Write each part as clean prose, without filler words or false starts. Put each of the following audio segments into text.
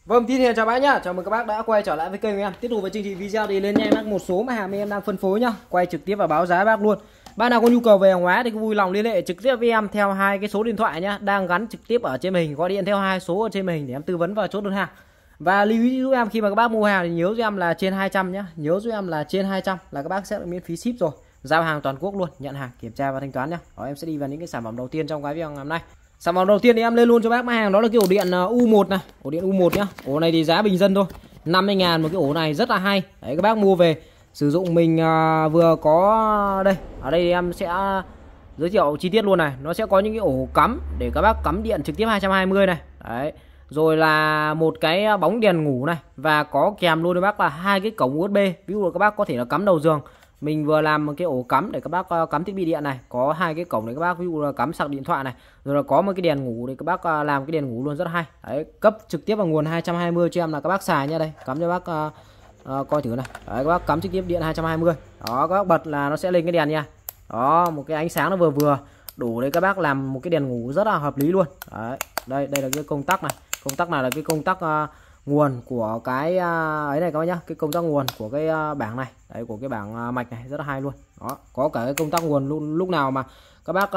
Vâng, Tin Hiền chào bác nhá. Chào mừng các bác đã quay trở lại với kênh của em. Tiếp tục với chương trình video thì lên nhanh bác một số mặt hàng em đang phân phối nhá. Quay trực tiếp và báo giá bác luôn. Bác nào có nhu cầu về hàng hóa thì cứ vui lòng liên hệ trực tiếp với em theo hai cái số điện thoại nhá, đang gắn trực tiếp ở trên màn hình, gọi điện theo hai số ở trên màn hình để em tư vấn và chốt đơn hàng. Và lưu ý giúp em khi mà các bác mua hàng thì nhớ giúp em là trên 200 nhá. Nhớ giúp em là trên 200 là các bác sẽ được miễn phí ship rồi. Giao hàng toàn quốc luôn, nhận hàng, kiểm tra và thanh toán nhá. Đó, em sẽ đi vào những cái sản phẩm đầu tiên trong cái video ngày hôm nay. Sản phẩm đầu tiên thì em lên luôn cho bác mặt hàng đó là cái ổ điện U1 này, ổ điện U1 nhá. Ổ này thì giá bình dân thôi, 50.000 một cái ổ này rất là hay. Đấy, các bác mua về sử dụng mình vừa có đây. Ở đây thì em sẽ giới thiệu chi tiết luôn này. Nó sẽ có những cái ổ cắm để các bác cắm điện trực tiếp 220 này. Đấy. Rồi là một cái bóng đèn ngủ này, và có kèm luôn cho bác là hai cái cổng USB. Ví dụ là các bác có thể là cắm đầu giường. Mình vừa làm một cái ổ cắm để các bác cắm thiết bị điện này, có hai cái cổng để các bác ví dụ là cắm sạc điện thoại này, rồi là có một cái đèn ngủ để các bác làm cái đèn ngủ luôn, rất hay. Đấy, cấp trực tiếp vào nguồn 220 cho em là các bác xài nha. Đây, cắm cho bác coi thử này. Đấy, các bác cắm trực tiếp điện 220. Đó, các bác bật là nó sẽ lên cái đèn nha. Đó, một cái ánh sáng nó vừa vừa đủ để các bác làm một cái đèn ngủ rất là hợp lý luôn. Đấy, đây là cái công tắc này. Công tắc này là cái công tắc nguồn của cái ấy này các bác nhá, cái công tắc nguồn của cái bảng này, đấy, của cái bảng mạch này rất là hay luôn. Đó, có cả cái công tắc nguồn lúc nào mà các bác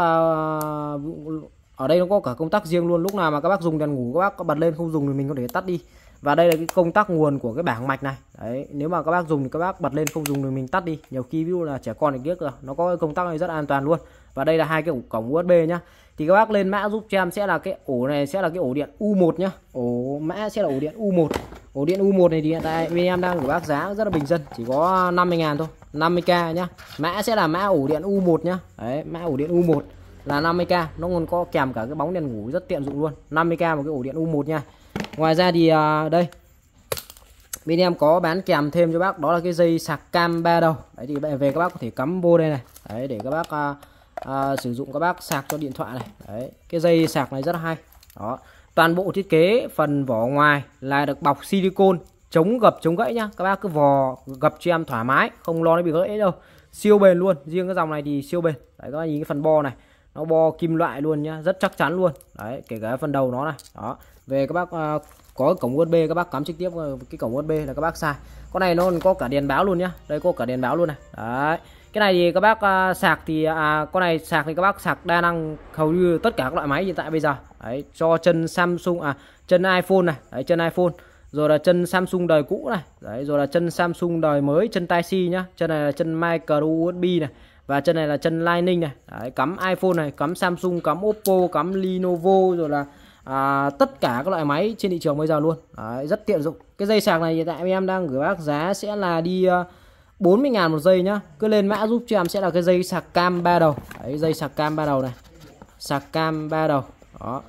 ở đây nó có cả công tắc riêng luôn, lúc nào mà các bác dùng đèn ngủ các bác có bật lên, không dùng thì mình có thể tắt đi. Và đây là cái công tắc nguồn của cái bảng mạch này. Đấy, nếu mà các bác dùng thì các bác bật lên, không dùng thì mình tắt đi. Nhiều khi ví dụ là trẻ con thì tiếc rồi, nó có cái công tắc này rất an toàn luôn. Và đây là hai cái cổng USB nhá. Thì các bác lên mã giúp cho em sẽ là cái ổ này sẽ là cái ổ điện U1 nhá. Ổ mã sẽ là ổ điện U1. Ổ điện U1 này thì hiện tại bên em đang của bác giá rất là bình dân, chỉ có 50.000 thôi, 50k nhá. Mã sẽ là mã ổ điện U1 nhá. Đấy, mã ổ điện U1 là 50k, nó còn có kèm cả cái bóng đèn ngủ rất tiện dụng luôn. 50k một cái ổ điện U1 nha. Ngoài ra thì đây bên em có bán kèm thêm cho bác đó là cái dây sạc cam 3 đầu. Đấy thì về các bác có thể cắm vô đây này. Đấy, để các bác sử dụng các bác sạc cho điện thoại này. Đấy, cái dây sạc này rất là hay. Đó, toàn bộ thiết kế phần vỏ ngoài là được bọc silicon chống gập chống gãy nhá. Các bác cứ vò gập cho em thoải mái, không lo nó bị gãy đâu. Siêu bền luôn, riêng cái dòng này thì siêu bền. Đấy, các bác nhìn cái phần bo này, nó bo kim loại luôn nhá, rất chắc chắn luôn. Đấy, kể cả phần đầu nó này. Đó, về các bác có cổng USB các bác cắm trực tiếp cái cổng USB là các bác xài. Con này nó còn có cả đèn báo luôn nhá. Đây có cả đèn báo luôn này. Đấy. Cái này thì các bác sạc thì con này sạc thì các bác sạc đa năng hầu như tất cả các loại máy hiện tại bây giờ. Đấy, cho chân Samsung chân iPhone này, đấy, chân iPhone, rồi là chân Samsung đời cũ này, đấy, rồi là chân Samsung đời mới, chân Type-C nhá. Chân này là chân micro USB này, và chân này là chân Lightning này. Đấy, cắm iPhone này, cắm Samsung, cắm Oppo, cắm Lenovo, rồi là tất cả các loại máy trên thị trường bây giờ luôn. Đấy, rất tiện dụng. Cái dây sạc này hiện tại em đang gửi bác giá sẽ là đi 40.000 một dây nhá. Cứ lên mã giúp cho em sẽ là cái dây sạc cam 3 đầu. Đấy, dây sạc cam 3 đầu này. Sạc cam 3 đầu. Đó.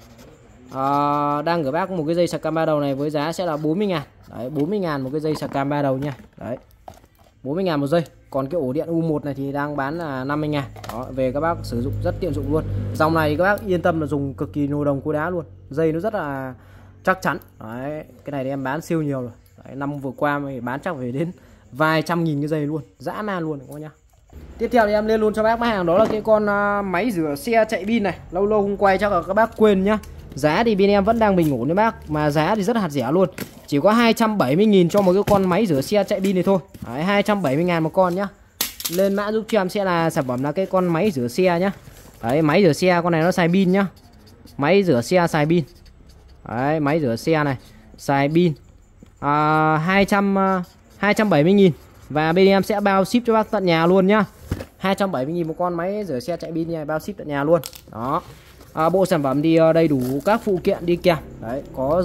Đang gửi bác một cái dây sạc cam 3 đầu này với giá sẽ là 40.000. Đấy, 40.000 một cái dây sạc cam 3 đầu nha. Đấy, 40.000 một dây. Còn cái ổ điện U1 này thì đang bán là 50.000. Đó, về các bác sử dụng rất tiện dụng luôn. Dòng này thì các bác yên tâm là dùng cực kỳ nồi đồng cối đá luôn. Dây nó rất là chắc chắn. Đấy, cái này thì em bán siêu nhiều rồi. Đấy, năm vừa qua mới bán chắc phải đến vài trăm nghìn cái dây luôn, dã man luôn các nhá. Tiếp theo thì em lên luôn cho bác hàng đó là cái con máy rửa xe chạy pin này. Lâu lâu không quay chắc là các bác quên nhá. Giá thì bên em vẫn đang bình ổn đấy bác, mà giá thì rất hạt rẻ luôn. Chỉ có 270.000 cho một cái con máy rửa xe chạy pin này thôi. Đấy, 270.000 một con nhá. Lên mã giúp cho em sẽ là sản phẩm là cái con máy rửa xe nhá. Đấy, máy rửa xe con này nó xài pin nhá. Máy rửa xe xài pin. Đấy, máy rửa xe này xài pin 270.000. Và bên em sẽ bao ship cho bác tận nhà luôn nhá. 270.000 một con máy rửa xe chạy pin này, bao ship tận nhà luôn. Đó. Bộ sản phẩm thì đầy đủ các phụ kiện đi kèm. Đấy, có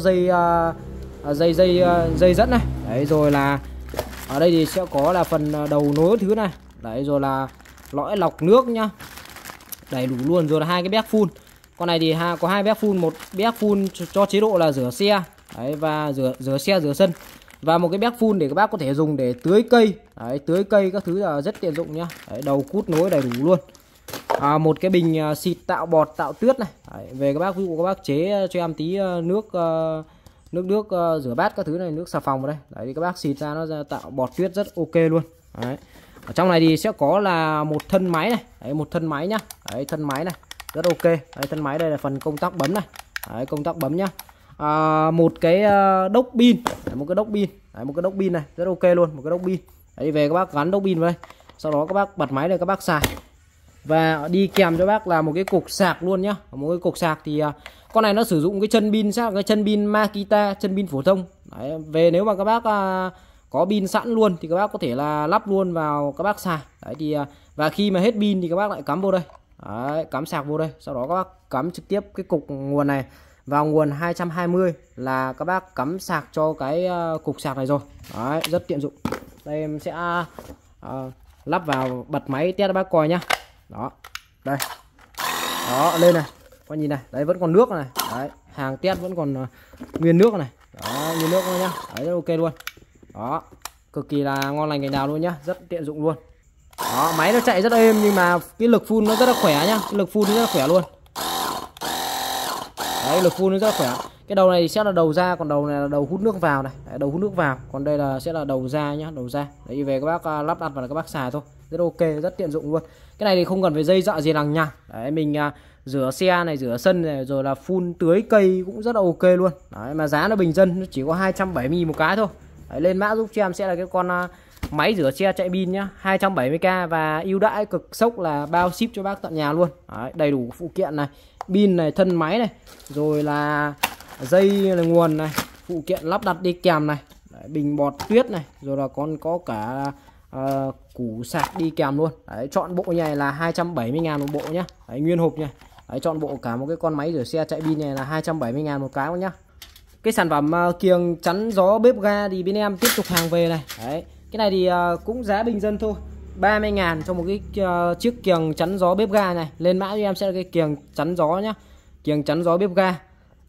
dây dẫn này. Đấy, rồi là ở đây thì sẽ có là phần đầu nối thứ này. Đấy, rồi là lõi lọc nước nhá. Đầy đủ luôn, rồi là hai cái béc phun. Con này thì có hai béc phun, một béc phun cho chế độ là rửa xe. Đấy, và rửa xe rửa sân, và một cái béc phun để các bác có thể dùng để tưới cây. Đấy, tưới cây các thứ là rất tiện dụng nhá. Đấy, đầu cút nối đầy đủ luôn. Một cái bình xịt tạo bọt tạo tuyết này. Đấy, về các bác ví dụ các bác chế cho em tí nước rửa bát các thứ này, nước xà phòng vào đây. Đấy, thì các bác xịt ra nó ra tạo bọt tuyết rất ok luôn. Đấy. Ở trong này thì sẽ có là một thân máy này. Đấy, một thân máy nhá. Đấy, thân máy này rất ok. Đấy, thân máy đây là phần công tắc bấm này. Đấy, công tắc bấm nhá. một cái đốc pin, một cái đốc pin, một cái đốc pin này rất ok luôn, một cái đốc pin. Đấy, về các bác gắn đốc pin vào đây, sau đó các bác bật máy để các bác xài. Và đi kèm cho bác là một cái cục sạc luôn nhá. Một cái cục sạc thì con này nó sử dụng cái chân pin khác, cái chân pin Makita, chân pin phổ thông. Đấy, về nếu mà các bác có pin sẵn luôn thì các bác có thể là lắp luôn vào các bác xài. Đấy thì và khi mà hết pin thì các bác lại cắm vô đây. Đấy, cắm sạc vô đây, sau đó các bác cắm trực tiếp cái cục nguồn này vào nguồn 220 là các bác cắm sạc cho cái cục sạc này rồi. Đấy, rất tiện dụng. Đây em sẽ lắp vào, bật máy test các bác coi nhá. Đó, đây, đó lên này, coi nhìn này, đấy vẫn còn nước này, đấy hàng test vẫn còn nguyên nước này, đó nguyên nước thôi nhá, đấy rất ok luôn, đó cực kỳ là ngon lành cành đào luôn nhá, rất tiện dụng luôn. Đó, máy nó chạy rất êm nhưng mà cái lực phun nó rất là khỏe nhá, cái lực phun nó rất là khỏe luôn. Đấy, lực phun nó rất là khỏe. Cái đầu này sẽ là đầu ra, còn đầu này là đầu hút nước vào này. Đấy, đầu hút nước vào, còn đây là sẽ là đầu ra nhá, đầu ra. Đấy, về các bác lắp đặt vào là các bác xài thôi, rất ok, rất tiện dụng luôn. Cái này thì không cần phải dây dợ gì lằng nhằng. Đấy, mình rửa xe này, rửa sân này, rồi là phun tưới cây cũng rất là ok luôn. Đấy, mà giá nó bình dân, nó chỉ có 270.000 một cái thôi. Đấy, lên mã giúp cho em sẽ là cái con máy rửa xe chạy pin nhá, 270k và ưu đãi cực sốc là bao ship cho bác tận nhà luôn. Đấy, đầy đủ phụ kiện này, pin này, thân máy này, rồi là dây là nguồn này, phụ kiện lắp đặt đi kèm này. Đấy, bình bọt tuyết này, rồi là còn có cả củ sạc đi kèm luôn. Đấy, chọn bộ này là 270.000 một bộ nhá. Đấy, nguyên hộp nha. Đấy, chọn bộ cả một cái con máy rửa xe chạy pin này là 270.000 một cái nhá. Cái sản phẩm kiềng chắn gió bếp ga thì bên em tiếp tục hàng về này. Đấy, cái này thì cũng giá bình dân thôi, 30.000 cho một cái chiếc kiềng chắn gió bếp ga này. Lên mã cho em sẽ là cái kiềng chắn gió nhá, kiềng chắn gió bếp ga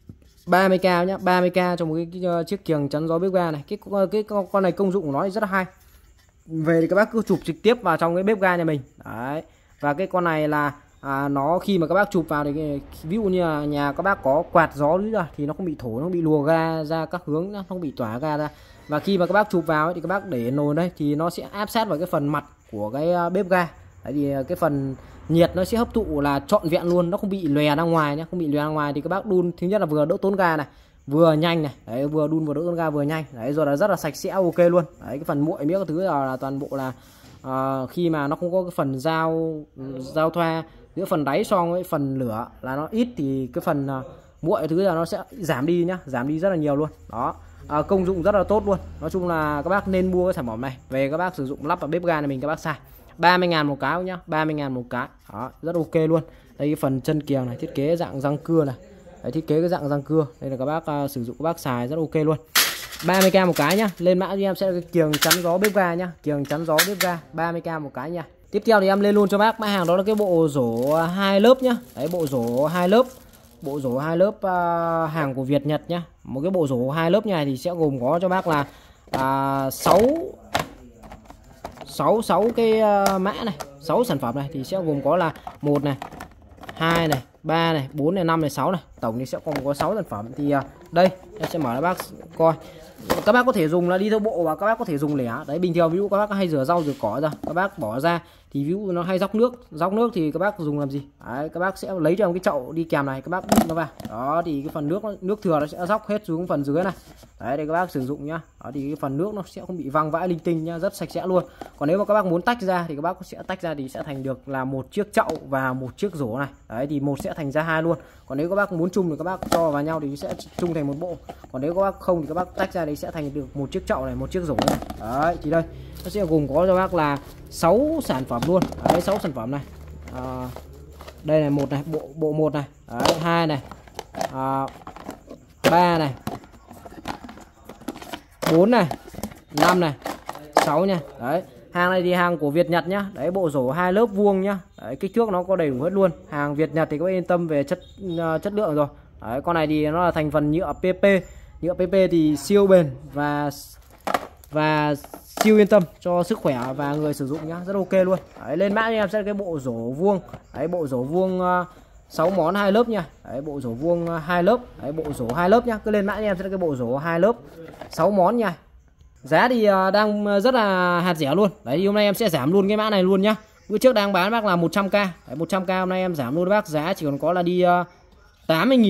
30k nhá, 30k cho một cái chiếc kiềng chắn gió bếp ga này. Cái con này công dụng của nó thì rất là hay. Về thì các bác cứ chụp trực tiếp vào trong cái bếp ga nhà mình. Đấy, và cái con này là nó khi mà các bác chụp vào thì ví dụ như là nhà các bác có quạt gió nữa thì nó không bị thổi, nó không bị lùa ga ra các hướng, nó không bị tỏa ga ra. Và khi mà các bác chụp vào ấy, thì các bác để nồi đây thì nó sẽ áp sát vào cái phần mặt của cái bếp ga. Đấy, thì cái phần nhiệt nó sẽ hấp thụ là trọn vẹn luôn, nó không bị lòe ra ngoài nhé, không bị lòe ra ngoài. Thì các bác đun thứ nhất là vừa đỡ tốn ga này, vừa nhanh này. Đấy, vừa đun vừa đỡ tốn ga vừa nhanh. Đấy, rồi là rất là sạch sẽ ok luôn. Đấy, cái phần muội miếng các thứ là toàn bộ là khi mà nó không có cái phần giao thoa giữa phần đáy son với phần lửa là nó ít thì cái phần muội thứ là nó sẽ giảm đi nhá, giảm đi rất là nhiều luôn. Đó, công dụng rất là tốt luôn. Nói chung là các bác nên mua cái sản phẩm này về các bác sử dụng lắp vào bếp ga này mình, các bác xài. 30.000 một cái nhá, 30.000 một cái. Đó, rất ok luôn. Đây cái phần chân kiềng này thiết kế dạng răng cưa này. Đấy, thiết kế cái dạng răng cưa. Đây là các bác sử dụng các bác xài rất ok luôn. 30k một cái nhá. Lên mã cho em sẽ là cái kiềng chắn gió bếp ga nhá, kiềng chắn gió bếp ga 30k một cái nha. Tiếp theo thì em lên luôn cho bác mã hàng đó là cái bộ rổ 2 lớp nhá. Đấy, bộ rổ 2 lớp. Bộ rổ 2 lớp hàng của Việt Nhật nhá. Một cái bộ rổ 2 lớp này thì sẽ gồm có cho bác là 6 cái mã này, 6 sản phẩm này thì sẽ gồm có là 1 này, 2 này, 3 này, 4 này, 5 này, 6 này. Tổng thì sẽ gồm có 6 sản phẩm. Thì đây em sẽ mở cho bác coi. Các bác có thể dùng là đi theo bộ và các bác có thể dùng lẻ. Đấy, bình thường ví dụ các bác hay rửa rau rửa cỏ ra, các bác bỏ ra thì ví dụ nó hay róc nước thì các bác dùng làm gì? Đấy, các bác sẽ lấy cho cái chậu đi kèm này, các bác bứt nó vào. Đó thì cái phần nước thừa nó sẽ róc hết xuống phần dưới này. Đấy, để các bác sử dụng nhá. Đó thì cái phần nước nó sẽ không bị văng vãi linh tinh nhá, rất sạch sẽ luôn. Còn nếu mà các bác muốn tách ra thì các bác sẽ tách ra thì sẽ thành được là một chiếc chậu và một chiếc rổ này. Đấy thì một sẽ thành ra 2 luôn. Còn nếu các bác muốn chung thì các bác cho vào nhau thì sẽ chung thành một bộ. Còn nếu các bác không thì các bác tách ra thì sẽ thành được một chiếc chậu này, một chiếc rổ này. Đấy thì đây nó sẽ gồm có cho bác là 6 sản phẩm luôn. Đấy, 6 sản phẩm này. Đây này, một này, bộ 1 này. Đấy, 2 này. 3 này. 4 này, 5 này, 6 nha. Đấy, hàng này thì hàng của Việt Nhật nhá. Đấy, bộ rổ 2 lớp vuông nhá. Đấy, kích thước nó có đầy đủ hết luôn. Hàng Việt Nhật thì các bác yên tâm về chất lượng rồi. Đấy, con này thì nó là thành phần nhựa PP. Nhựa PP thì siêu bền và siêu yên tâm cho sức khỏe và người sử dụng nhá, rất ok luôn. Đấy, lên mã cho em sẽ là cái bộ rổ vuông. Đấy, bộ rổ vuông 6 món 2 lớp nha. Đấy, bộ rổ vuông 2 lớp. Đấy, bộ rổ 2 lớp nhá. Cứ lên mã cho em sẽ là cái bộ rổ 2 lớp 6 món nha. Giá thì đang rất là hạt rẻ luôn. Đấy, thì hôm nay em sẽ giảm luôn cái mã này luôn nhá. Bữa trước đang bán bác là 100k. Đấy, 100k hôm nay em giảm luôn bác, giá chỉ còn có là đi 80.000 thôi.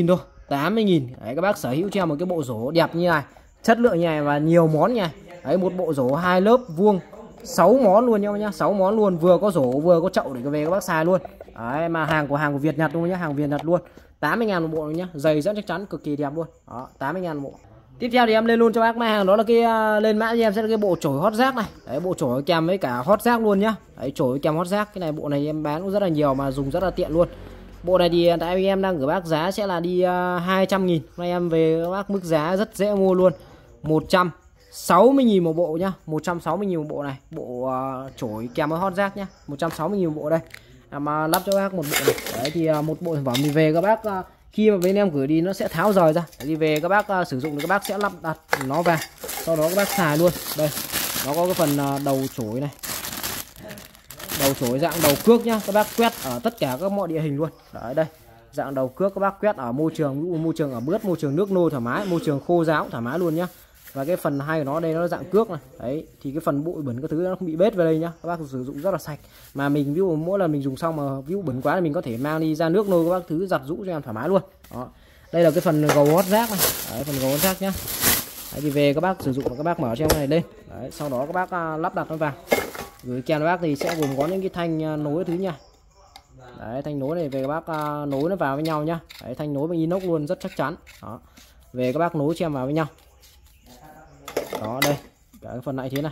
80.000. Đấy, các bác sở hữu cho em một cái bộ rổ đẹp như này, chất lượng như này và nhiều món nha. Đấy, một bộ rổ 2 lớp vuông 6 món luôn nhá, 6 món luôn, vừa có rổ vừa có chậu để về các bác xài luôn. Đấy, mà hàng của Việt Nhật luôn nhá, hàng Việt Nhật luôn. 80.000 một bộ nhá, giày rất chắc chắn, cực kỳ đẹp luôn. Đó, 80.000 một bộ. Tiếp theo thì em lên luôn cho bác mã hàng, đó là cái lên mã cho em sẽ là cái bộ chổi hót rác này. Đấy, bộ chổi kèm với cả hót rác luôn nhá. Đấy, chổi kèm hót rác. Cái này bộ này em bán cũng rất là nhiều mà dùng rất là tiện luôn. Bộ này thì tại em đang gửi bác giá sẽ là đi 200.000. Nay em về các bác mức giá rất dễ mua luôn. 160.000 một bộ nhá, 160.000 một bộ này, bộ chổi kèm với hót rác nhá, 160.000 một bộ đây. Mà lắp cho bác một bộ này. Đấy thì một bộ sản phẩm thì về các bác khi mà bên em gửi đi nó sẽ tháo rời ra. Đấy, thì về các bác sử dụng thì các bác sẽ lắp đặt nó vào, sau đó các bác xài luôn. Đây, nó có cái phần đầu chổi này, đầu chổi dạng đầu cước nhá, các bác quét ở tất cả các mọi địa hình luôn. Đấy, đây dạng đầu cước các bác quét ở môi trường, môi trường ở bướt, môi trường nước nôi thoải mái, môi trường khô ráo thoải mái luôn nhá. Và cái phần hay của nó đây nó dạng cước này. Đấy thì cái phần bụi bẩn các thứ nó không bị bết vào đây nhá, các bác sử dụng rất là sạch. Mà mình ví dụ mỗi lần mình dùng xong mà ví dụ bẩn quá thì mình có thể mang đi ra nước nôi các bác thứ giặt rũ cho em thoải mái luôn. Đó, đây là cái phần gầu hót rác này. Đấy, phần gầu hót rác nhá. Đấy, thì về các bác sử dụng và các bác mở cho em này lên. Đấy, sau đó các bác lắp đặt nó vào, gửi kèm các bác thì sẽ gồm có những cái thanh nối thứ nha. Đấy, thanh nối này về các bác nối nó vào với nhau nhá. Đấy, thanh nối bằng inox luôn, rất chắc chắn. Đó, về các bác nối cho em vào với nhau. Đó, đây cả cái phần này thế này.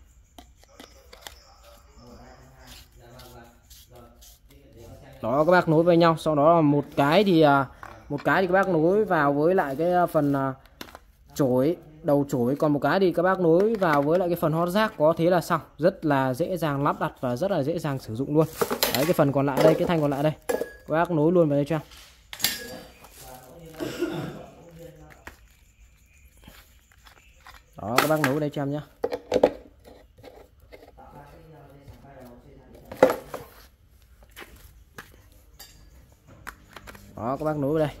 Đó, các bác nối với nhau, sau đó là một cái thì các bác nối vào với lại cái phần chổi, đầu chổi, còn một cái thì các bác nối vào với lại cái phần hót rác, có thế là xong, rất là dễ dàng lắp đặt và rất là dễ dàng sử dụng luôn. Đấy, cái phần còn lại đây, cái thanh còn lại đây các bác nối luôn vào đây cho em. Đó, các bác nối vào đây cho em nhé. Đó, các bác nối vào đây.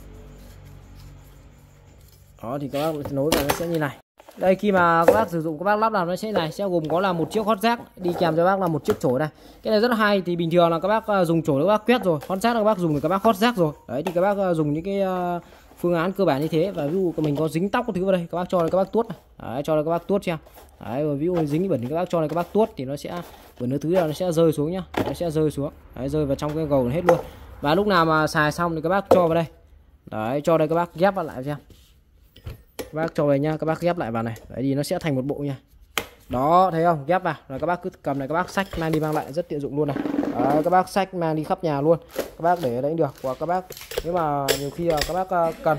Đó thì các bác nối vào nó sẽ như này. Đây khi mà các bác sử dụng, các bác lắp đặt nó sẽ này, sẽ gồm có là một chiếc hót rác đi kèm cho bác là một chiếc chổi này. Cái này rất là hay, thì bình thường là các bác dùng chổi các bác quét rồi, hót rác các bác dùng thì các bác hót rác rồi. Đấy thì các bác dùng những cái phương án cơ bản như thế. Và ví dụ mình có dính tóc các thứ vào đây, các bác cho đây các bác tuốt này. Đấy, cho đây các bác tuốt cho em. Đấy, rồi ví dụ dính bẩn thì các bác cho đây các bác tuốt thì nó sẽ bẩn thứ là nó sẽ rơi xuống nhá, nó sẽ rơi xuống. Đấy, rơi vào trong cái gầu hết luôn. Và lúc nào mà xài xong thì các bác cho vào đây. Đấy, cho đây các bác ghép vào lại cho em. Các bác cho về nha, các bác ghép lại vào này. Đấy thì nó sẽ thành một bộ nha. Đó, thấy không? Ghép vào rồi các bác cứ cầm này, các bác xách mang đi mang lại rất tiện dụng luôn này. Đấy, các bác xách mang đi khắp nhà luôn. Các bác để ở đấy được, hoặc các bác nếu mà nhiều khi các bác cần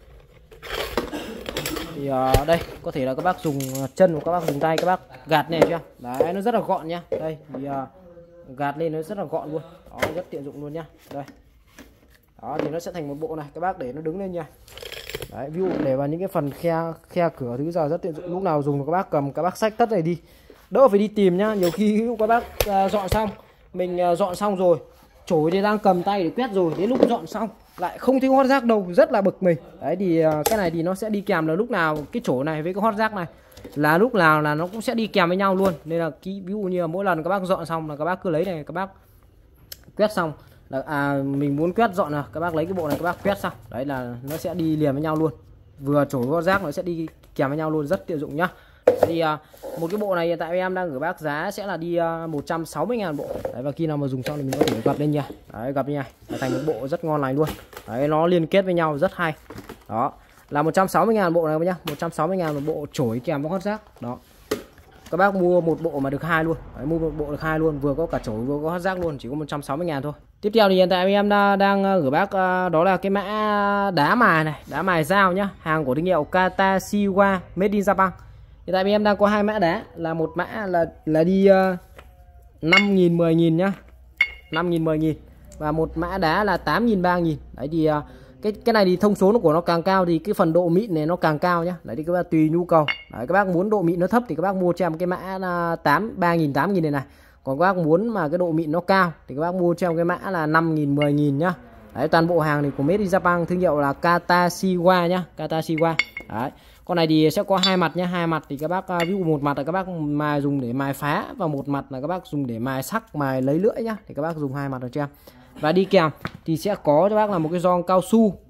thì đây có thể là các bác dùng chân hoặc các bác dùng tay các bác gạt này chưa? Đấy, nó rất là gọn nhá. Đây thì gạt lên nó rất là gọn luôn. Đó, rất tiện dụng luôn nhá. Đây. Đó thì nó sẽ thành một bộ này, các bác để nó đứng lên nha. Đấy, ví dụ để vào những cái phần khe cửa thứ giờ rất tiện dụng, lúc nào dùng các bác cầm các bác xách tất này đi, đỡ phải đi tìm nhá. Nhiều khi lúc các bác dọn xong, mình dọn xong rồi, chổi thì đang cầm tay để quét rồi, đến lúc dọn xong lại không thấy hót rác đâu, rất là bực mình. Đấy thì cái này thì nó sẽ đi kèm là lúc nào cái chổi này với cái hót rác này là lúc nào là nó cũng sẽ đi kèm với nhau luôn. Nên là ví dụ như là mỗi lần các bác dọn xong là các bác cứ lấy này, các bác quét xong là mình muốn quét dọn là các bác lấy cái bộ này các bác quét xong, đấy là nó sẽ đi liền với nhau luôn, vừa chổi hót rác nó sẽ đi kèm với nhau luôn, rất tiện dụng nhá. Thì một cái bộ này hiện tại em đang gửi bác giá sẽ là đi 160.000 bộ. Đấy, và khi nào mà dùng xong thì mình có thể gập lên nha. Đấy, gập như này là thành một bộ rất ngon lành luôn. Đấy, nó liên kết với nhau rất hay. Đó là 160.000 bộ này nhá, 160.000 một bộ chổi kèm với hót rác. Đó, các bác mua một bộ mà được hai luôn. Đấy, mua một bộ được hai luôn, vừa có cả chổi vừa có hót rác luôn, chỉ có 160.000 thôi. Tiếp theo thì hiện tại em đang gửi bác đó là cái mã đá mài này, đá mài dao nhá, hàng của thương hiệu Katashiwa made in Japan. Hiện tại em đang có hai mã đá, là một mã là đi 5.000 10.000 nhá, 5.000 10.000, và một mã đá là 8.000 3.000. Đấy thì cái này thì thông số của nó càng cao thì cái phần độ mịn này nó càng cao nhá. Đấy thì các bác tùy nhu cầu. Đấy, các bác muốn độ mịn nó thấp thì các bác mua cho em cái mã là 3.000 8.000 này này. Còn các bác muốn mà cái độ mịn nó cao thì các bác mua cho em cái mã là 5.000 10.000 nhá. Đấy, toàn bộ hàng này của Made in Japan, thương hiệu là Katashiwa nhá, Katashiwa. Đấy, con này thì sẽ có hai mặt nhá, hai mặt thì các bác ví dụ một mặt là các bác mài dùng để mài phá, và một mặt là các bác dùng để mài sắc, mài lấy lưỡi nhá, thì các bác dùng hai mặt được cho em. Và đi kèm thì sẽ có cho bác là một cái gioăng cao su.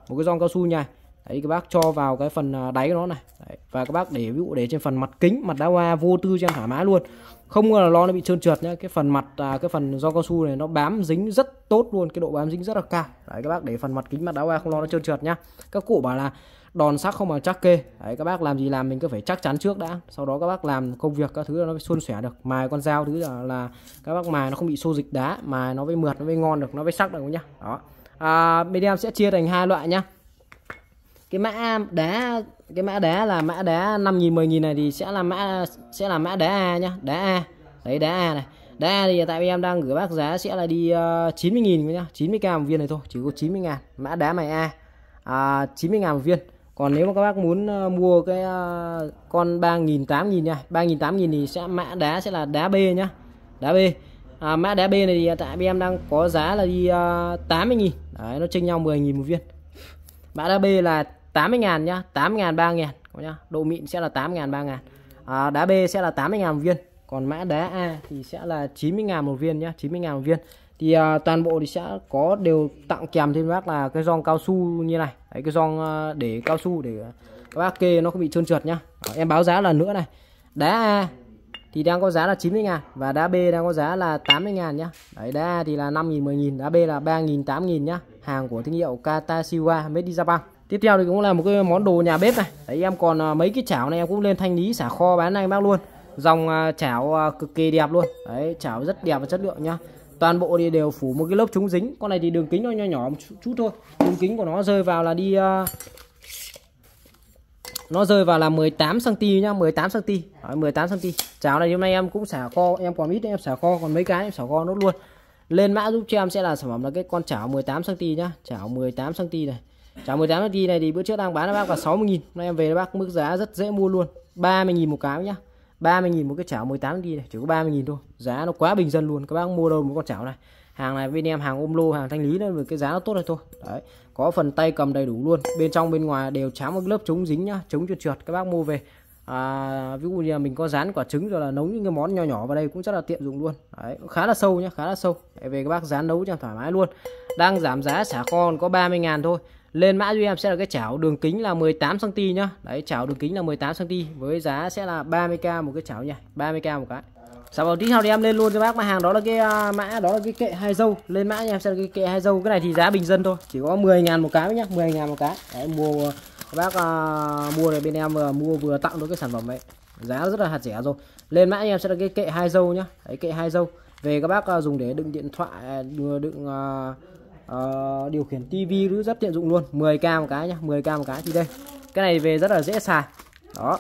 một cái gioăng cao su nhài. Đấy, các bác cho vào cái phần đáy của nó này. Đấy, và các bác để ví dụ để trên phần mặt kính, mặt đá hoa vô tư cho em thoải mái luôn, không là lo nó bị trơn trượt nhá. Cái phần mặt cái phần gioăng cao su này nó bám dính rất tốt luôn, cái độ bám dính rất là cao. Đấy, các bác để phần mặt kính, mặt đá hoa không lo nó trơn trượt nhá. Các cụ bảo là đòn sắc không mà chắc kê. Đấy, các bác làm gì làm mình cứ phải chắc chắn trước đã, sau đó các bác làm công việc các thứ là nó phải suôn sẻ được. Mài con dao thứ là các bác mài nó không bị xô dịch đá, mài nó với mượt, nó với ngon được, nó với sắc được nhá. Đó. Bên em sẽ chia thành hai loại nhá. Cái mã đá là mã đá 5.000 10.000 này thì sẽ là mã đá A nhá, đá A. Đấy, đá A này. Đá A thì tại vì em đang gửi bác giá sẽ là đi 90.000 nhá, 90k một viên này thôi, chỉ có 90.000. Mã đá mày A 90.000 một viên. Còn nếu mà các bác muốn mua cái con 3.000 8.000 nha, 3.000 8.000 thì sẽ mã đá sẽ là đá B nhá. Đá B. Mã đá B này thì tại vì em đang có giá là đi 80.000. Đấy, nó chênh nhau 10.000 một viên. Mã đá B là 80.000 nhá, 80.000 3.000 nhá. Độ mịn sẽ là 8.000 3.000. Đá B sẽ là 80.000 một viên. Còn mã đá A thì sẽ là 90.000 một viên nhá, 90.000 một viên. Thì toàn bộ thì sẽ có đều tặng kèm thêm bác là cái gioăng cao su như này. Đấy, cái gioăng để cao su để các bác kê nó không bị trơn trượt nhá. Em báo giá lần nữa này. Đá A thì đang có giá là 90.000 và đá B đang có giá là 80.000 nhá. Đấy, đá A thì là 5.000 10.000, đá B là 3.000 8.000 nhá. Hàng của thương hiệu Katashiwa made in Japan. Tiếp theo thì cũng là một cái món đồ nhà bếp này. Đấy, em còn mấy cái chảo này em cũng lên thanh lý xả kho bán anh bác luôn. Dòng chảo cực kỳ đẹp luôn. Đấy, chảo rất đẹp và chất lượng nhá. Toàn bộ thì đều phủ một cái lớp chống dính. Con này thì đường kính nó nhỏ nhỏ một chút thôi. Đường kính của nó rơi vào là đi nó rơi vào là 18 cm nhá, 18 cm. Đấy, 18 cm. Chảo này hôm nay em cũng xả kho, em còn ít em xả kho, còn mấy cái em xả kho nốt luôn. Lên mã giúp cho em sẽ là sản phẩm là cái con chảo 18 cm nhá, chảo 18 cm này. Chảo 18 cm này thì bữa trước đang bán cho bác là 60.000. Hôm nay em về cho bác mức giá rất dễ mua luôn. 30.000 một cái nhá. 30.000 một cái chảo 18 cm này, chỉ có 30.000 thôi. Giá nó quá bình dân luôn. Các bác mua đâu một con chảo này. Hàng này bên em hàng ôm lô, hàng thanh lý nên cái giá nó tốt này thôi. Đấy, có phần tay cầm đầy đủ luôn. Bên trong bên ngoài đều tráng một lớp chống dính nhá, chống trượt. Các bác mua về ví dụ như là mình có rán quả trứng rồi là nấu những cái món nhỏ nhỏ vào đây cũng rất là tiện dụng luôn. Đấy, khá là sâu nhá, khá là sâu. Để về các bác rán nấu cho thoải mái luôn. Đang giảm giá xả kho có 30.000 thôi. Lên mã cho em sẽ là cái chảo đường kính là 18 cm nhá. Đấy, chảo đường kính là 18 cm với giá sẽ là 30k một cái chảo nha, 30k một cái. Sản phẩm tiếp theo thì em lên luôn cho bác mặt hàng đó là cái mã đó là cái kệ hai dâu. Lên mã cho em sẽ là cái kệ hai dâu. Cái này thì giá bình dân thôi, chỉ có 10.000 một cái nhá, 10.000 một cái. Đấy, mua các bác mua này bên em mua vừa tặng được cái sản phẩm ấy. Giá rất là hạt rẻ rồi. Lên mã cho em sẽ là cái kệ hai dâu nhá. Đấy, kệ hai dâu. Về các bác dùng để đựng điện thoại, đựng điều khiển tivi cũng rất tiện dụng luôn. 10k một cái nhá, 10k một cái. Thì đây cái này về rất là dễ xài đó.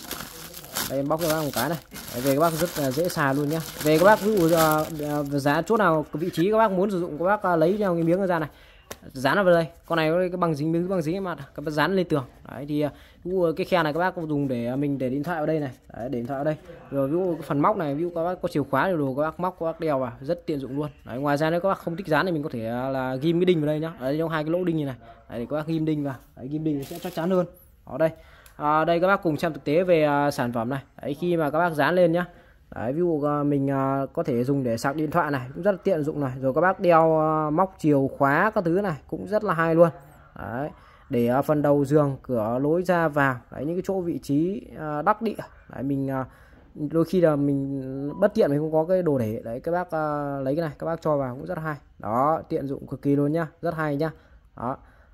Đây em bóc cho các bác một cái này. Đấy, về các bác rất là dễ xài luôn nhá. Về các bác ví dụ giá chỗ nào vị trí các bác muốn sử dụng, các bác lấy theo cái miếng ra này, dán vào đây. Con này cái bằng dính, miếng bằng dính mặt các bác dán lên tường. Đấy, thì ví dụ cái khe này các bác dùng để mình để điện thoại vào đây này. Đấy, để điện thoại vào đây. Rồi ví dụ cái phần móc này, ví dụ các bác có chìa khóa đồ các bác móc, các bác đeo vào rất tiện dụng luôn. Đấy, ngoài ra nếu các bác không thích dán thì mình có thể là ghim cái đinh vào đây nhá. Đấy, trong hai cái lỗ đinh như này. Đấy, để các bác ghim đinh vào. Đấy, ghim đinh sẽ chắc chắn hơn. Ở đây. Đây các bác cùng xem thực tế về sản phẩm này. Đấy, khi mà các bác dán lên nhá. Đấy, ví dụ mình có thể dùng để sạc điện thoại này cũng rất là tiện dụng này. Rồi các bác đeo móc chìa khóa các thứ này cũng rất là hay luôn. Đấy, để phần đầu giường, cửa lối ra vào. Đấy, những cái chỗ vị trí đắc địa. Đấy, mình đôi khi là mình bất tiện mình không có cái đồ để. Đấy, các bác lấy cái này các bác cho vào cũng rất hay. Đó, tiện dụng cực kỳ luôn nhá, rất hay nhá. Đó.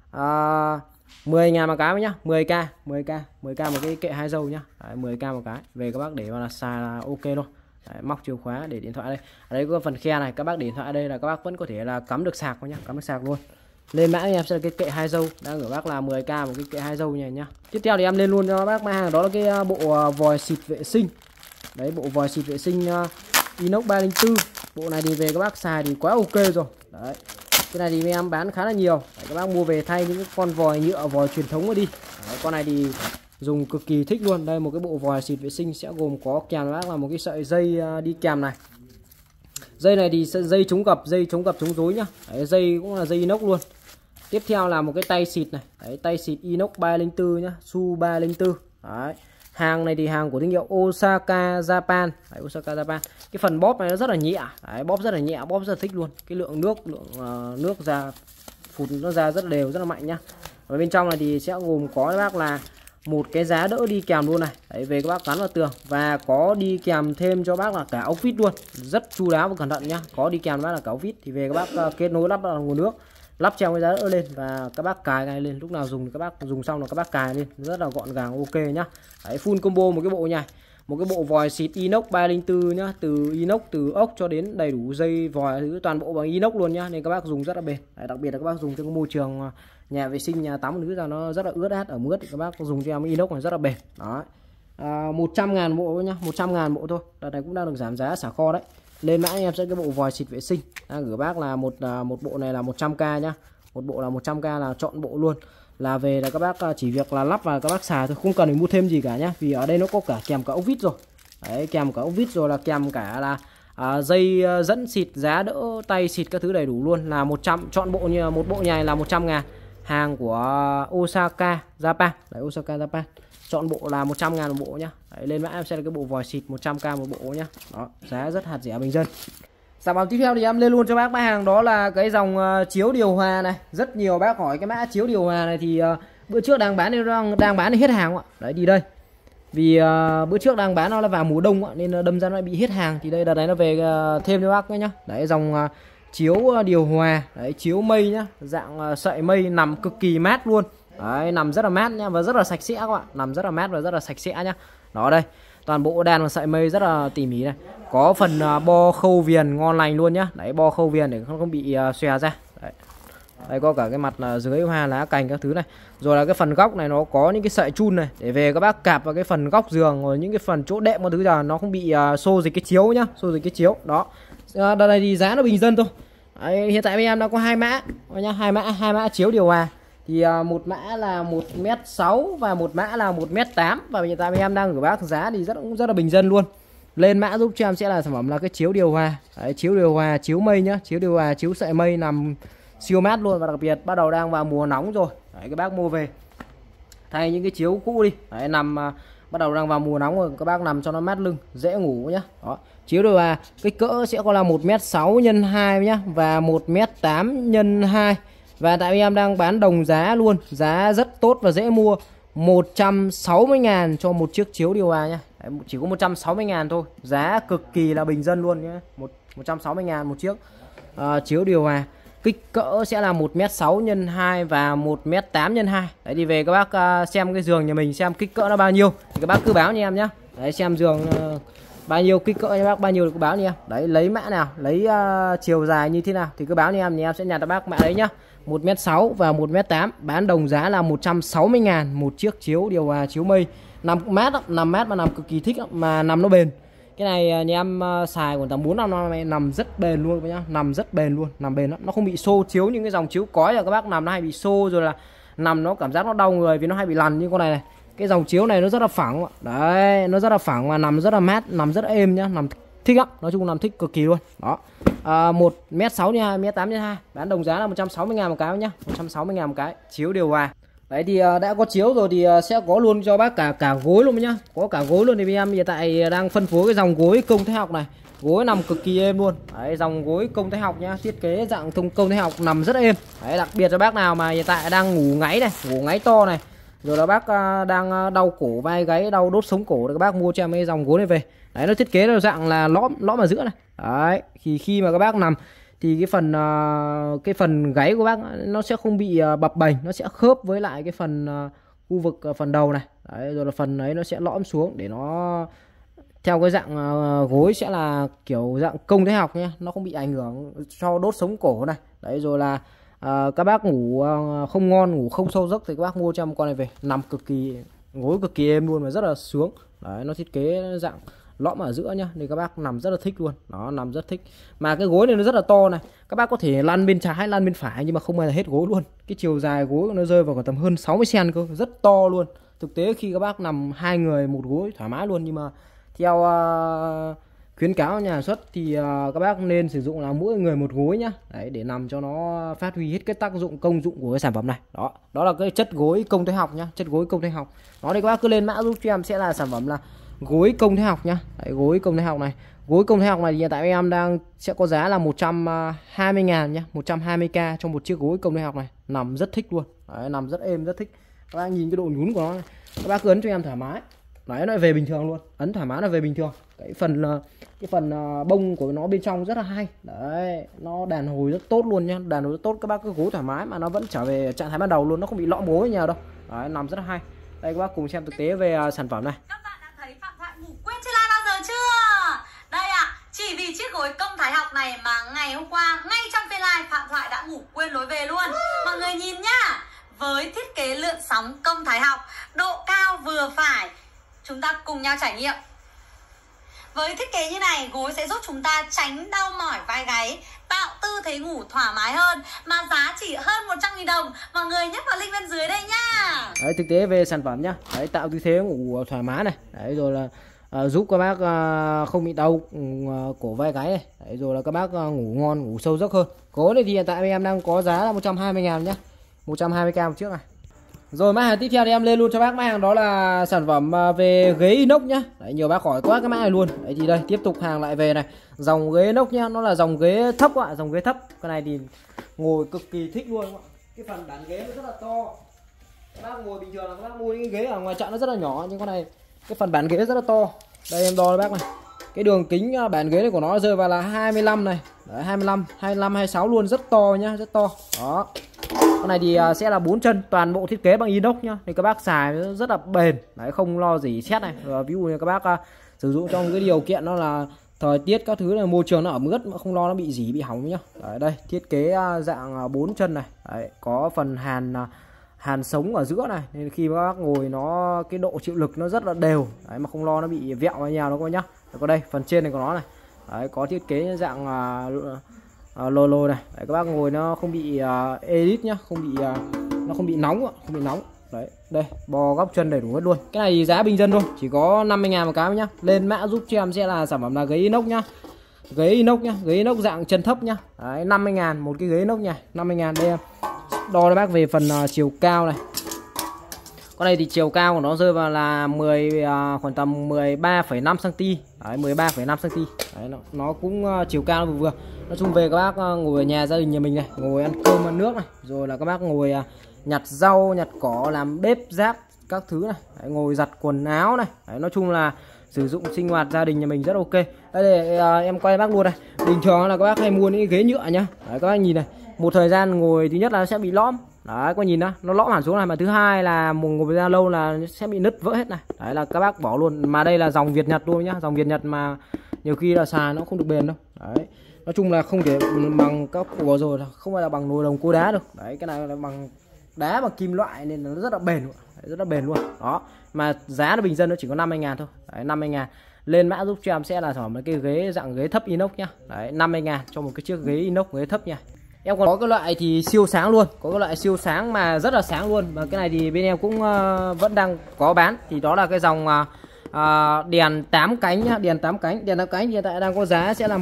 10.000 một cái nhá, 10k một cái kệ hai dâu nhá. Đấy, 10k một cái. Về các bác để vào là xài là ok luôn. Đấy, móc chìa khóa để điện thoại đây. Ở đây có phần khe này, các bác để điện thoại ở đây là các bác vẫn có thể là cắm được sạc nhá, cắm được sạc luôn. Lên mã em sẽ là cái kệ hai dâu, đang gửi bác là 10k một cái kệ hai dâu này nhá. Tiếp theo thì em lên luôn cho bác mặt hàng đó là cái bộ vòi xịt vệ sinh. Đấy, bộ vòi xịt vệ sinh inox 304. Bộ này thì về các bác xài thì quá ok rồi. Đấy. Cái này thì em bán khá là nhiều. Đấy, các bác mua về thay những cái con vòi nhựa, vòi truyền thống ở đi. Đấy, con này thì dùng cực kỳ thích luôn. Đây một cái bộ vòi xịt vệ sinh sẽ gồm có kèm bác là một cái sợi dây đi kèm này. Dây này thì dây chống gập, chống rối nhá. Đấy, dây cũng là dây inox luôn. Tiếp theo là một cái tay xịt này. Đấy, tay xịt inox 304 nhá, Su 304. Đấy. Hàng này thì hàng của thương hiệu Osaka Japan. Đấy, Osaka Japan. Cái phần bóp này nó rất là nhẹ. Đấy, bóp rất là nhẹ, bóp rất là thích luôn. Cái lượng nước ra phụt nó ra rất đều, rất là mạnh nhá. Ở bên trong này thì sẽ gồm có các bác là một cái giá đỡ đi kèm luôn này. Đấy, về các bác gắn vào tường và có đi kèm thêm cho bác là cả ốc vít luôn, rất chu đáo và cẩn thận nhá. Có đi kèm bác là cả ốc vít, thì về các bác kết nối lắp vào nguồn nước, lắp treo cái giá đỡ lên và các bác cài lên, lúc nào dùng thì các bác dùng xong là các bác cài lên, rất là gọn gàng, ok nhá. Đấy, full combo một cái bộ này, một cái bộ vòi xịt inox 304 nhá, từ inox, từ ốc cho đến đầy đủ dây vòi thứ toàn bộ bằng inox luôn nhá, nên các bác dùng rất là bền. Đấy, đặc biệt là các bác dùng trong môi trường nhà vệ sinh, nhà tắm thứ ra nó rất là ướt át, ở ướt thì các bác dùng cho em inox này rất là bền. Đó, 100.000 bộ nhá, 100.000 bộ thôi. Đợt này cũng đang được giảm giá xả kho đấy. Lên mã em sẽ cái bộ vòi xịt vệ sinh đang gửi bác là một bộ này là 100k nhá, một bộ là 100k là chọn bộ luôn, là về là các bác chỉ việc là lắp và các bác xài thôi, không cần phải mua thêm gì cả nhá, vì ở đây nó có cả kèm cả ốc vít rồi. Đấy, kèm cả ốc vít rồi là kèm cả là dây dẫn xịt, giá đỡ tay xịt các thứ đầy đủ luôn, là 100 chọn bộ, như một bộ này là 100.000, hàng của Osaka Japan. Đấy, Osaka Japan, chọn bộ là 100.000 một bộ nhá. Đấy, lên mã em sẽ là cái bộ vòi xịt 100k một bộ nhá. Đó, giá rất hạt rẻ bình dân. Sản phẩm tiếp theo thì em lên luôn cho bác mã hàng, đó là cái dòng chiếu điều hòa này. Rất nhiều bác hỏi cái mã chiếu điều hòa này thì bữa trước đang bán thì hết hàng ạ. Đấy, đi đây. Vì bữa trước đang bán nó là vào mùa đông ạ, nên đâm ra nó bị hết hàng, thì đây đợt này nó về thêm cho bác nhá. Đấy, dòng chiếu điều hòa, đấy, chiếu mây nhá, dạng sợi mây, nằm cực kỳ mát luôn. Đấy, nằm rất là mát nhá, và rất là sạch sẽ các bạn, nằm rất là mát và rất là sạch sẽ nhá. Đó, đây toàn bộ đàn và sợi mây rất là tỉ mỉ này, có phần bo khâu viền ngon lành luôn nhá. Đấy, bo khâu viền để không bị xòe ra. Đấy, đây có cả cái mặt dưới hoa lá cành các thứ này, rồi là cái phần góc này nó có những cái sợi chun này để về các bác cạp vào cái phần góc giường, rồi những cái phần chỗ đệm một thứ giờ nó không bị xô dịch cái chiếu nhá, xô dịch cái chiếu. Đó, đợt này thì giá nó bình dân thôi. Đấy, hiện tại bên em đã có hai mã nhá, hai mã chiếu điều hòa, thì một mã là 1m6 và một mã là 1m8, và hiện tại bên em đang gửi bác giá thì rất là bình dân luôn. Lên mã giúp cho em sẽ là sản phẩm là cái chiếu điều hòa. Đấy, chiếu điều hòa chiếu mây nhá, chiếu điều hòa chiếu sợi mây nằm siêu mát luôn, và đặc biệt bắt đầu đang vào mùa nóng rồi. Đấy, các bác mua về thay những cái chiếu cũ đi. Đấy, nằm bắt đầu đang vào mùa nóng rồi, các bác nằm cho nó mát lưng, dễ ngủ nhá. Đó, chiếu điều hòa kích cỡ sẽ có là 1m6 x 2 nhá, và 1m8 x 2. Và tại em đang bán đồng giá luôn, giá rất tốt và dễ mua, 160.000 cho một chiếc chiếu điều hòa nhá. Đấy, chỉ có 160.000 thôi, giá cực kỳ là bình dân luôn nhé. 160.000 một chiếc chiếu điều hòa. Kích cỡ sẽ là 1m6 x 2 và 1m8 x 2. Đấy, thì về các bác xem cái giường nhà mình xem kích cỡ nó bao nhiêu thì các bác cứ báo cho em nhé. Đấy, xem giường bao nhiêu, kích cỡ cho bác bao nhiêu thì cứ báo cho em. Đấy, lấy mã nào, lấy chiều dài như thế nào thì cứ báo cho em, thì em sẽ nhặt cho bác mã đấy nhá. 1m6 và 1m8 bán đồng giá là 160.000 một chiếc chiếu điều hòa chiếu mây. Nằm mát lắm, nằm mát mà nằm cực kỳ thích lắm, mà nằm nó bền. Cái này nhà em xài khoảng tầm 4 năm nay, nằm rất bền luôn nhá, nằm rất bền luôn, nằm bền lắm, nó không bị xô chiếu những cái dòng chiếu cói là các bác nằm nó hay bị xô, rồi là nằm nó cảm giác nó đau người vì nó hay bị lằn. như con này này, cái dòng chiếu này nó rất là phẳng. Đấy, nó rất là phẳng và nằm rất là mát, nằm rất là êm nhá, nằm thích lắm, nói chung nằm thích cực kỳ luôn. Đó, 1m6 x 2, 1m8 x 2 bán đồng giá là 160.000 một cái nhá, 160.000 một cái chiếu điều hòa. Đấy, thì đã có chiếu rồi thì sẽ có luôn cho bác cả gối luôn nhá, có cả gối luôn. Thì bên em hiện tại đang phân phối cái dòng gối công thái học này, gối nằm cực kỳ êm luôn. Đấy, dòng gối công thái học nhá, thiết kế dạng công thái học nằm rất êm. Đấy, đặc biệt cho bác nào mà hiện tại đang ngủ ngáy này, ngủ ngáy to này, rồi là bác đang đau cổ vai gáy, đau đốt sống cổ thì các bác mua cho em cái dòng gối này về. Đấy, nó thiết kế là dạng là lõm ở giữa này. Đấy, thì khi mà các bác nằm thì cái phần gáy của bác nó sẽ không bị bập bềnh, nó sẽ khớp với lại cái phần khu vực phần đầu này. Đấy, rồi là phần ấy nó sẽ lõm xuống để nó theo cái dạng gối sẽ là kiểu dạng công thái học nhé, nó không bị ảnh hưởng cho đốt sống cổ này. Đấy, rồi là các bác ngủ không ngon, ngủ không sâu giấc thì các bác mua cho em con này về, nằm cực kỳ, gối cực kỳ êm luôn và rất là sướng. Đấy, nó thiết kế dạng lõm ở giữa nhá, thì các bác nằm rất là thích luôn. Đó, nằm rất thích, mà cái gối này nó rất là to này, các bác có thể lăn bên trái lăn bên phải nhưng mà không bao giờ hết gối luôn. Cái chiều dài gối nó rơi vào khoảng tầm hơn 60 cm cơ, rất to luôn. Thực tế khi các bác nằm hai người một gối thoải mái luôn, nhưng mà theo khuyến cáo nhà sản xuất thì các bác nên sử dụng là mỗi người một gối nhá. Đấy, để nằm cho nó phát huy hết cái tác dụng công dụng của cái sản phẩm này. Đó là cái chất gối công thái học nhá, chất gối công thái học. Đó, thì các bác cứ lên mã giúp cho em sẽ là sản phẩm là gối công thái học nhá. Đấy, gối công thái học này. Gối công thái học này thì hiện tại em đang sẽ có giá là 120.000 nhá, 120k cho một chiếc gối công thái học này. Nằm rất thích luôn. Đấy, nằm rất êm, rất thích. Các bác nhìn cái độ nhún của nó này. Các bác cứ ấn cho em thoải mái. Đấy, nó về bình thường luôn. Ấn thoải mái là về bình thường. Cái phần bông của nó bên trong rất là hay. Đấy, nó đàn hồi rất tốt luôn nhá. Đàn hồi rất tốt, các bác cứ gối thoải mái mà nó vẫn trở về trạng thái ban đầu luôn, nó không bị lõm gối nhau đâu. Đấy, nằm rất là hay. Đây các bác cùng xem thực tế về sản phẩm này. Các bạn đã thấy Phạm Thoại ngủ quên trên live bao giờ chưa? Đây ạ, chỉ vì chiếc gối công thái học này mà ngày hôm qua ngay trong phiên live Phạm Thoại đã ngủ quên lối về luôn. Mọi người nhìn nhá, với thiết kế lượn sóng công thái học, độ cao vừa phải, chúng ta cùng nhau trải nghiệm. Với thiết kế như này, gối sẽ giúp chúng ta tránh đau mỏi vai gáy, tạo tư thế ngủ thoải mái hơn, mà giá chỉ hơn 100.000 đồng. Mọi người nhấp vào link bên dưới đây nhá. Đấy, thực tế về sản phẩm nhá. Đấy, tạo tư thế ngủ thoải mái này. Đấy, rồi là giúp các bác không bị đau cổ vai gáy này. Đấy, rồi là các bác ngủ ngon, ngủ sâu giấc hơn. Gối này thì hiện tại em đang có giá là 120.000 nhá, 120k một chiếc này. Rồi mã hàng tiếp theo thì em lên luôn cho bác mã hàng đó là sản phẩm về ghế inox nhá. Đấy, nhiều bác hỏi quá cái mã này luôn. Đấy thì đây tiếp tục hàng lại về này, dòng ghế inox nhá, nó là dòng ghế thấp ạ, dòng ghế thấp. Cái này thì ngồi cực kỳ thích luôn ạ. Cái phần bàn ghế nó rất là to. Các bác ngồi bình thường là các bác mua những cái ghế ở ngoài chợ nó rất là nhỏ, nhưng con này cái phần bàn ghế rất là to. Đây em đo cho bác này. Cái đường kính bàn ghế này của nó rơi vào là 25 này. Đấy, 25, 26 luôn, rất to nhá, rất to. Đó. Con này thì sẽ là 4 chân, toàn bộ thiết kế bằng inox nhá, thì các bác xài rất là bền. Đấy, không lo gì xét này. Rồi, ví dụ như các bác sử dụng trong cái điều kiện nó là thời tiết các thứ là môi trường nó ẩm ướt mà không lo nó bị gì bị hỏng nhá. Đấy, đây thiết kế dạng 4 chân này. Đấy, có phần hàn sống ở giữa này, nên khi các bác ngồi nó cái độ chịu lực nó rất là đều. Đấy, mà không lo nó bị vẹo vào nhau đâu các bác nhá. Đấy, có đây phần trên này của nó này. Đấy, có thiết kế dạng lô này. Đấy, các bác ngồi nó không bị edit nhá, nó không bị nóng, không bị nóng. Đấy, đây bò góc chân đầy đủ hết luôn. Cái này thì giá bình dân thôi, chỉ có 50.000 một cái nhá. Lên mã giúp cho em sẽ là sản phẩm là ghế inox nhá. Ghế inox nhá, ghế inox dạng chân thấp nhá. Đấy, 50.000 một cái ghế inox nha. 50.000 đây em. Đo cho bác về phần chiều cao này. Con này thì chiều cao của nó rơi vào là khoảng tầm 13,5 cm. Đấy, 13,5 cm. Đấy, nó cũng chiều cao vừa vừa. Nói chung về các bác ngồi ở nhà gia đình nhà mình này, ngồi ăn cơm ăn nước này, rồi là các bác ngồi nhặt rau, nhặt cỏ, làm bếp rác các thứ này. Đấy, ngồi giặt quần áo này. Đấy, nói chung là sử dụng sinh hoạt gia đình nhà mình rất ok. Đây em quay bác luôn này. Bình thường là các bác hay mua những ghế nhựa nhá. Đấy, các bác nhìn này, một thời gian ngồi thứ nhất là sẽ bị lõm. Đấy, có nhìn đó, nó lõm hẳn xuống này, mà thứ hai là một ngồi ra lâu là sẽ bị nứt vỡ hết này. Đấy là các bác bỏ luôn. Mà đây là dòng Việt Nhật luôn nhá, dòng Việt Nhật mà nhiều khi là xài nó không được bền đâu. Đấy, nói chung là không thể bằng các cụ bao giờ, không phải là bằng nồi đồng cối đá được. Đấy, cái này là bằng đá, bằng kim loại nên nó rất là bền. Đấy, rất là bền luôn. Đó, mà giá nó bình dân nó chỉ có 50.000 thôi. Đấy, 50.000. Lên mã giúp cho em sẽ là sản phẩm cái ghế dạng ghế thấp inox nhá. Đấy, 50.000 cho một cái chiếc ghế inox ghế thấp nha. Em còn có cái loại thì siêu sáng luôn, có cái loại siêu sáng mà rất là sáng luôn, và cái này thì bên em cũng vẫn đang có bán. Thì đó là cái dòng đèn 8 cánh nhá, đèn 8 cánh thì hiện tại đang có giá sẽ là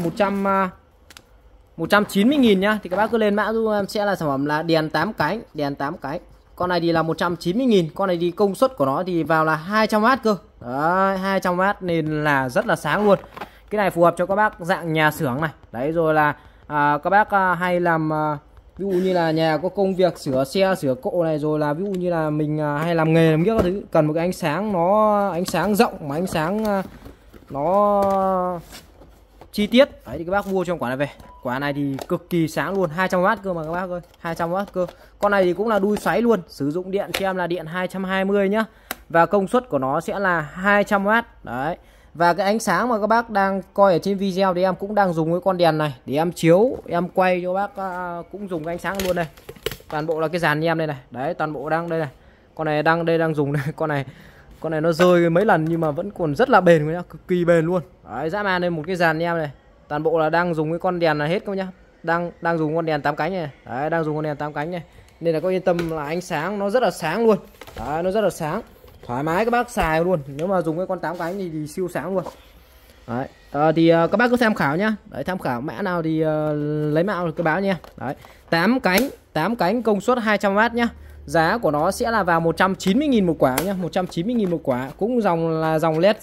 190.000 nhá. Thì các bác cứ lên mã giúp em sẽ là sản phẩm là đèn 8 cánh, đèn 8 cánh. Con này thì là 190.000, con này thì công suất của nó thì vào là 200W cơ. Đấy, 200W nên là rất là sáng luôn. Cái này phù hợp cho các bác dạng nhà xưởng này. Đấy, rồi là các bác hay làm ví dụ như là nhà có công việc sửa xe sửa cộ này, rồi là ví dụ như là mình hay làm nghề làm nghĩa các thứ, cần một cái ánh sáng ánh sáng rộng mà ánh sáng nó chi tiết. Đấy thì các bác mua trong quả này về. Quả này thì cực kỳ sáng luôn, 200W cơ mà các bác ơi, 200W cơ. Con này thì cũng là đuôi xoáy luôn, sử dụng điện cho em là điện 220 nhá. Và công suất của nó sẽ là 200W. Đấy. Và cái ánh sáng mà các bác đang coi ở trên video thì em cũng đang dùng cái con đèn này để em chiếu, em quay cho bác cũng dùng cái ánh sáng luôn đây. Toàn bộ là cái dàn như em đây này. Đấy, toàn bộ đang đây này. Con này đang dùng đây, con này nó rơi mấy lần nhưng mà vẫn còn rất là bền nhá, cực kỳ bền luôn. Đấy, dã man lên một cái dàn như em này. Toàn bộ là đang dùng cái con đèn này hết các nhá. Đang dùng con đèn 8 cánh này. Đấy, đang dùng con đèn 8 cánh này. Nên là có yên tâm là ánh sáng nó rất là sáng luôn. Đấy, nó rất là sáng. Thoải mái các bác xài luôn. Nếu mà dùng cái con 8 cánh thì siêu sáng luôn. Đấy. Thì các bác cứ tham khảo nhá. Đấy, tham khảo mã nào thì lấy mã cứ báo nha. Đấy. 8 cánh công suất 200W nhá. Giá của nó sẽ là vào 190.000 một quả nhá, 190.000 một quả. Cũng là dòng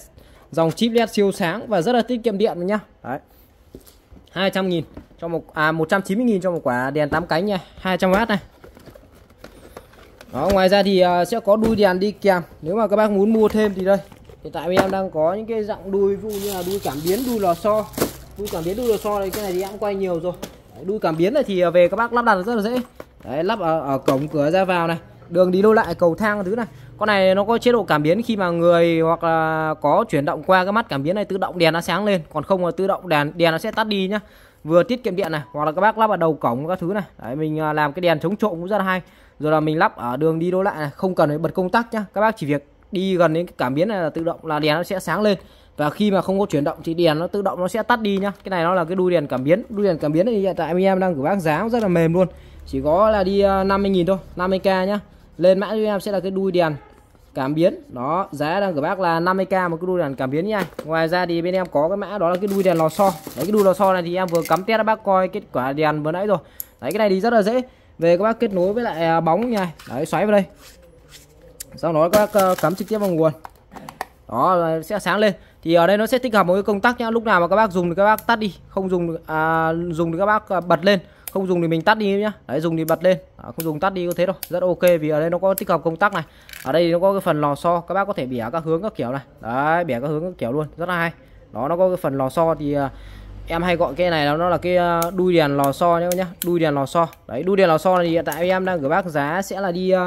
Dòng chip LED siêu sáng và rất là tiết kiệm điện nhá. Đấy. 200.000 cho một 190.000 cho một quả đèn 8 cánh nha, 200W này. Đó, ngoài ra thì sẽ có đuôi đèn đi kèm. Nếu mà các bác muốn mua thêm thì đây. Hiện tại em đang có những cái dạng đuôi ví dụ như là đuôi cảm biến, đuôi lò xo. Đuôi cảm biến, đuôi lò xo này, cái này thì em quay nhiều rồi. Đấy, đuôi cảm biến này thì về các bác lắp đặt rất là dễ. Đấy, lắp ở cổng cửa ra vào này, đường đi lô lại, cầu thang thứ này. Con này nó có chế độ cảm biến, khi mà người hoặc là có chuyển động qua cái mắt cảm biến này tự động đèn nó sáng lên, còn không là tự động đèn nó sẽ tắt đi nhá. Vừa tiết kiệm điện này, hoặc là các bác lắp ở đầu cổng các thứ này. Đấy, mình làm cái đèn chống trộm cũng rất là hay. Rồi là mình lắp ở đường đi đô lại này, không cần phải bật công tắc nhá. Các bác chỉ việc đi gần đến cái cảm biến này là tự động là đèn nó sẽ sáng lên. Và khi mà không có chuyển động thì đèn nó tự động nó sẽ tắt đi nhá. Cái này nó là cái đuôi đèn cảm biến. Đuôi đèn cảm biến này hiện tại em đang gửi bác giá rất là mềm luôn. Chỉ có là đi 50.000 thôi, 50k nhá. Lên mã cho em sẽ là cái đuôi đèn cảm biến. Đó, giá đang gửi bác là 50k một cái đuôi đèn cảm biến nha. Ngoài ra thì bên em có cái mã đó là cái đuôi đèn lò xo. Đấy, cái đuôi lò xo này thì em vừa cắm test các bác coi kết quả đèn vừa nãy rồi. Đấy, cái này thì rất là dễ. Về các bác kết nối với lại bóng nha. Đấy, xoáy vào đây. Sau đó các bác cắm trực tiếp vào nguồn. Đó, sẽ sáng lên. Thì ở đây nó sẽ tích hợp một cái công tắc nhá. Lúc nào mà các bác dùng thì các bác tắt đi, không dùng dùng thì các bác bật lên, không dùng thì mình tắt đi nhá. Đấy, dùng thì bật lên, không dùng tắt đi có thế thôi. Rất ok vì ở đây nó có tích hợp công tắc này. Ở đây nó có cái phần lò xo, các bác có thể bẻ các hướng các kiểu này. Đấy, bẻ các hướng các kiểu luôn, rất là hay. Đó, nó có cái phần lò xo thì em hay gọi cái này nó là cái đuôi đèn lò xo nhá, đuôi đèn lò xo. Đấy, đuôi đèn lò xo này thì hiện tại em đang gửi bác giá sẽ là đi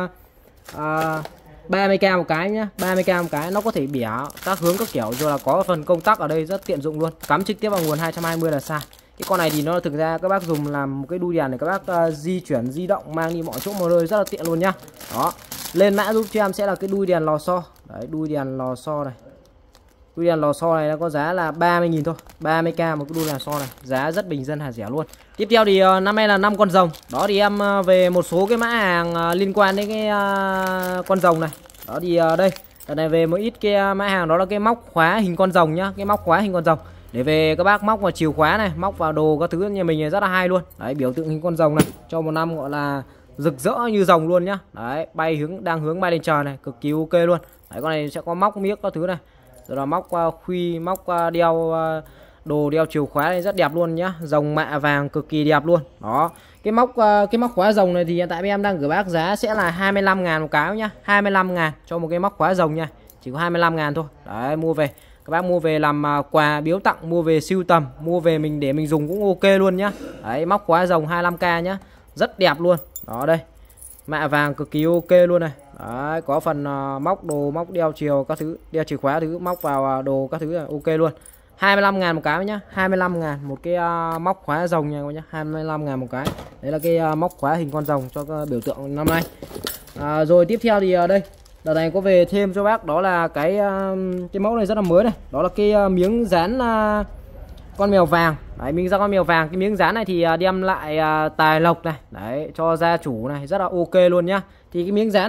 30k một cái nhá, 30k một cái. Nó có thể bẻ các hướng các kiểu, rồi là có phần công tắc ở đây rất tiện dụng luôn. Cắm trực tiếp vào nguồn 220 là sai. Cái con này thì nó thực ra các bác dùng làm một cái đuôi đèn để các bác di chuyển, di động, mang đi mọi chỗ mọi nơi rất là tiện luôn nhá. Đó, lên mã giúp cho em sẽ là cái đuôi đèn lò xo. Đấy, đuôi đèn lò xo này. Đuôi đèn lò xo này nó có giá là 30.000 thôi, 30k một cái đuôi đèn xo này, giá rất bình dân, rẻ luôn. Tiếp theo thì năm nay là 5 con rồng. Đó thì em về một số cái mã hàng liên quan đến cái con rồng này. Đó thì đây, đợt này về một ít cái mã hàng đó là cái móc khóa hình con rồng nhá, cái móc khóa hình con rồng. Để về các bác móc vào chìa khóa này, móc vào đồ các thứ nhà mình rất là hay luôn. Đấy, biểu tượng hình con rồng này, cho một năm gọi là rực rỡ như rồng luôn nhá. Đấy, đang hướng bay lên trời này, cực kỳ ok luôn. Đấy, con này sẽ có móc miếc các thứ này. Rồi là móc khuy, móc đeo đồ đeo chìa khóa này rất đẹp luôn nhá. Rồng mạ vàng cực kỳ đẹp luôn. Đó, cái móc khóa rồng này thì hiện tại em đang gửi bác giá sẽ là 25.000 một cái nhá, 25.000 cho một cái móc khóa rồng nha. Chỉ có 25.000 thôi. Đấy, mua về các bác mua về làm quà biếu tặng, mua về sưu tầm, mua về mình để mình dùng cũng ok luôn nhá. Đấy, móc khóa rồng 25k nhá, rất đẹp luôn. Đó, đây mạ vàng cực kỳ ok luôn này. Đấy, có phần móc đồ, móc đeo chiều các thứ, đeo chìa khóa thứ, móc vào đồ các thứ là ok luôn. 25.000 một cái nhá, 25.000 một cái móc khóa rồng nha các nhá, 25.000 một cái. Đấy là cái móc khóa hình con rồng cho biểu tượng năm nay. Rồi tiếp theo thì đây đợt này có về thêm cho bác đó là cái mẫu này rất là mới này, đó là cái miếng dán con mèo vàng. Đấy, miếng dán con mèo vàng. Cái miếng dán này thì đem lại tài lộc này, đấy, cho gia chủ này, rất là ok luôn nhá. Thì cái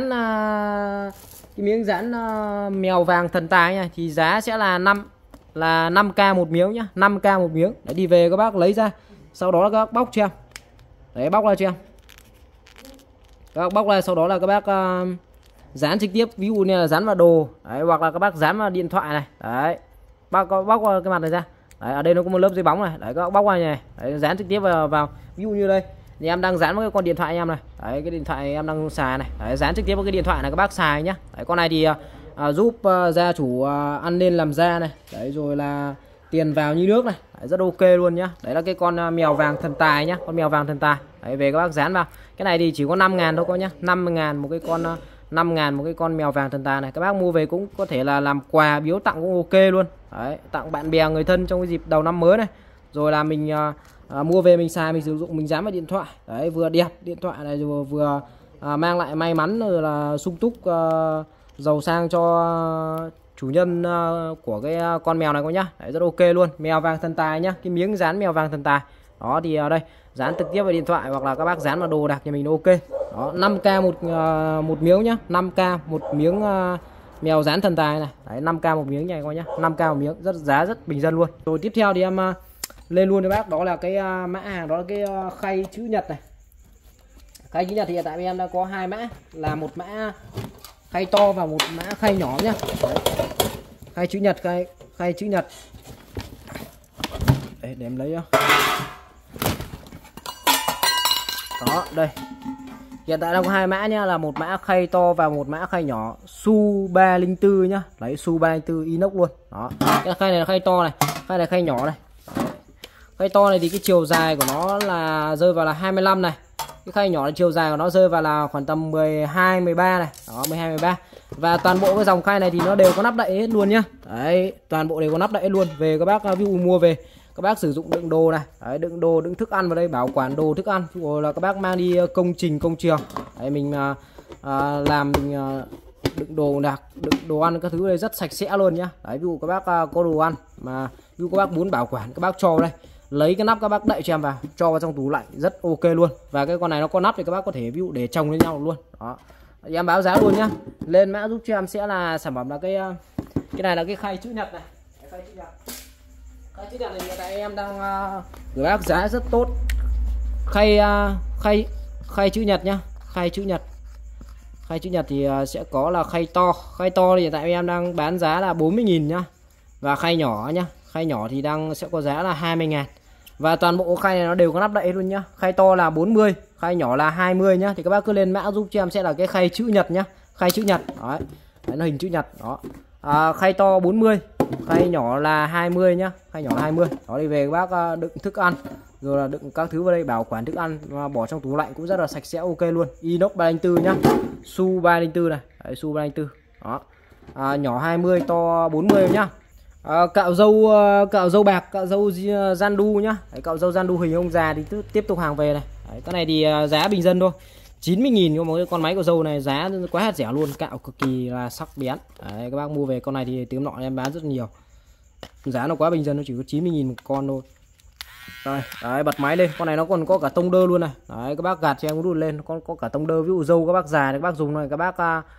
miếng dán mèo vàng thần tài nha, thì giá sẽ là 5k một miếng nhá, 5k một miếng. Đấy, đi về các bác lấy ra, sau đó là các bác bóc cho em. Đấy, bóc ra cho em. Các bác bóc ra, sau đó là các bác dán trực tiếp, ví dụ như là dán vào đồ. Đấy, hoặc là các bác dán vào điện thoại này. Đấy, bác bóc qua cái mặt này ra. Đấy, ở đây nó có một lớp giấy bóng này. Đấy, các bác bóc qua này. Đấy, dán trực tiếp vào ví dụ như đây thì em đang dán với con điện thoại em này. Đấy, cái điện thoại em đang xài này. Đấy, dán trực tiếp với cái điện thoại này các bác xài nhá. Đấy, con này thì giúp gia chủ ăn nên làm ra này. Đấy, rồi là tiền vào như nước này. Đấy, rất ok luôn nhá. Đấy là cái con mèo vàng thần tài nhá, con mèo vàng thần tài. Đấy, về các bác dán vào. Cái này thì chỉ có 5.000 thôi cô nhá, 50.000 một cái con 5.000 một cái con mèo vàng thần tài này. Các bác mua về cũng có thể là làm quà biếu tặng cũng ok luôn. Đấy, tặng bạn bè người thân trong cái dịp đầu năm mới này. Rồi là mình mua về mình xài, mình sử dụng, mình dán vào điện thoại. Đấy, vừa đẹp điện thoại này, rồi vừa mang lại may mắn, rồi là sung túc giàu sang cho chủ nhân của cái con mèo này cô nhá. Đấy, rất ok luôn, mèo vàng thần tài nhá, cái miếng dán mèo vàng thần tài. Đó thì ở đây dán trực tiếp vào điện thoại, hoặc là các bác dán vào đồ đạc nhà mình ok. Đó, 5k một miếng nhá, 5k một miếng mèo dán thần tài này. Đấy, 5k một miếng nha các nhá, 5k một miếng, giá rất bình dân luôn. Rồi tiếp theo thì em lên luôn cho bác đó là cái mã hàng, đó là cái khay chữ nhật này. Khay chữ nhật thì hiện tại em đã có hai mã, là một mã khay to và một mã khay nhỏ nhá. Đấy, khay chữ nhật, khay chữ nhật. Đấy, để em lấy nhá. Đó, đây. Hiện tại đang có 2 mã nhá, là một mã khay to và một mã khay nhỏ, Su 304 nhá. Đấy, Su 304 inox luôn. Đó. Cái khay này là khay to này, khay này khay nhỏ này. Đấy. Khay to này thì cái chiều dài của nó là rơi vào là 25 này. Cái khay nhỏ là chiều dài của nó rơi vào là khoảng tầm 12 13 này. Đó, 12 13. Và toàn bộ cái dòng khay này thì nó đều có nắp đậy hết luôn nhá. Đấy, toàn bộ đều có nắp đậy hết luôn. Về các bác ví dụ mua về các bác sử dụng đựng đồ này, đấy, đựng đồ, đựng thức ăn vào đây, bảo quản đồ thức ăn, rồi là các bác mang đi công trình công trường, đấy, mình làm mình đựng đồ đạc, đựng đồ ăn các thứ đây rất sạch sẽ luôn nhá. Đấy, ví dụ các bác có đồ ăn mà ví dụ các bác muốn bảo quản, các bác cho vào đây, lấy cái nắp các bác đậy cho em vào, cho vào trong tủ lạnh rất ok luôn. Và cái con này nó có nắp thì các bác có thể ví dụ để chồng lên nhau luôn. Đó, em báo giá luôn nhá. Lên mã giúp cho em sẽ là sản phẩm là cái này là cái khay chữ nhật này, cái khay chữ nhật. Khay chữ nhật này hiện tại em đang gửi bác giá rất tốt. Khay chữ nhật nhá, khay chữ nhật. Khay chữ nhật thì sẽ có là khay to. Khay to thì hiện tại em đang bán giá là 40.000 nhá. Và khay nhỏ nhá, khay nhỏ thì sẽ có giá là 20.000. Và toàn bộ khay này nó đều có nắp đậy luôn nhá. Khay to là 40, khay nhỏ là 20 nhá. Thì các bác cứ lên mã giúp cho em sẽ là cái khay chữ nhật nhá. Khay chữ nhật. Đấy. Đấy, nó hình chữ nhật đó. Khay to 40, khay nhỏ là 20 nhá. Khay nhỏ là 20. Đó, đi về các bác đựng thức ăn, rồi là đựng các thứ vào đây, bảo quản thức ăn và bỏ trong tủ lạnh cũng rất là sạch sẽ ok luôn. Inox 304 nhá. Su 304 này. Đấy, Su 304. Đó. Nhỏ 20, to 40 nhá. Cạo dâu bạc, cạo dâu Zandu nhá. Đấy, cạo dâu Zandu hình ông già thì tiếp tục hàng về này. Đấy, cái này thì giá bình dân thôi, 90.000 có một cái con máy cạo dâu này, giá quá hạt rẻ luôn, cạo cực kỳ là sắc bén. Đấy, các bác mua về con này thì tiếng nọ em bán rất nhiều, giá nó quá bình dân, nó chỉ có 90.000 một con thôi. Rồi, đấy, bật máy lên, con này nó còn có cả tông đơ luôn này. Đấy, các bác gạt cho em đút lên, con có cả tông đơ, ví dụ dâu các bác già thì các bác dùng này, các bác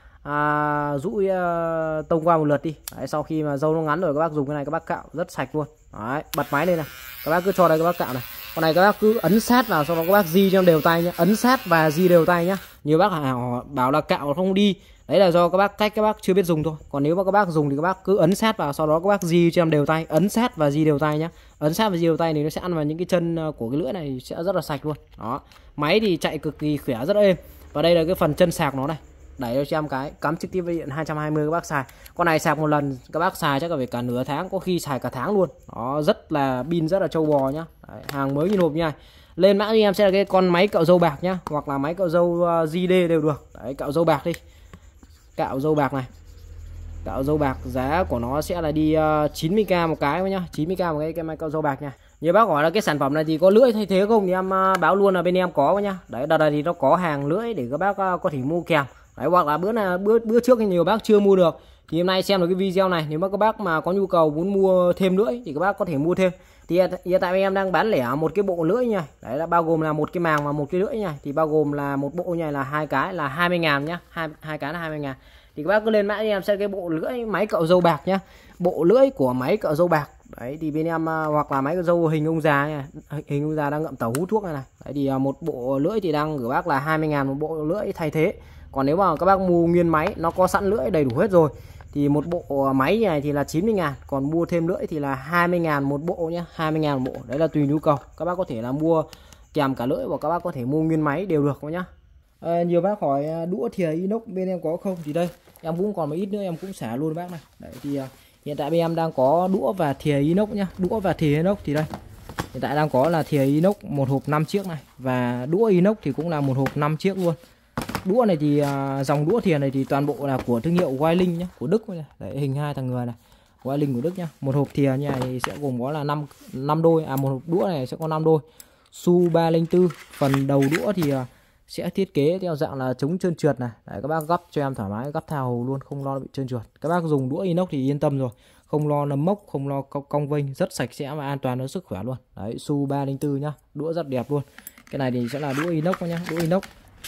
rũi tông qua một lượt đi. Đấy, sau khi mà dâu nó ngắn rồi các bác dùng cái này các bác cạo rất sạch luôn. Đấy, bật máy lên này, các bác cứ cho đây các bác cạo này. Con này các bác cứ ấn sát vào, sau đó các bác di cho đều tay nhá, ấn sát và di đều tay nhá. Nhiều bác bảo là cạo không đi, đấy là do các bác cách các bác chưa biết dùng thôi. Còn nếu mà các bác dùng thì các bác cứ ấn sát vào, sau đó các bác di cho em đều tay, ấn sát và di đều tay nhá. Ấn sát và di đều tay thì nó sẽ ăn vào những cái chân của cái lưỡi này, sẽ rất là sạch luôn. Đó, máy thì chạy cực kỳ khỏe, rất êm. Và đây là cái phần chân sạc nó này, đẩy cho em cái, cắm trực tiếp với điện 220 các bác xài. Con này sạc một lần các bác xài chắc là phải cả nửa tháng, có khi xài cả tháng luôn. Nó rất là pin, rất là trâu bò nhá. Đấy, hàng mới như hộp nha. Lên mã đi em sẽ là cái con máy cạo dâu bạc nhá, hoặc là máy cạo dâu JD đều được. Đấy, cạo dâu bạc đi, cạo dâu bạc này, cạo dâu bạc giá của nó sẽ là đi 90k một cái nhá, 90k một cái máy cạo dâu bạc nha. Nhiều bác hỏi là cái sản phẩm này thì có lưỡi thay thế không, thì em báo luôn là bên em có nhá. Đấy, đợt này thì nó có hàng lưỡi để các bác có thể mua kèm. Đấy, hoặc là bữa trước thì nhiều bác chưa mua được thì hôm nay xem được cái video này, nếu mà các bác mà có nhu cầu muốn mua thêm lưỡi thì các bác có thể mua thêm. Thì hiện tại em đang bán lẻ một cái bộ lưỡi nha. Đấy, là bao gồm là một cái màng và một cái lưỡi nha. Thì bao gồm là một bộ này là hai cái là 20.000 nhá, hai cái là 20.000. Thì các bác cứ lên mã em sẽ cái bộ lưỡi máy cạo dâu bạc nhá, bộ lưỡi của máy cạo dâu bạc. Đấy, thì bên em hoặc là máy cạo dâu hình ông già nha, hình ông già đang ngậm tàu hút thuốc này này. Đấy, thì một bộ lưỡi thì đang gửi bác là 20.000 một bộ lưỡi thay thế. Còn nếu mà các bác mua nguyên máy nó có sẵn lưỡi đầy đủ hết rồi thì một bộ máy như này thì là 90.000, còn mua thêm lưỡi thì là 20.000 một bộ nhá, 20.000 một bộ. Đấy là tùy nhu cầu, các bác có thể là mua kèm cả lưỡi, hoặc các bác có thể mua nguyên máy đều được nhá. Nhiều bác hỏi đũa thìa inox bên em có không, thì đây em cũng còn một ít nữa em cũng xả luôn bác này. Đấy, thì hiện tại bên em đang có đũa và thìa inox nhá, đũa và thìa inox thì đây hiện tại đang có là thìa inox một hộp 5 chiếc này, và đũa inox thì cũng là một hộp 5 chiếc luôn. Đũa này thì dòng đũa thìa này thì toàn bộ là của thương hiệu Wailing nhá, của Đức này. Đấy, hình hai thằng người này, Wailing của Đức nhá. Một hộp thìa như này thì sẽ gồm có là 5 đôi, một hộp đũa này sẽ có 5 đôi. Su 304, phần đầu đũa thì sẽ thiết kế theo dạng là chống trơn trượt này. Đấy, các bác gấp cho em thoải mái, gấp thao luôn, không lo bị trơn trượt. Các bác dùng đũa inox thì yên tâm rồi, không lo nấm mốc, không lo cong vênh, rất sạch sẽ và an toàn cho sức khỏe luôn. Đấy, Su 304 nhá, đũa rất đẹp luôn. Cái này thì sẽ là đũa inox nhá, đũa inox.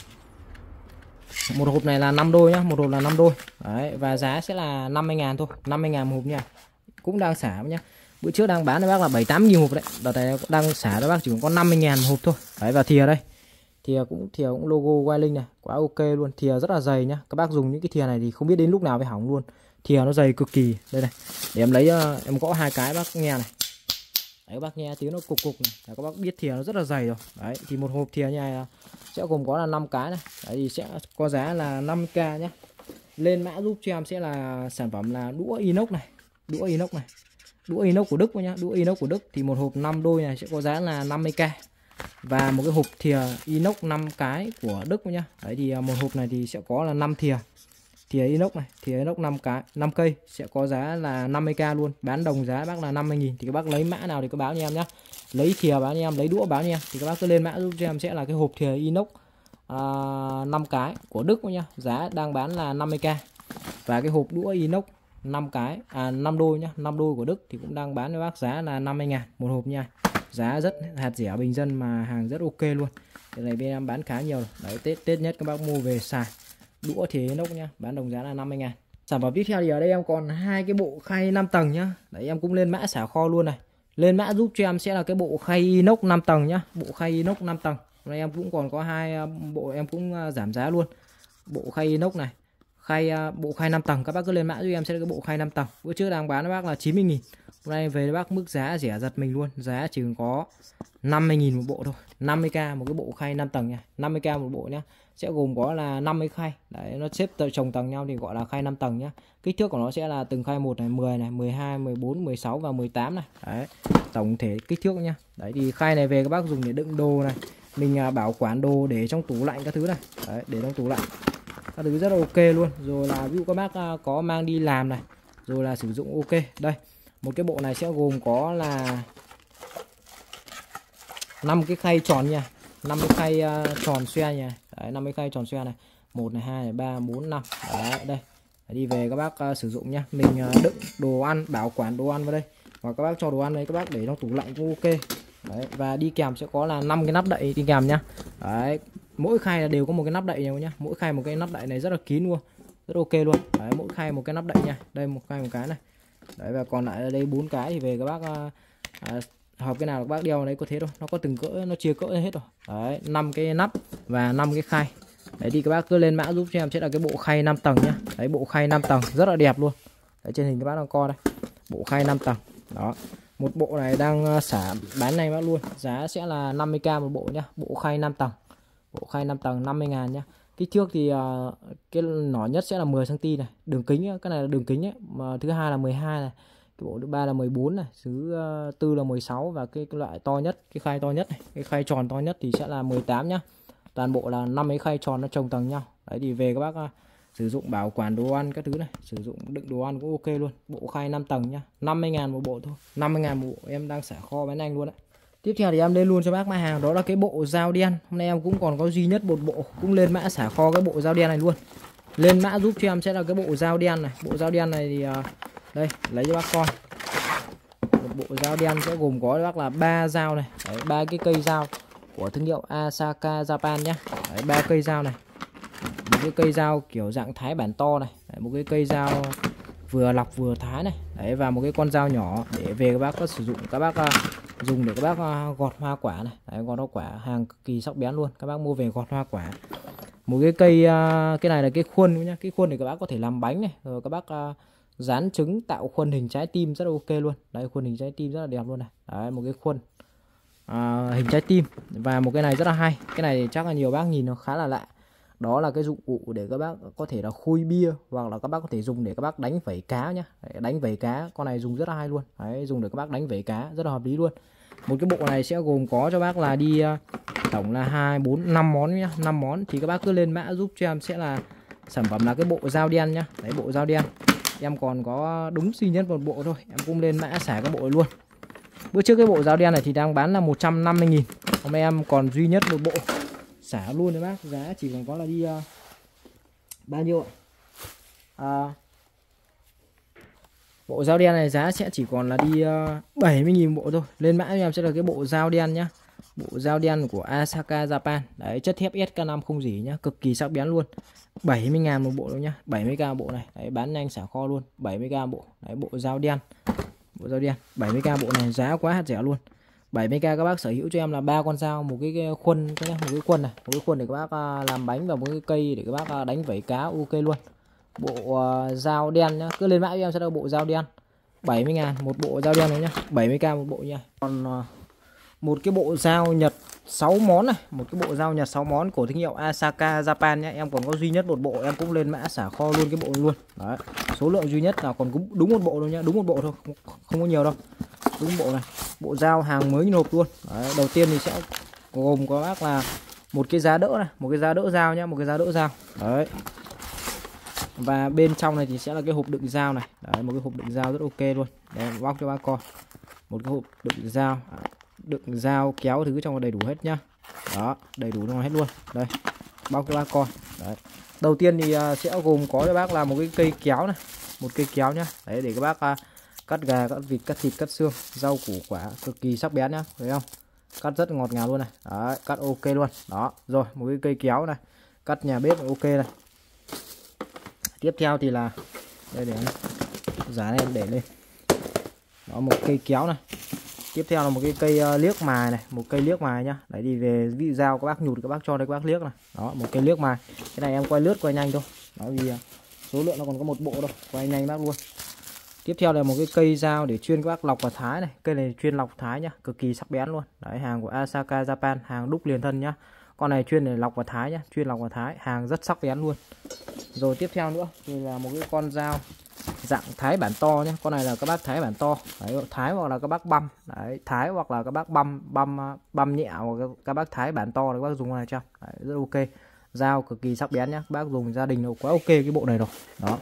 Một hộp này là 5 đôi nhá, một hộp là 5 đôi. Đấy, và giá sẽ là 50.000 thôi, 50.000 một hộp nha. Cũng đang xả nhá. Bữa trước đang bán cho bác là 7-8.000 hộp đấy. Đợt này đang xả cho bác chỉ có 50.000 hộp thôi. Đấy, và thìa đây. Thìa cũng logo Wailing này, quá ok luôn. Thìa rất là dày nhá. Các bác dùng những cái thìa này thì không biết đến lúc nào mới hỏng luôn. thìa nó dày cực kỳ. Đây này, để em lấy em gõ 2 cái bác nghe này. Đấy, các bác nghe tiếng nó cục này. Đấy, các bác biết thìa nó rất là dày rồi. Đấy, thì một hộp thìa như này sẽ gồm có là 5 cái này. Đấy, thì sẽ có giá là 50k nhé. Lên mã giúp cho em sẽ là sản phẩm là đũa inox này, đũa inox này, đũa inox của Đức nhá, đũa inox của Đức thì một hộp 5 đôi này sẽ có giá là 50k. Và một cái hộp thìa inox 5 cái của Đức nhá. Đấy thì một hộp này thì sẽ có là 5 thìa inox này, thìa inox 5 cái, 5 cây sẽ có giá là 50k luôn, bán đồng giá bác là 50.000. Thì các bác lấy mã nào thì cứ báo cho em nhá. Lấy thìa báo cho em, lấy đũa báo cho em, thì các bác cứ lên mã giúp cho em sẽ là cái hộp thìa inox 5 cái của Đức nhá, giá đang bán là 50k. Và cái hộp đũa inox 5 cái 5 đôi nhá, 5 đôi của Đức thì cũng đang bán cho bác giá là 50.000 một hộp nha. Giá rất hạt rẻ bình dân mà hàng rất ok luôn. Cái này bên em bán khá nhiều rồi. Đấy, Tết nhất các bác mua về xài. Đũa thì inox nhá, bán đồng giá là 50.000. Sản phẩm tiếp theo thì ở đây em còn 2 cái bộ khay 5 tầng nhá. Đấy, em cũng lên mã xả kho luôn này. Lên mã giúp cho em sẽ là cái bộ khay inox 5 tầng nhá, bộ khay inox 5 tầng. Hôm nay em cũng còn có 2 bộ em cũng giảm giá luôn. Bộ khay inox này, bộ khay 5 tầng, các bác cứ lên mã giúp em sẽ là cái bộ khay 5 tầng. Bữa trước đang bán với bác là 90.000. Hôm nay về với bác mức giá rẻ giật mình luôn, giá chỉ có 50.000 một bộ thôi. 50k một cái bộ khay 5 tầng nha, 50k một bộ nhá. Sẽ gồm có là 50 khay. Đấy, nó xếp chồng tầng nhau thì gọi là khay 5 tầng nhá. Kích thước của nó sẽ là từng khay 1 này, 10 này, 12, 14, 16 và 18 này. Đấy, tổng thể kích thước nhá. Đấy thì khay này về các bác dùng để đựng đồ này, mình bảo quản đồ để trong tủ lạnh các thứ này. Đấy, để trong tủ lạnh các thứ rất là ok luôn. Rồi là ví dụ các bác có mang đi làm này, rồi là sử dụng ok. Đây, một cái bộ này sẽ gồm có là 5 cái khay tròn nha, 5 cái khay tròn xoe nha. Đấy, 50 khay tròn xoe này, 1 này, 2 này, 3, 4, 5. Đấy, đây. Đi về các bác sử dụng nhá. Mình đựng đồ ăn, bảo quản đồ ăn vào đây. Và các bác cho đồ ăn đây, các bác để trong tủ lạnh cũng ok. Đấy, và đi kèm sẽ có là 5 cái nắp đậy đi kèm nhá. Đấy, mỗi khay là đều có một cái nắp đậy nhau nhá. Mỗi khay một cái nắp đậy này rất là kín luôn, rất ok luôn. Đấy, mỗi khay một cái nắp đậy nha. Đây một khay một cái này. Đấy, và còn lại ở đây 4 cái thì về các bác hợp cái nào các bác đeo đấy có thế thôi, nó có từng cỡ, nó chia cỡ hết rồi. Đấy, 5 cái nắp và 5 cái khay. Đấy thì các bác cứ lên mã giúp cho em sẽ là cái bộ khay 5 tầng nhá. Đấy, bộ khay 5 tầng rất là đẹp luôn. Đấy, trên hình các bác đang coi đây, bộ khay 5 tầng. Đó, một bộ này đang xả bán này bác luôn, giá sẽ là 50k một bộ nhá. Bộ khay 5 tầng, bộ khay 5 tầng 50.000 nhá. Kích thước thì cái nhỏ nhất sẽ là 10 cm này, đường kính cái này là đường kính ấy, mà thứ hai là 12 này, cái bộ thứ ba là 14 này, thứ tư là 16 và cái loại to nhất, cái khay to nhất này, cái khay tròn to nhất thì sẽ là 18 nhá. Toàn bộ là 5 cái khay tròn nó chồng tầng nhau. Đấy thì về các bác sử dụng bảo quản đồ ăn các thứ này, sử dụng đựng đồ ăn cũng ok luôn. Bộ khay 5 tầng nhá, 50.000 một bộ thôi, 50.000 một bộ, em đang xả kho bán anh luôn đấy. Tiếp theo thì em lên luôn cho bác mã hàng đó là cái bộ dao đen. Hôm nay em cũng còn có duy nhất một bộ, cũng lên mã xả kho cái bộ dao đen này luôn. Lên mã giúp cho em sẽ là cái bộ dao đen này. Bộ dao đen này thì đây, lấy cho bác coi. Một bộ dao đen sẽ gồm có bác là 3 dao này, 3 cái cây dao của thương hiệu Asaka Japan nhá. 3 cây dao này. Một cái cây dao kiểu dạng thái bản to này, một cái cây dao vừa lọc vừa thái này. Đấy, và một cái con dao nhỏ để về các bác có sử dụng, các bác dùng để các bác gọt hoa quả này. Đấy, gọt hoa quả hàng cực kỳ sắc bén luôn, các bác mua về gọt hoa quả. Một cái cây, cái này là cái khuôn nhá, cái khuôn thì các bác có thể làm bánh này, rồi các bác dán trứng tạo khuôn hình trái tim rất là ok luôn. Đấy, khuôn hình trái tim rất là đẹp luôn này. Đấy, một cái khuôn hình trái tim. Và một cái này rất là hay, cái này chắc là nhiều bác nhìn nó khá là lạ. Đó là cái dụng cụ để các bác có thể là khui bia, hoặc là các bác có thể dùng để các bác đánh vẩy cá nhá. Đấy, đánh vẩy cá, con này dùng rất là hay luôn. Đấy, dùng để các bác đánh vẩy cá rất là hợp lý luôn. Một cái bộ này sẽ gồm có cho bác là đi tổng là 2, 4, 5 món nhá, 5 món. Thì các bác cứ lên mã giúp cho em sẽ là sản phẩm là cái bộ dao đen nhá. Đấy, bộ dao đen em còn có đúng duy nhất một bộ thôi, em cũng lên mã xả cái bộ luôn. Bữa trước cái bộ dao đen này thì đang bán là 150.000. Hôm nay em còn duy nhất một bộ xả luôn đấy bác, giá chỉ còn có là đi bao nhiêu ạ? Bộ dao đen này giá sẽ chỉ còn là đi 70.000 bộ thôi. Lên mã cho em sẽ là cái bộ dao đen nhá. Bộ dao đen của Asaka Japan. Đấy, chất thép SK5 không rỉ nhá, cực kỳ sắc bén luôn. 70.000 một bộ đâu nhá, 70k bộ này. Đấy, bán nhanh xả kho luôn, 70k bộ. Đấy, bộ dao đen. Bộ dao đen, 70k bộ này giá quá hạt rẻ luôn. 70k các bác sở hữu cho em là 3 con dao, một cái khuôn, một cái khuôn này, một cái khuôn để các bác làm bánh và một cái cây để các bác đánh vẩy cá ok luôn. bộ dao đen nhá, cứ lên mã em sẽ là bộ dao đen 70.000 một bộ dao đen này nhá, 70k một bộ nha. Còn một cái bộ dao Nhật 6 món này, một cái bộ dao Nhật 6 món của thương hiệu Asaka Japan nhá. Em còn có duy nhất một bộ, em cũng lên mã xả kho luôn cái bộ luôn. Đấy, số lượng duy nhất là còn đúng một bộ thôi nhá, đúng một bộ thôi, không có nhiều đâu. Đúng bộ này, bộ dao hàng mới nộp luôn. Đấy, đầu tiên thì sẽ gồm có bác là một cái giá đỡ này, một cái giá đỡ dao nhá, một cái giá đỡ dao. Đấy. Và bên trong này thì sẽ là cái hộp đựng dao này. Đấy, một cái hộp đựng dao rất ok luôn. Để bóc cho bác coi. Một cái hộp đựng dao, đựng dao kéo thứ trong đầy đủ hết nhá. Đó, đầy đủ trong hết luôn. Đây, bóc cho bác coi. Đấy. Đầu tiên thì sẽ gồm có cho bác là một cái cây kéo này, một cây kéo nhá. Đấy, để các bác cắt gà, cắt vịt, cắt thịt, cắt xương, rau củ quả cực kỳ sắc bén nhá, thấy không? Cắt rất ngọt ngào luôn này. Đấy, cắt ok luôn. Đó, rồi một cái cây kéo này, cắt nhà bếp ok này. Tiếp theo thì là đây, để giá này em để lên. Đó, một cây kéo này. Tiếp theo là một cái cây liếc mài này, một cây liếc mài nhá. Đấy, thì về ví dụ dao các bác nhụt các bác cho đây các bác liếc này. Đó, một cây liếc mài. Cái này em quay lướt quay nhanh thôi. Đó, vì số lượng nó còn có một bộ đâu, quay nhanh bác luôn. Tiếp theo là một cái cây dao để chuyên các bác lọc và thái này. Cây này chuyên lọc thái nhá, cực kỳ sắc bén luôn. Đấy, hàng của Asaka Japan, hàng đúc liền thân nhá. Con này chuyên để lọc và thái nhá, chuyên lọc và thái, hàng rất sắc bén luôn. Rồi tiếp theo nữa thì là một cái con dao dạng thái bản to nhé. Con này là các bác thái bản to. Đấy, thái hoặc là các bác băm. Đấy, thái hoặc là các bác băm nhẹ, hoặc các bác thái bản to thì các bác dùng con này cho. Đấy, rất ok. Dao cực kỳ sắc bén nhá. Các bác dùng gia đình nó quá ok cái bộ này rồi. Đó.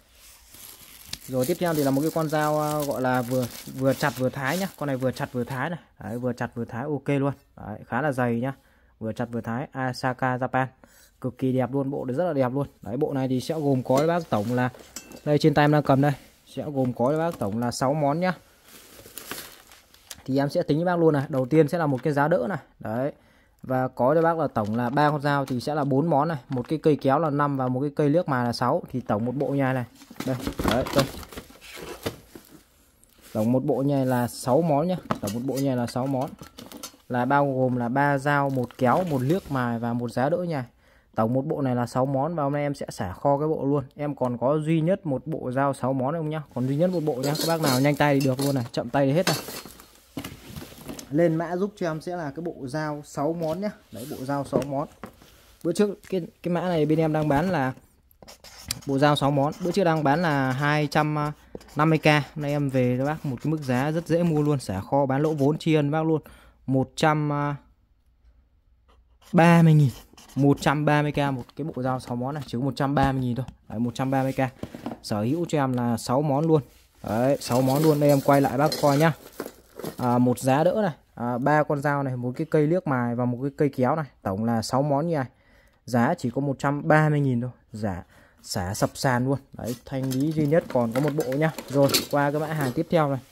Rồi tiếp theo thì là một cái con dao gọi là vừa chặt vừa thái nhá. Con này vừa chặt vừa thái này. Đấy, vừa chặt vừa thái ok luôn. Đấy, khá là dày nhá. Vừa chặt vừa thái, Asaka Japan. Cực kỳ đẹp luôn, bộ này rất là đẹp luôn. Đấy, bộ này thì sẽ gồm có cho bác tổng là đây, trên tay em đang cầm đây, sẽ gồm có cho bác tổng là 6 món nhá. Thì em sẽ tính cho bác luôn này. Đầu tiên sẽ là một cái giá đỡ này. Đấy. Và có cho bác là tổng là 3 con dao thì sẽ là 4 món này, một cái cây kéo là 5 và một cái cây liếc mài là 6, thì tổng một bộ nhà này. Đây, đấy, đây. Tổng một bộ nhà là 6 món nhá. Tổng một bộ nhà là 6 món. Là bao gồm là 3 dao, một kéo, một liếc mài và một giá đỡ nhà. Tổng một bộ này là 6 món và hôm nay em sẽ xả kho cái bộ luôn. Em còn có duy nhất một bộ dao 6 món không nhá. Còn duy nhất một bộ nhá. Các bác nào nhanh tay thì được luôn này, chậm tay thì hết này. Lên mã giúp cho em sẽ là cái bộ dao 6 món nhá. Đấy, bộ dao 6 món. Bữa trước cái mã này bên em đang bán là bộ dao 6 món. Bữa trước đang bán là 250k. Hôm nay em về cho bác một cái mức giá rất dễ mua luôn, xả kho bán lỗ vốn tri ân bác luôn. 130.000. 130k một cái bộ dao 6 món này, chỉ có 130.000 thôi. Đấy, 130k. Sở hữu cho em là 6 món luôn. Đấy, 6 món luôn. Đây em quay lại bác coi nhá. Một giá đỡ này, 3 con dao này, một cái cây liếc mài và một cái cây kéo này. Tổng là 6 món như này. Giá chỉ có 130.000 thôi. Giá xả sập sàn luôn. Đấy, thanh lý duy nhất còn có một bộ nhá. Rồi, qua cái mã hàng tiếp theo này.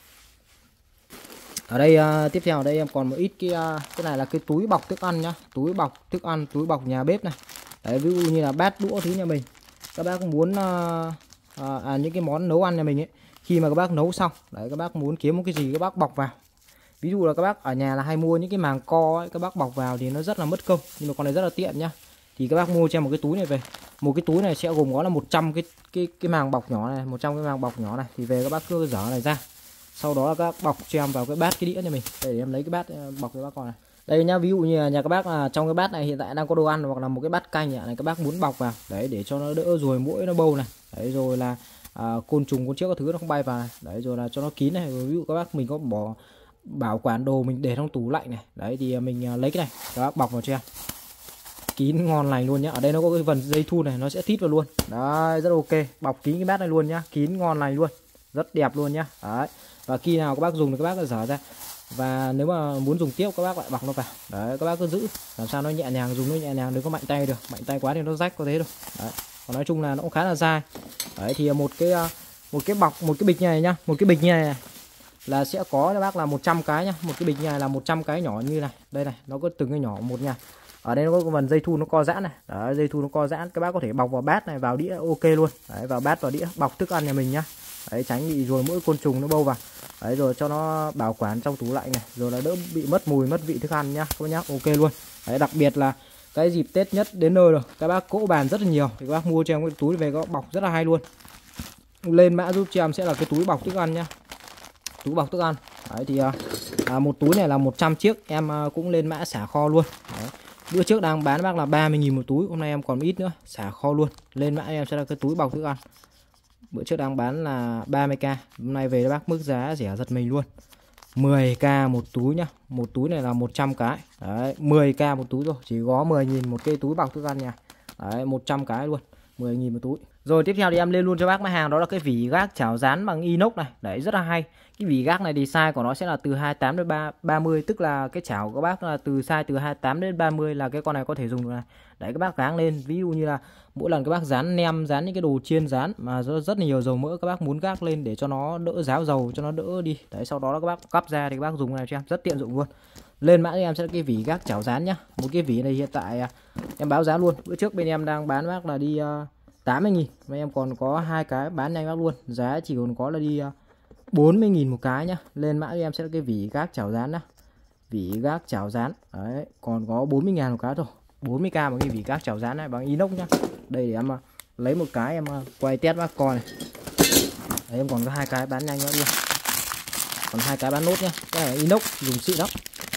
Ở đây tiếp theo ở đây em còn một ít cái này là cái túi bọc thức ăn nhá, túi bọc thức ăn, túi bọc nhà bếp này. Đấy, ví dụ như là bát đũa thứ nhà mình, các bác muốn những cái món nấu ăn nhà mình ấy, khi mà các bác nấu xong, đấy, các bác muốn kiếm một cái gì các bác bọc vào. Ví dụ là các bác ở nhà là hay mua những cái màng co ấy, các bác bọc vào thì nó rất là mất công, nhưng mà con này rất là tiện nhá. Thì các bác mua cho em một cái túi này về. Một cái túi này sẽ gồm có là 100 cái màng bọc nhỏ này, 100 cái màng bọc nhỏ này, thì về các bác cứ dở này ra. Sau đó là các bọc cho em vào cái bát cái đĩa nhà mình. Để em lấy cái bát bọc cho bác coi này. Đây nhá, ví dụ như là nhà các bác là trong cái bát này hiện tại đang có đồ ăn hoặc là một cái bát canh này, các bác muốn bọc vào. Đấy, để cho nó đỡ ruồi muỗi nó bâu này. Đấy, rồi là côn trùng con trước các thứ nó không bay vào này. Đấy, rồi là cho nó kín này. Rồi ví dụ các bác mình có bỏ bảo quản đồ mình để trong tủ lạnh này. Đấy thì mình lấy cái này các bác bọc vào cho em. Kín ngon lành luôn nhá. Ở đây nó có cái vần dây thun này, nó sẽ thít vào luôn. Đấy, rất ok. Bọc kín cái bát này luôn nhá, kín ngon lành luôn. Rất đẹp luôn nhá. Đấy. Và khi nào các bác dùng thì các bác lại dở ra. Và nếu mà muốn dùng tiếp các bác lại bọc nó vào. Đấy, các bác cứ giữ làm sao nó nhẹ nhàng, dùng nó nhẹ nhàng, đừng có mạnh tay được. Mạnh tay quá thì nó rách có thế đâu. Đấy. Còn nói chung là nó cũng khá là dai. Đấy thì một cái bọc, một cái bịch này nhá, một cái bịch như này là sẽ có các bác là 100 cái nhá. Một cái bịch như này là 100 cái nhỏ như này. Đây này, nó có từng cái nhỏ một nha. Ở đây nó có phần dây thun nó co giãn này. Đấy, dây thun nó co giãn, các bác có thể bọc vào bát này, vào đĩa ok luôn. Đấy, vào bát vào đĩa, bọc thức ăn nhà mình nhá. Đấy, tránh bị ruồi muỗi côn trùng nó bâu vào. Đấy, rồi cho nó bảo quản trong tủ lạnh này, rồi là đỡ bị mất mùi mất vị thức ăn nhá các bác nhá. Ok luôn. Đấy, đặc biệt là cái dịp Tết nhất đến nơi rồi, các bác cỗ bàn rất là nhiều thì các bác mua cho em cái túi về có bọc rất là hay luôn. Lên mã giúp cho em sẽ là cái túi bọc thức ăn nhá, túi bọc thức ăn. Đấy thì một túi này là 100 chiếc, em cũng lên mã xả kho luôn. Đấy. Bữa trước đang bán bác là 30.000 một túi, hôm nay em còn ít nữa, xả kho luôn. Lên mã em sẽ là cái túi bọc thức ăn. Bữa trước đang bán là 30k, hôm nay về bác mức giá rẻ giật mình luôn. 10k một túi nhá, một túi này là 100 cái. Đấy, 10k một túi rồi, chỉ có 10.000 một cây túi bọc thức ăn nha. Đấy, 100 cái luôn, 10.000 một túi. Rồi tiếp theo thì em lên luôn cho bác mặt hàng đó là cái vỉ gác chảo rán bằng inox này. Đấy, rất là hay. Cái vỉ gác này thì size của nó sẽ là từ 28 đến 30, tức là cái chảo của các bác là từ size từ 28 đến 30 là cái con này có thể dùng được này. Đấy, các bác gáng lên, ví dụ như là mỗi lần các bác rán nem, rán những cái đồ chiên rán mà rất là nhiều dầu mỡ, các bác muốn gác lên để cho nó đỡ ráo dầu, cho nó đỡ đi. Đấy, sau đó các bác cắp ra thì các bác dùng cái này cho em rất tiện dụng luôn. Lên mã em sẽ là cái vỉ gác chảo rán nhá. Một cái vỉ này hiện tại em báo giá luôn. Bữa trước bên em đang bán bác là đi 80.000, và em còn có 2 cái bán nhanh bác luôn, giá chỉ còn có là đi 40.000 một cái nhá. Lên mã em sẽ là cái vỉ gác chảo rán nhá, vỉ gác chảo rán. Đấy, còn có 40.000 một cái thôi, 40k một cái vỉ gác chảo rán này bằng inox nhá. Đây để em lấy một cái em quay test bác coi này. Đấy, em còn có 2 cái bán nhanh bác luôn, còn 2 cái bán nốt nhá. Cái này inox dùng xịn lắm.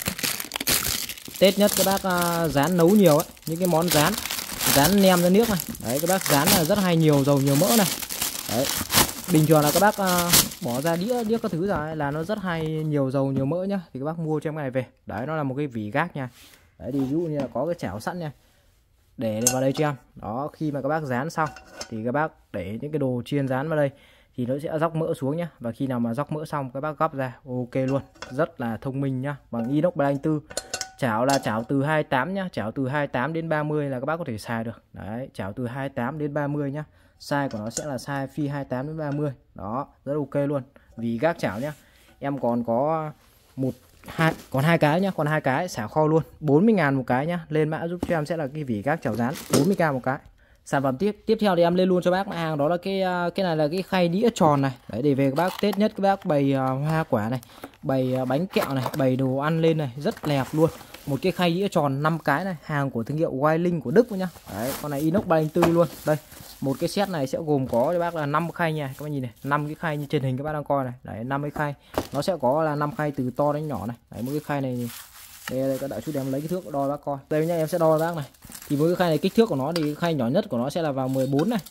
Tết nhất các bác rán nấu nhiều ấy, những cái món rán nem ra nước này. Đấy, các bác rán là rất hay, nhiều dầu nhiều mỡ này. Đấy, bình thường là các bác bỏ ra đĩa các thứ ra là nó rất hay, nhiều dầu nhiều mỡ nhá, thì các bác mua cho em cái này về. Đấy, nó là một cái vỉ gác nha. Đấy, thì ví dụ như là có cái chảo sẵn nha, để vào đây cho em. Đó, khi mà các bác rán xong thì các bác để những cái đồ chiên rán vào đây thì nó sẽ róc mỡ xuống nhá, và khi nào mà róc mỡ xong các bác gấp ra, ok luôn, rất là thông minh nhá, bằng inox Blank 4. Chảo là chảo từ 28 nhá, chảo từ 28 đến 30 là các bác có thể xài được. Đấy, chảo từ 28 đến 30 nhá. Size của nó sẽ là size phi 28 đến 30. Đó, rất ok luôn. Vì gác chảo nhá. Em còn có còn 2 cái nhá, còn 2 cái xả kho luôn, 40.000 một cái nhá. Lên mã giúp cho em sẽ là cái vỉ gác chảo rán, 40k một cái. Sản phẩm tiếp theo thì em lên luôn cho bác mặt hàng đó là cái này là cái khay đĩa tròn này. Đấy, để về các bác Tết nhất các bác bày hoa quả này, bày bánh kẹo này, bày đồ ăn lên này, rất đẹp luôn. Một cái khay đĩa tròn 5 cái này, hàng của thương hiệu Wailing của Đức nhá. Đấy, con này inox 304 luôn. Đây, một cái set này sẽ gồm có cho bác là 5 khay nha, các bác nhìn này, 5 cái khay như trên hình các bác đang coi này. Đấy, 50 khay. Nó sẽ có là 5 khay từ to đến nhỏ này. Đấy, mỗi cái khay này đây các đợi chút em lấy cái thước đo bác coi. Đây nhá, em sẽ đo bác này. Thì với cái khay này kích thước của nó thì khay nhỏ nhất của nó sẽ là vào 14 này.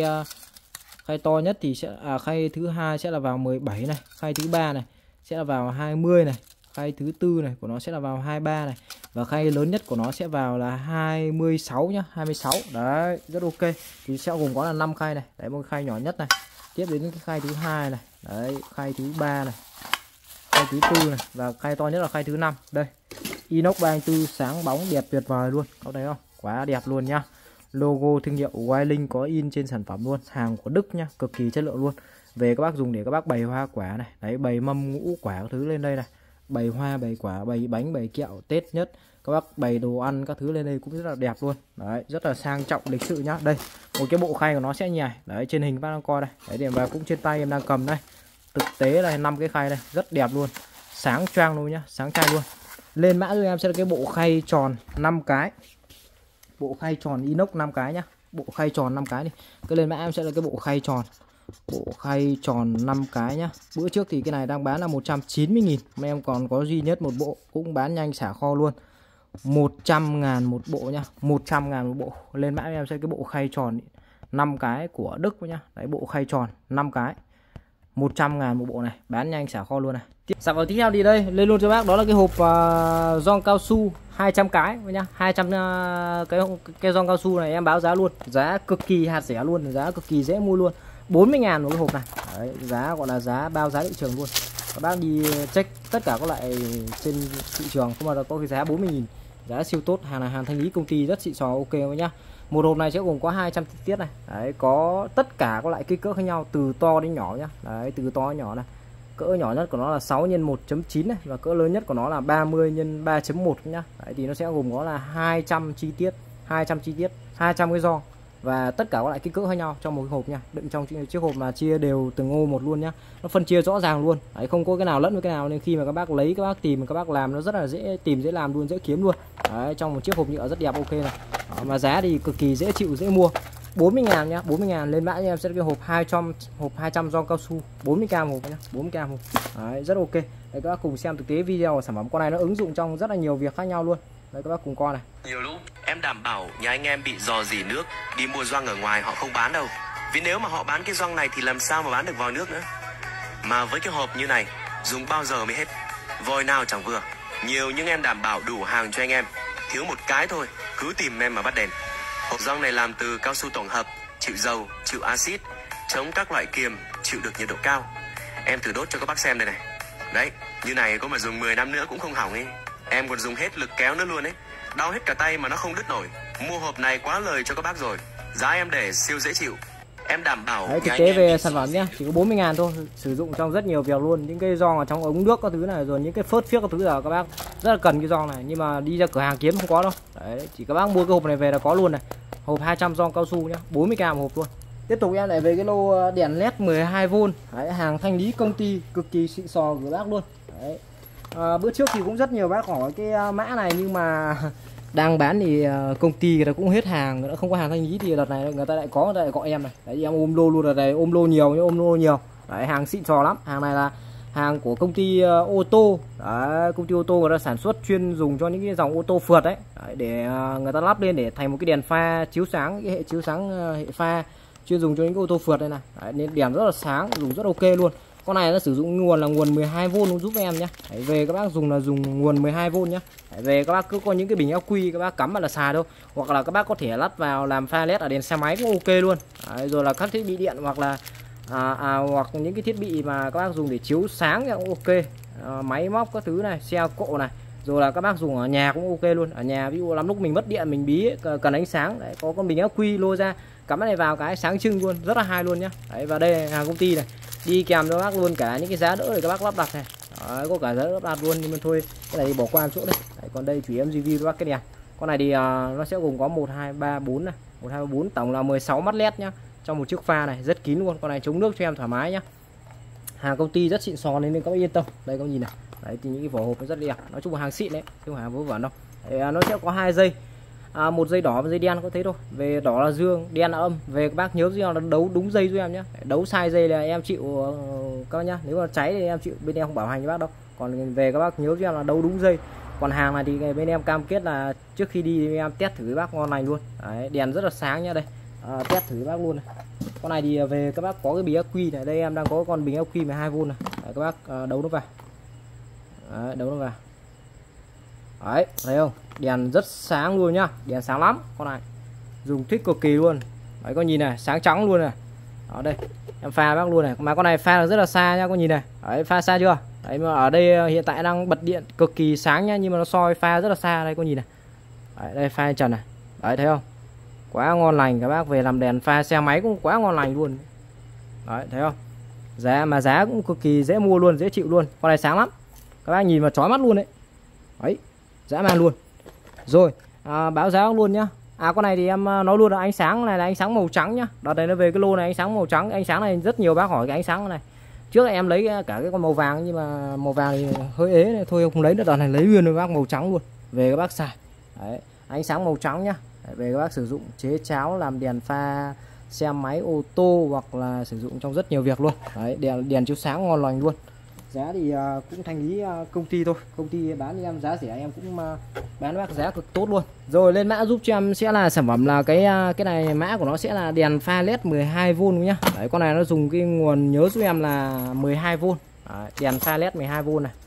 Khay to nhất thì sẽ khay thứ hai sẽ là vào 17 này, khay thứ ba này sẽ là vào 20 này, khay thứ tư này của nó sẽ là vào 23 này, và khay lớn nhất của nó sẽ vào là 26 nhá, 26. Đấy, rất ok. Thì sẽ gồm có là 5 khay này. Đấy, một khay nhỏ nhất này. Tiếp đến cái khay thứ hai này. Đấy, khay thứ ba này, khay thứ tư này, và khay to nhất là khay thứ 5. Đây, inox 304 sáng bóng đẹp tuyệt vời luôn, có thấy không? Quá đẹp luôn nhá. Logo thương hiệu Wailing có in trên sản phẩm luôn, hàng của Đức nhá, cực kỳ chất lượng luôn. Về các bác dùng để các bác bày hoa quả này, đấy, bày mâm ngũ quả các thứ lên đây này, bày hoa, bày quả, bày bánh, bày kẹo Tết nhất, các bác bày đồ ăn các thứ lên đây cũng rất là đẹp luôn. Đấy, rất là sang trọng lịch sự nhá. Đây, một cái bộ khay của nó sẽ nhài. Đấy, trên hình các bác đang coi đây. Đấy, điểm vào cũng trên tay em đang cầm đây. Thực tế là 5 cái khay đây, rất đẹp luôn. Sáng choang luôn nhá, sáng trai luôn. Lên mã cho em sẽ là cái bộ khay tròn 5 cái. Bộ khay tròn inox 5 cái nhá. Bộ khay tròn 5 cái đi. Cái lên mã em sẽ là cái bộ khay tròn. Bộ khay tròn 5 cái nhá. Bữa trước thì cái này đang bán là 190.000, mà em còn có duy nhất một bộ, cũng bán nhanh xả kho luôn. 100.000 một bộ nhá, 100.000 một bộ. Lên mã em sẽ cái bộ khay tròn 5 cái của Đức nhá. Đấy, bộ khay tròn 5 cái, 100.000 một bộ này, bán nhanh xả kho luôn này. Sản phẩm tiếp theo thì đây, lên luôn cho bác đó là cái hộp gioăng cao su 200 cái nhá. 200 cái gioăng cao su này em báo giá luôn, giá cực kỳ hạt rẻ luôn, giá cực kỳ dễ mua luôn. 40.000 một cái hộp này. Đấy, giá gọi là giá bao giá thị trường luôn. Các bác đi check tất cả các loại trên thị trường không bao giờ có cái giá 40.000, giá siêu tốt. Hàng này hàng thanh lý công ty rất xịn sò, ok nhá. Một hộp này sẽ gồm có 200 chi tiết này. Đấy, có tất cả các loại kích cỡ khác nhau từ to đến nhỏ nhá. Đấy, từ to đến nhỏ này. Cỡ nhỏ nhất của nó là 6 x 1.9 này, và cỡ lớn nhất của nó là 30 x 3.1 nhá. Đấy, thì nó sẽ gồm có là 200 chi tiết, 200 chi tiết, 200 cái gioăng. và tất cả các loại kích cỡ khác nhau trong một cái hộp nha, đựng trong chiếc hộp mà chia đều từng ô một luôn nhá, nó phân chia rõ ràng luôn. Đấy, không có cái nào lẫn với cái nào, nên khi mà các bác lấy, các bác tìm, các bác làm nó rất là dễ tìm, dễ làm luôn, dễ kiếm luôn. Đấy, trong một chiếc hộp nhựa rất đẹp, ok này. Đó, mà giá thì cực kỳ dễ chịu, dễ mua. 40.000 nhá, 40.000 lên mã cho em sẽ cái hộp 200 gioăng cao su, 40k hộp nhá, 40k hộp. Đấy, rất ok. Đấy, các bác cùng xem thực tế video của sản phẩm. Con này nó ứng dụng trong rất là nhiều việc khác nhau luôn. Đấy, các bác cùng coi này. Nhiều lúc em đảm bảo nhà anh em bị rò rỉ nước, đi mua gioăng ở ngoài họ không bán đâu. Vì nếu mà họ bán cái gioăng này thì làm sao mà bán được vòi nước nữa. Mà với cái hộp như này, dùng bao giờ mới hết, vòi nào chẳng vừa. Nhiều nhưng em đảm bảo đủ hàng cho anh em. Thiếu một cái thôi, cứ tìm em mà bắt đèn. Hộp gioăng này làm từ cao su tổng hợp, chịu dầu, chịu axit, chống các loại kiềm, chịu được nhiệt độ cao. Em thử đốt cho các bác xem đây này. Đấy, như này có mà dùng 10 năm nữa cũng không hỏng ấy. Em còn dùng hết lực kéo nữa luôn ấy. Đau hết cả tay mà nó không đứt nổi. Mua hộp này quá lời cho các bác rồi. Giá em để siêu dễ chịu. Em đảm bảo. Đấy, thực tế về sản phẩm nhé, chỉ có 40.000 thôi, sử dụng trong rất nhiều việc luôn. Những cái gioăng ở trong ống nước các thứ này, rồi những cái phớt phiếc các thứ là các bác rất là cần cái gioăng này, nhưng mà đi ra cửa hàng kiếm không có đâu. Đấy, chỉ các bác mua cái hộp này về là có luôn này. Hộp 200 gioăng cao su nhá, 40k một hộp luôn. Tiếp tục em lại về cái lô đèn led 12V. Đấy, hàng thanh lý công ty cực kỳ xịn sò của bác luôn. Đấy. Bữa trước thì cũng rất nhiều bác hỏi cái mã này, nhưng mà đang bán thì công ty người ta cũng hết hàng, người ta không có hàng thanh lý, thì đợt này người ta lại có, người ta lại gọi em này. Đấy, em ôm lô luôn, đợt này ôm lô nhiều nhá, ôm lô nhiều. Đấy, hàng xịn sò lắm. Hàng này là hàng của công ty ô tô. Đấy, công ty ô tô người ta sản xuất chuyên dùng cho những cái dòng ô tô phượt đấy. Đấy, để người ta lắp lên để thành một cái đèn pha chiếu sáng, cái hệ chiếu sáng hệ pha chuyên dùng cho những cái ô tô phượt đây này. Đấy, nên đèn rất là sáng, dùng rất ok luôn. Con này nó sử dụng nguồn là nguồn 12V giúp em nhé. Đấy, về các bác dùng là dùng nguồn 12V nhé. Đấy, về các bác cứ có những cái bình ắc quy các bác cắm vào là xài đâu, hoặc là các bác có thể lắp vào làm pha led ở đèn xe máy cũng ok luôn. Đấy, rồi là các thiết bị điện hoặc là hoặc những cái thiết bị mà các bác dùng để chiếu sáng cũng ok. Máy móc các thứ này, xe cộ này, rồi là các bác dùng ở nhà cũng ok luôn. Ở nhà ví dụ lắm lúc mình mất điện, mình bí cần ánh sáng, đấy, có con bình ắc quy lôi ra cắm cái này vào cái sáng trưng luôn, rất là hay luôn nhá. Đấy, và đây là hàng công ty này, đi kèm cho bác luôn cả những cái giá đỡ để các bác lắp đặt này. Đấy, có cả giá đỡ lắp đặt luôn, nhưng mà thôi cái này bỏ qua chỗ đây. Đấy, còn đây chủ em review cho bác cái đèn. Con này thì nó sẽ gồm có 1 2 3 4 này, 1 2 3 4, tổng là 16 mắt led nhá, trong một chiếc pha này rất kín luôn. Con này chống nước cho em thoải mái nhá, hàng công ty rất xịn sò nên các bác yên tâm. Đây các bác nhìn này. Đấy, thì những cái vỏ hộp nó rất đẹp, nói chung là hàng xịn đấy, chứ không phải hàng vớ vẩn đâu. Đấy, nó sẽ có 2 dây, một dây đỏ và dây đen, có thấy thôi. Về đỏ là dương, đen là âm. Về các bác nhớ gì là đấu đúng dây giúp em nhé. Đấu sai dây là em chịu các bác nhá. Nếu mà cháy thì em chịu, bên em không bảo hành cho bác đâu. Còn về các bác nhớ giúp em là đấu đúng dây. Còn hàng này thì bên em cam kết là trước khi đi em test thử với bác ngon lành luôn. Đấy, đèn rất là sáng nhá, đây test thử với bác luôn này. Con này thì về các bác có cái bình ắc quy này, đây em đang có con bình ắc quy 12V này. Đấy, các bác đấu nó vào. Đấy, đấu nó vào. Đấy, thấy không? Đèn rất sáng luôn nhá, đèn sáng lắm. Con này dùng thích cực kỳ luôn. Đấy, con nhìn này, sáng trắng luôn này. Đó, đây em pha bác luôn này, mà con này pha rất là xa nha, con nhìn này. Đấy, pha xa chưa? Đấy, mà ở đây hiện tại đang bật điện cực kỳ sáng nha, nhưng mà nó soi pha rất là xa. Đây con nhìn này. Đấy, đây pha trần này. Đấy, thấy không? Quá ngon lành, các bác về làm đèn pha xe máy cũng quá ngon lành luôn. Đấy, thấy không? Giá cũng cực kỳ dễ mua luôn, dễ chịu luôn. Con này sáng lắm, các bác nhìn mà chói mắt luôn đấy. Đấy, dã man luôn. Rồi, báo giá luôn nhá. Con này thì em nói luôn là ánh sáng này là ánh sáng màu trắng nhá. Đợt này nó về cái lô này ánh sáng màu trắng. Ánh sáng này rất nhiều bác hỏi cái ánh sáng này. Trước em lấy cả cái con màu vàng, nhưng mà màu vàng thì hơi ế này, thôi không lấy nữa. Đợt này lấy nguyên với bác màu trắng luôn, về các bác xài. Đấy, ánh sáng màu trắng nhá. Đấy, về các bác sử dụng chế cháo làm đèn pha xe máy ô tô, hoặc là sử dụng trong rất nhiều việc luôn. Đấy, đèn chiếu sáng ngon lành luôn. Giá thì cũng thanh lý công ty thôi, công ty bán em giá rẻ, em cũng bán bác giá cực tốt luôn. Rồi lên mã giúp cho em sẽ là sản phẩm là cái này, mã của nó sẽ là đèn pha led 12V nhá. Đấy, con này nó dùng cái nguồn nhớ giúp em là 12V. Đấy, đèn pha led 12V này,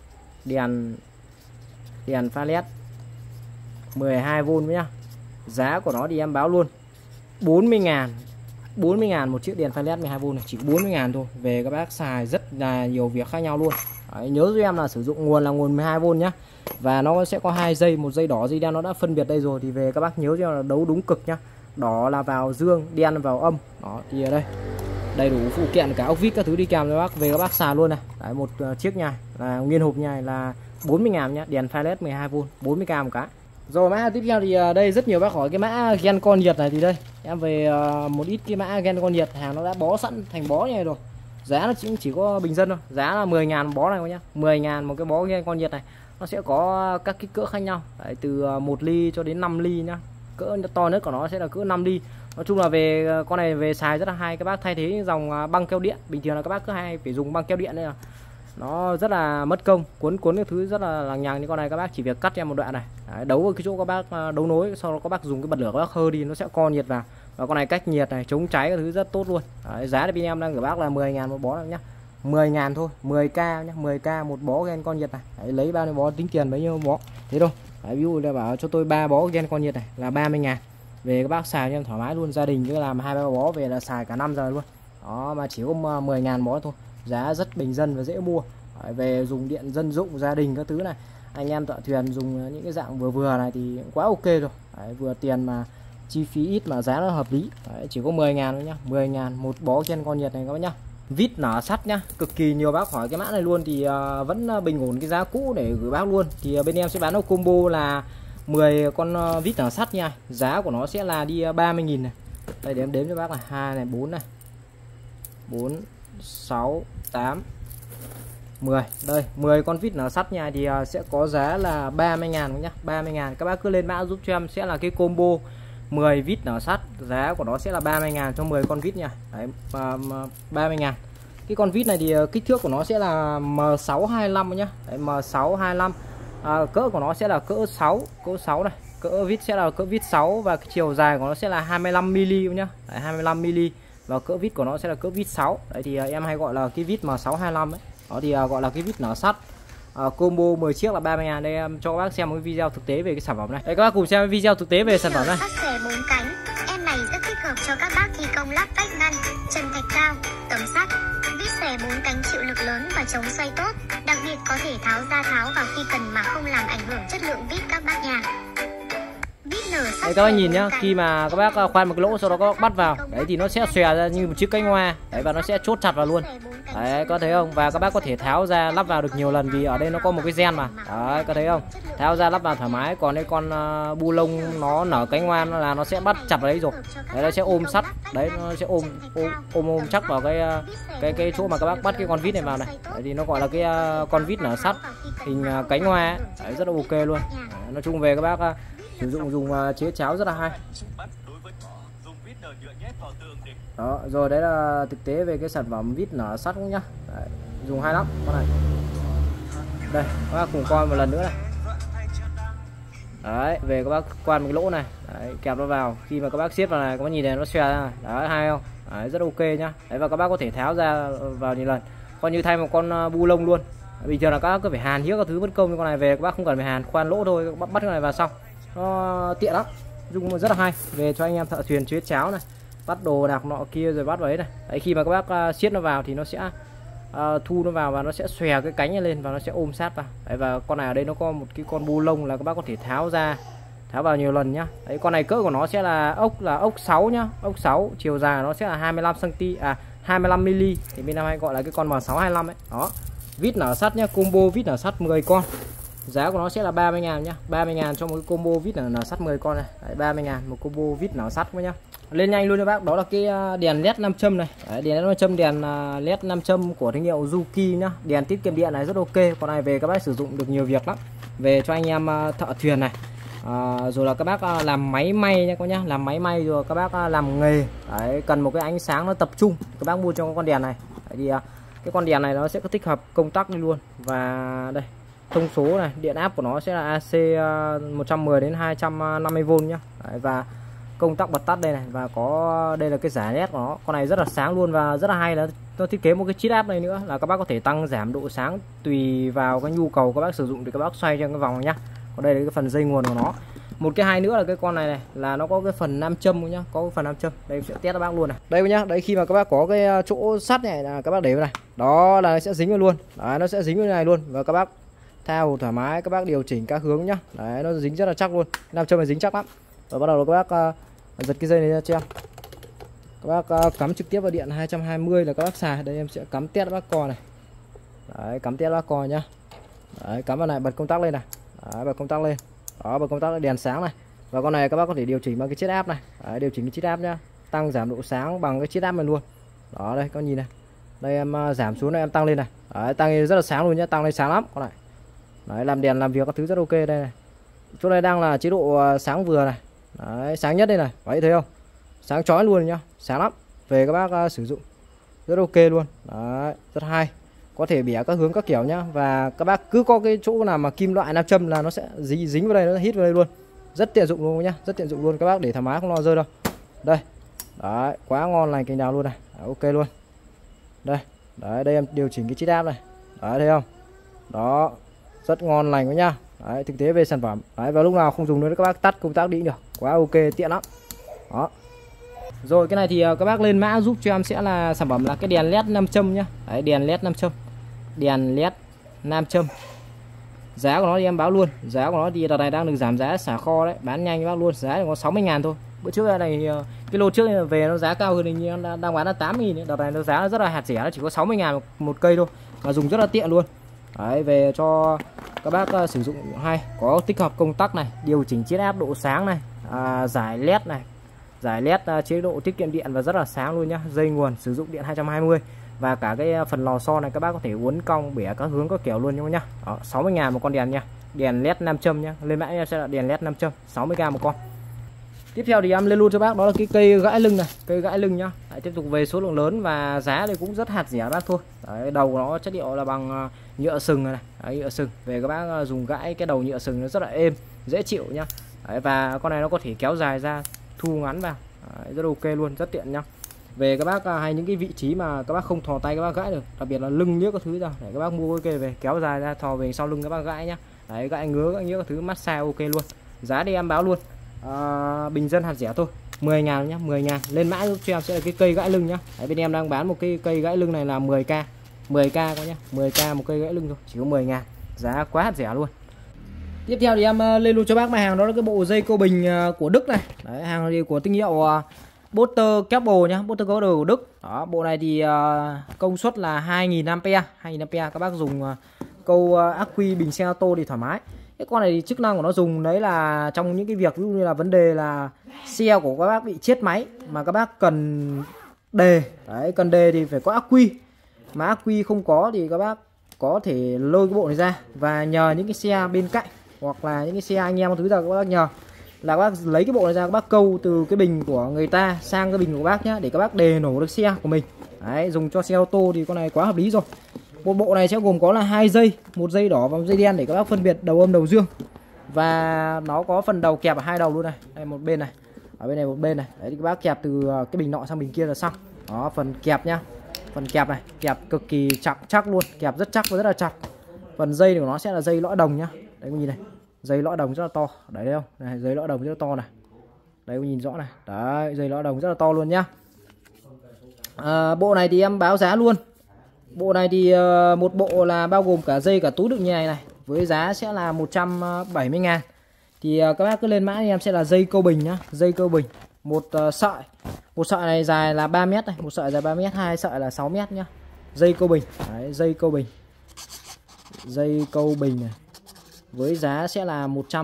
đèn pha led 12V nhá. Giá của nó thì em báo luôn 40.000. 40.000 một chiếc đèn pha led 12V này, chỉ 40.000 thôi. Về các bác xài rất là nhiều việc khác nhau luôn. Đấy, nhớ giúp em là sử dụng nguồn là nguồn 12V nhá. Và nó sẽ có 2 dây, một dây đỏ dây đen, nó đã phân biệt đây rồi. Thì về các bác nhớ giúp em là đấu đúng cực nhá. Đỏ là vào dương, đen là vào âm. Đó, thì ở đây đầy đủ phụ kiện cả ốc vít các thứ đi kèm cho bác. Về các bác xài luôn này. Đấy, một chiếc nhài là nguyên hộp nhài là 40.000 nhá, đèn pha led 12V, 40k một cái. Rồi mã tiếp theo thì đây rất nhiều bác hỏi cái mã gen con nhiệt này, thì đây em về một ít cái mã gen con nhiệt, hàng nó đã bó sẵn thành bó như này rồi. Giá nó chỉ có bình dân thôi, giá là 10.000 bó này nhá, 10.000 một cái bó gen con nhiệt này. Nó sẽ có các kích cỡ khác nhau. Đấy, từ 1 ly cho đến 5 ly nhá. Cỡ to nhất của nó sẽ là cỡ 5 ly. Nói chung là về con này về xài rất là hay, các bác thay thế dòng băng keo điện. Bình thường là các bác cứ hay phải dùng băng keo điện đây, là nó rất là mất công, cuốn cái thứ rất là lằng nhằng. Như con này các bác chỉ việc cắt cho em một đoạn này. Đấy, đấu vào cái chỗ các bác đấu nối, sau đó các bác dùng cái bật lửa các bác hơ đi, nó sẽ co nhiệt vào. Và con này cách nhiệt này, chống cháy cái thứ rất tốt luôn. Đấy, giá thì bên em đang gửi bác là 10.000 một bó nhá. 10.000 thôi, 10k nhá, 10k một bó gen con nhiệt này. Đấy, lấy bao nhiêu bó tính tiền bấy nhiêu bó. Thế thôi. Đấy, ví dụ là bảo cho tôi 3 bó gen con nhiệt này là 30.000. Về các bác xài cho em thoải mái luôn, gia đình cứ làm 2-3 bó về là xài cả năm giờ luôn. Đó, mà chỉ có 10.000 bó thôi. Giá rất bình dân và dễ mua. Đấy, về dùng điện dân dụng gia đình các thứ này, anh em thợ thuyền dùng những cái dạng vừa vừa này thì quá ok rồi. Đấy, vừa tiền mà chi phí ít mà giá nó hợp lý. Đấy, chỉ có 10.000 thôi nhá, 10.000 một bó gen con nhiệt này các bác nhá. Vít nở sắt nhá, cực kỳ nhiều bác hỏi cái mã này luôn, thì vẫn bình ổn cái giá cũ để gửi bác luôn. Thì bên em sẽ bán nó combo là 10 con vít nở sắt nha. Giá của nó sẽ là đi 30.000 này. Đây để em đếm cho bác là 2 này, 4 này, 4 6 8 10. Đây 10 con vít nở sắt nha, thì sẽ có giá là 30.000 nhá, 30.000. Các bác cứ lên mã giúp cho em sẽ là cái combo 10 vít nở sắt, giá của nó sẽ là 30.000 cho 10 con vít nha. Đấy, 30.000. Cái con vít này thì kích thước của nó sẽ là M625 nhá. Đấy, M625. Cỡ của nó sẽ là cỡ 6 này. Cỡ vít sẽ là cỡ vít 6 và cái chiều dài của nó sẽ là 25 mm nhá. Đấy, 25 mm và cỡ vít của nó sẽ là cỡ vít 6. Đấy thì em hay gọi là cái vít M625 ấy. Đó thì gọi là cái vít nở sắt. Combo 10 chiếc là 30.000. Đây em cho các bác xem một video thực tế về cái sản phẩm này. Đây các bác cùng xem video thực tế về sản phẩm này. Sắt xẻ 4 cánh. Em này rất thích hợp cho các bác thi công lắp vách ngăn, chân thạch cao, tấm sắt. Vít xẻ 4 cánh chịu lực lớn và chống xoay tốt. Đặc biệt có thể tháo ra tháo vào khi cần mà không làm ảnh hưởng chất lượng vít các bác nha. Đấy các bác nhìn nhá, khi mà các bác khoan một cái lỗ sau đó các bác bắt vào, đấy thì nó sẽ xòe ra như một chiếc cánh hoa. Đấy và nó sẽ chốt chặt vào luôn. Đấy có thấy không? Và các bác có thể tháo ra lắp vào được nhiều lần vì ở đây nó có một cái gen mà. Đấy có thấy không? Tháo ra lắp vào thoải mái. Còn đây con bu lông nó nở cánh hoa là nó sẽ bắt chặt vào đấy rồi. Đấy nó sẽ ôm sắt. Đấy nó sẽ ôm chắc vào cái chỗ mà các bác bắt cái con vít này vào này. Đấy thì nó gọi là cái con vít nở sắt hình cánh hoa. Đấy rất là ok luôn. Đấy, nói chung về các bác sử dụng dùng chế cháo rất là hay. Đó, rồi đấy là thực tế về cái sản phẩm vít nở sắt cũng nhá. Đấy, dùng hay lắm con này. Đây, các bác cùng coi một lần nữa này. Đấy, về các bác quan một cái lỗ này. Đấy, kẹp nó vào. Khi mà các bác siết vào này, các bác nhìn này nó xòe ra. Đấy, hay không? Đấy, rất ok nhá. Đấy và các bác có thể tháo ra vào nhiều lần. Coi như thay một con bu lông luôn. Bình thường là các bác cứ phải hàn hiếc các thứ mất công, con này về các bác không cần phải hàn, khoan lỗ thôi, các bác bắt cái này vào xong. Nó tiện lắm, dùng rất là hay về cho anh em thợ thuyền chế cháo này, bắt đồ đạc nọ kia rồi bắt vào ấy này. Đấy, khi mà các bác siết nó vào thì nó sẽ thu nó vào và nó sẽ xòe cái cánh lên và nó sẽ ôm sát vào. Đấy, và con này ở đây nó có một cái con bu lông là các bác có thể tháo ra, tháo vào nhiều lần nhá. Đấy, con này cỡ của nó sẽ là ốc 6 nhá, ốc 6, chiều dài nó sẽ là 25 cm 25 mm, thì bên em hay gọi là cái con M625 ấy. Đó, vít nở sắt nhá, combo vít nở sắt 10 con. Giá của nó sẽ là 30.000 nhá, 30.000 cho một cái combo vít nở sắt 10 con này. Đấy, 30.000 một combo vít nở sắt quá nhá. Lên nhanh luôn các bác, đó là cái đèn led 5 châm này. Đấy, đèn led 5 châm, đèn led 5 châm của thương hiệu Zuki nhá. Đèn tiết kiệm điện này rất ok. Con này về các bác sử dụng được nhiều việc lắm. Về cho anh em thợ thuyền này. Rồi là các bác làm máy may nha các nhá, làm máy may rồi các bác làm nghề. Đấy, cần một cái ánh sáng nó tập trung, các bác mua cho con đèn này. Đấy, thì cái con đèn này nó sẽ có tích hợp công tắc lên luôn. Và đây, thông số này, điện áp của nó sẽ là AC 110 đến 250V nhá. Đấy, và công tắc bật tắt đây này, và có đây là cái giải led của nó. Con này rất là sáng luôn và rất là hay là nó thiết kế một cái chip áp này nữa là các bác có thể tăng giảm độ sáng tùy vào cái nhu cầu các bác sử dụng thì các bác xoay trong cái vòng này nhá. Còn đây là cái phần dây nguồn của nó. Một cái hay nữa là cái con này là nó có cái phần nam châm nhá, có cái phần nam châm. Đây sẽ test các bác luôn này. Đây nhá, đấy khi mà các bác có cái chỗ sắt này là các bác để vào này. Đó là nó sẽ dính vào luôn. Đấy, nó sẽ dính vào này luôn và các bác thao thoải mái, các bác điều chỉnh các hướng nhá. Đấy, nó dính rất là chắc luôn. Nam châm này dính chắc lắm. Và bắt đầu là các bác giật cái dây này ra cho em. Các bác cắm trực tiếp vào điện 220 là các bác xài. Đây em sẽ cắm test bác coi này. Đấy, cắm test bác coi nhá. Đấy, cắm vào này, bật công tắc lên này. Đấy, bật công tắc lên. Đó, bằng công tắc đèn sáng này. Và con này các bác có thể điều chỉnh bằng cái chiết áp này. Đấy, điều chỉnh cái chiết áp nhá, tăng giảm độ sáng bằng cái chiết áp này luôn. Đó, đây các nhìn này. Đây em giảm xuống này, em tăng lên này. Đấy, tăng lên rất là sáng luôn nhá, tăng lên sáng lắm con này. Đấy, làm đèn làm việc các thứ rất ok đây này. Chỗ này đang là chế độ sáng vừa này. Đấy, sáng nhất đây này. Đấy, thấy không? Sáng chói luôn nhá, sáng lắm. Về các bác sử dụng rất ok luôn. Đấy, rất hay. Có thể bẻ các hướng các kiểu nhá. Và các bác cứ có cái chỗ nào mà kim loại nam châm là nó sẽ dính vào đây, nó hít vào đây luôn. Rất tiện dụng luôn nhá, rất tiện dụng luôn, các bác để thoải mái không lo rơi đâu. Đây. Đấy, quá ngon lành cành đào luôn này. Đấy, ok luôn. Đây. Đấy, đây em điều chỉnh cái chiết áp này. Đấy, thấy không? Đó, rất ngon lành quá nhá. Đấy, thực tế về sản phẩm. Đấy, vào lúc nào không dùng nữa các bác tắt công tắc đi được. Quá ok, tiện lắm. Đó. Rồi cái này thì các bác lên mã giúp cho em sẽ là sản phẩm là cái đèn led nam châm nhá. Đấy, đèn led nam châm. Đèn led nam châm. Giá của nó thì em báo luôn. Giá của nó thì đợt này đang được giảm giá xả kho đấy, bán nhanh các bác luôn. Giá thì có 60.000 thôi. Bữa trước này cái lô trước về nó giá cao hơn, hình như đang bán là 8.000. Đợt này nó giá rất là hạt rẻ, nó chỉ có 60.000 một cây thôi. Mà dùng rất là tiện luôn. Đấy, về cho các bác sử dụng hay. Có tích hợp công tắc này, điều chỉnh chiết áp độ sáng này, giải led này. Giải led chế độ tiết kiệm điện và rất là sáng luôn nhá. Dây nguồn sử dụng điện 220. Và cả cái phần lò xo này các bác có thể uốn cong bẻ các hướng các kiểu luôn nhá. Đó, 60.000 một con đèn nha. Đèn led nam châm nhá. Lên mã em sẽ là đèn led nam châm, 60.000 một con. Tiếp theo thì em lên luôn cho bác đó là cái cây gãi lưng này, cây gãi lưng nhá. Đấy, tiếp tục về số lượng lớn và giá thì cũng rất hạt rẻ bác thôi. Đấy, đầu của nó chất liệu là bằng nhựa sừng này. Đấy, nhựa sừng. Về các bác dùng gãi cái đầu nhựa sừng nó rất là êm, dễ chịu nhá. Đấy, và con này nó có thể kéo dài ra, thu ngắn vào. Đấy, rất ok luôn, rất tiện nhá. Về các bác hay những cái vị trí mà các bác không thò tay các bác gãi được, đặc biệt là lưng nhớ các thứ ra, để các bác mua cái cây về kéo dài ra, thò về sau lưng các bác gãi nhá. Đấy, gãi ngứa các nhớ các thứ, massage ok luôn. Giá thì em báo luôn, bình dân hạt rẻ thôi, 10.000 nhá, 10.000. Lên mã giúp cho em sẽ là cái cây gãi lưng nhá. Đấy, bên em đang bán một cái cây gãi lưng này là 10k, 10k coi nhá, 10k một cây gãi lưng thôi, chỉ có 10.000, giá quá hạt rẻ luôn. Tiếp theo thì em lên luôn cho bác mặt hàng đó là cái bộ dây câu bình của Đức này. Đấy, hàng này của thương hiệu Butter Cable nhá, Butter Cable của Đức. Đó, bộ này thì công suất là 2000A, 2000A, các bác dùng câu ắc quy bình xe ô tô thì thoải mái. Cái con này thì chức năng của nó dùng đấy là trong những cái việc ví dụ như là vấn đề là xe của các bác bị chết máy mà các bác cần đề. Đấy, cần đề thì phải có ắc quy. Mà ắc quy không có thì các bác có thể lôi cái bộ này ra và nhờ những cái xe bên cạnh hoặc là những cái xe anh em thứ ra các bác nhờ là các bác lấy cái bộ này ra, các bác câu từ cái bình của người ta sang cái bình của các bác nhá, để các bác đề nổ được xe của mình. Đấy, dùng cho xe ô tô thì con này quá hợp lý rồi. Một bộ này sẽ gồm có là 2 dây, một dây đỏ và một dây đen để các bác phân biệt đầu âm đầu dương. Và nó có phần đầu kẹp ở 2 đầu luôn này. Đây, một bên này, ở bên này một bên này. Đấy, thì các bác kẹp từ cái bình nọ sang bình kia là xong. Đó, phần kẹp nhá. Phần kẹp này, kẹp cực kỳ chắc luôn, kẹp rất chắc và rất là chặt. Phần dây của nó sẽ là dây lõi đồng nhá. Đấy, mình nhìn này, dây lõi đồng rất là to. Đấy, thấy không? Này, dây lõi đồng rất là to này. Đấy, mình nhìn rõ này. Đấy, dây lõi đồng rất là to luôn nhá. Bộ này thì em báo giá luôn. Bộ này thì một bộ là bao gồm cả dây cả túi đựng như này với giá sẽ là 170.000. Thì các bác cứ lên mã thì em sẽ là dây câu bình nhá, dây câu bình. Một sợi. Một sợi này dài là 3 mét này, một sợi dài 3 mét, hai sợi là 6 mét nhá. Dây câu bình. Đấy, dây câu bình. Dây câu bình này. Với giá sẽ là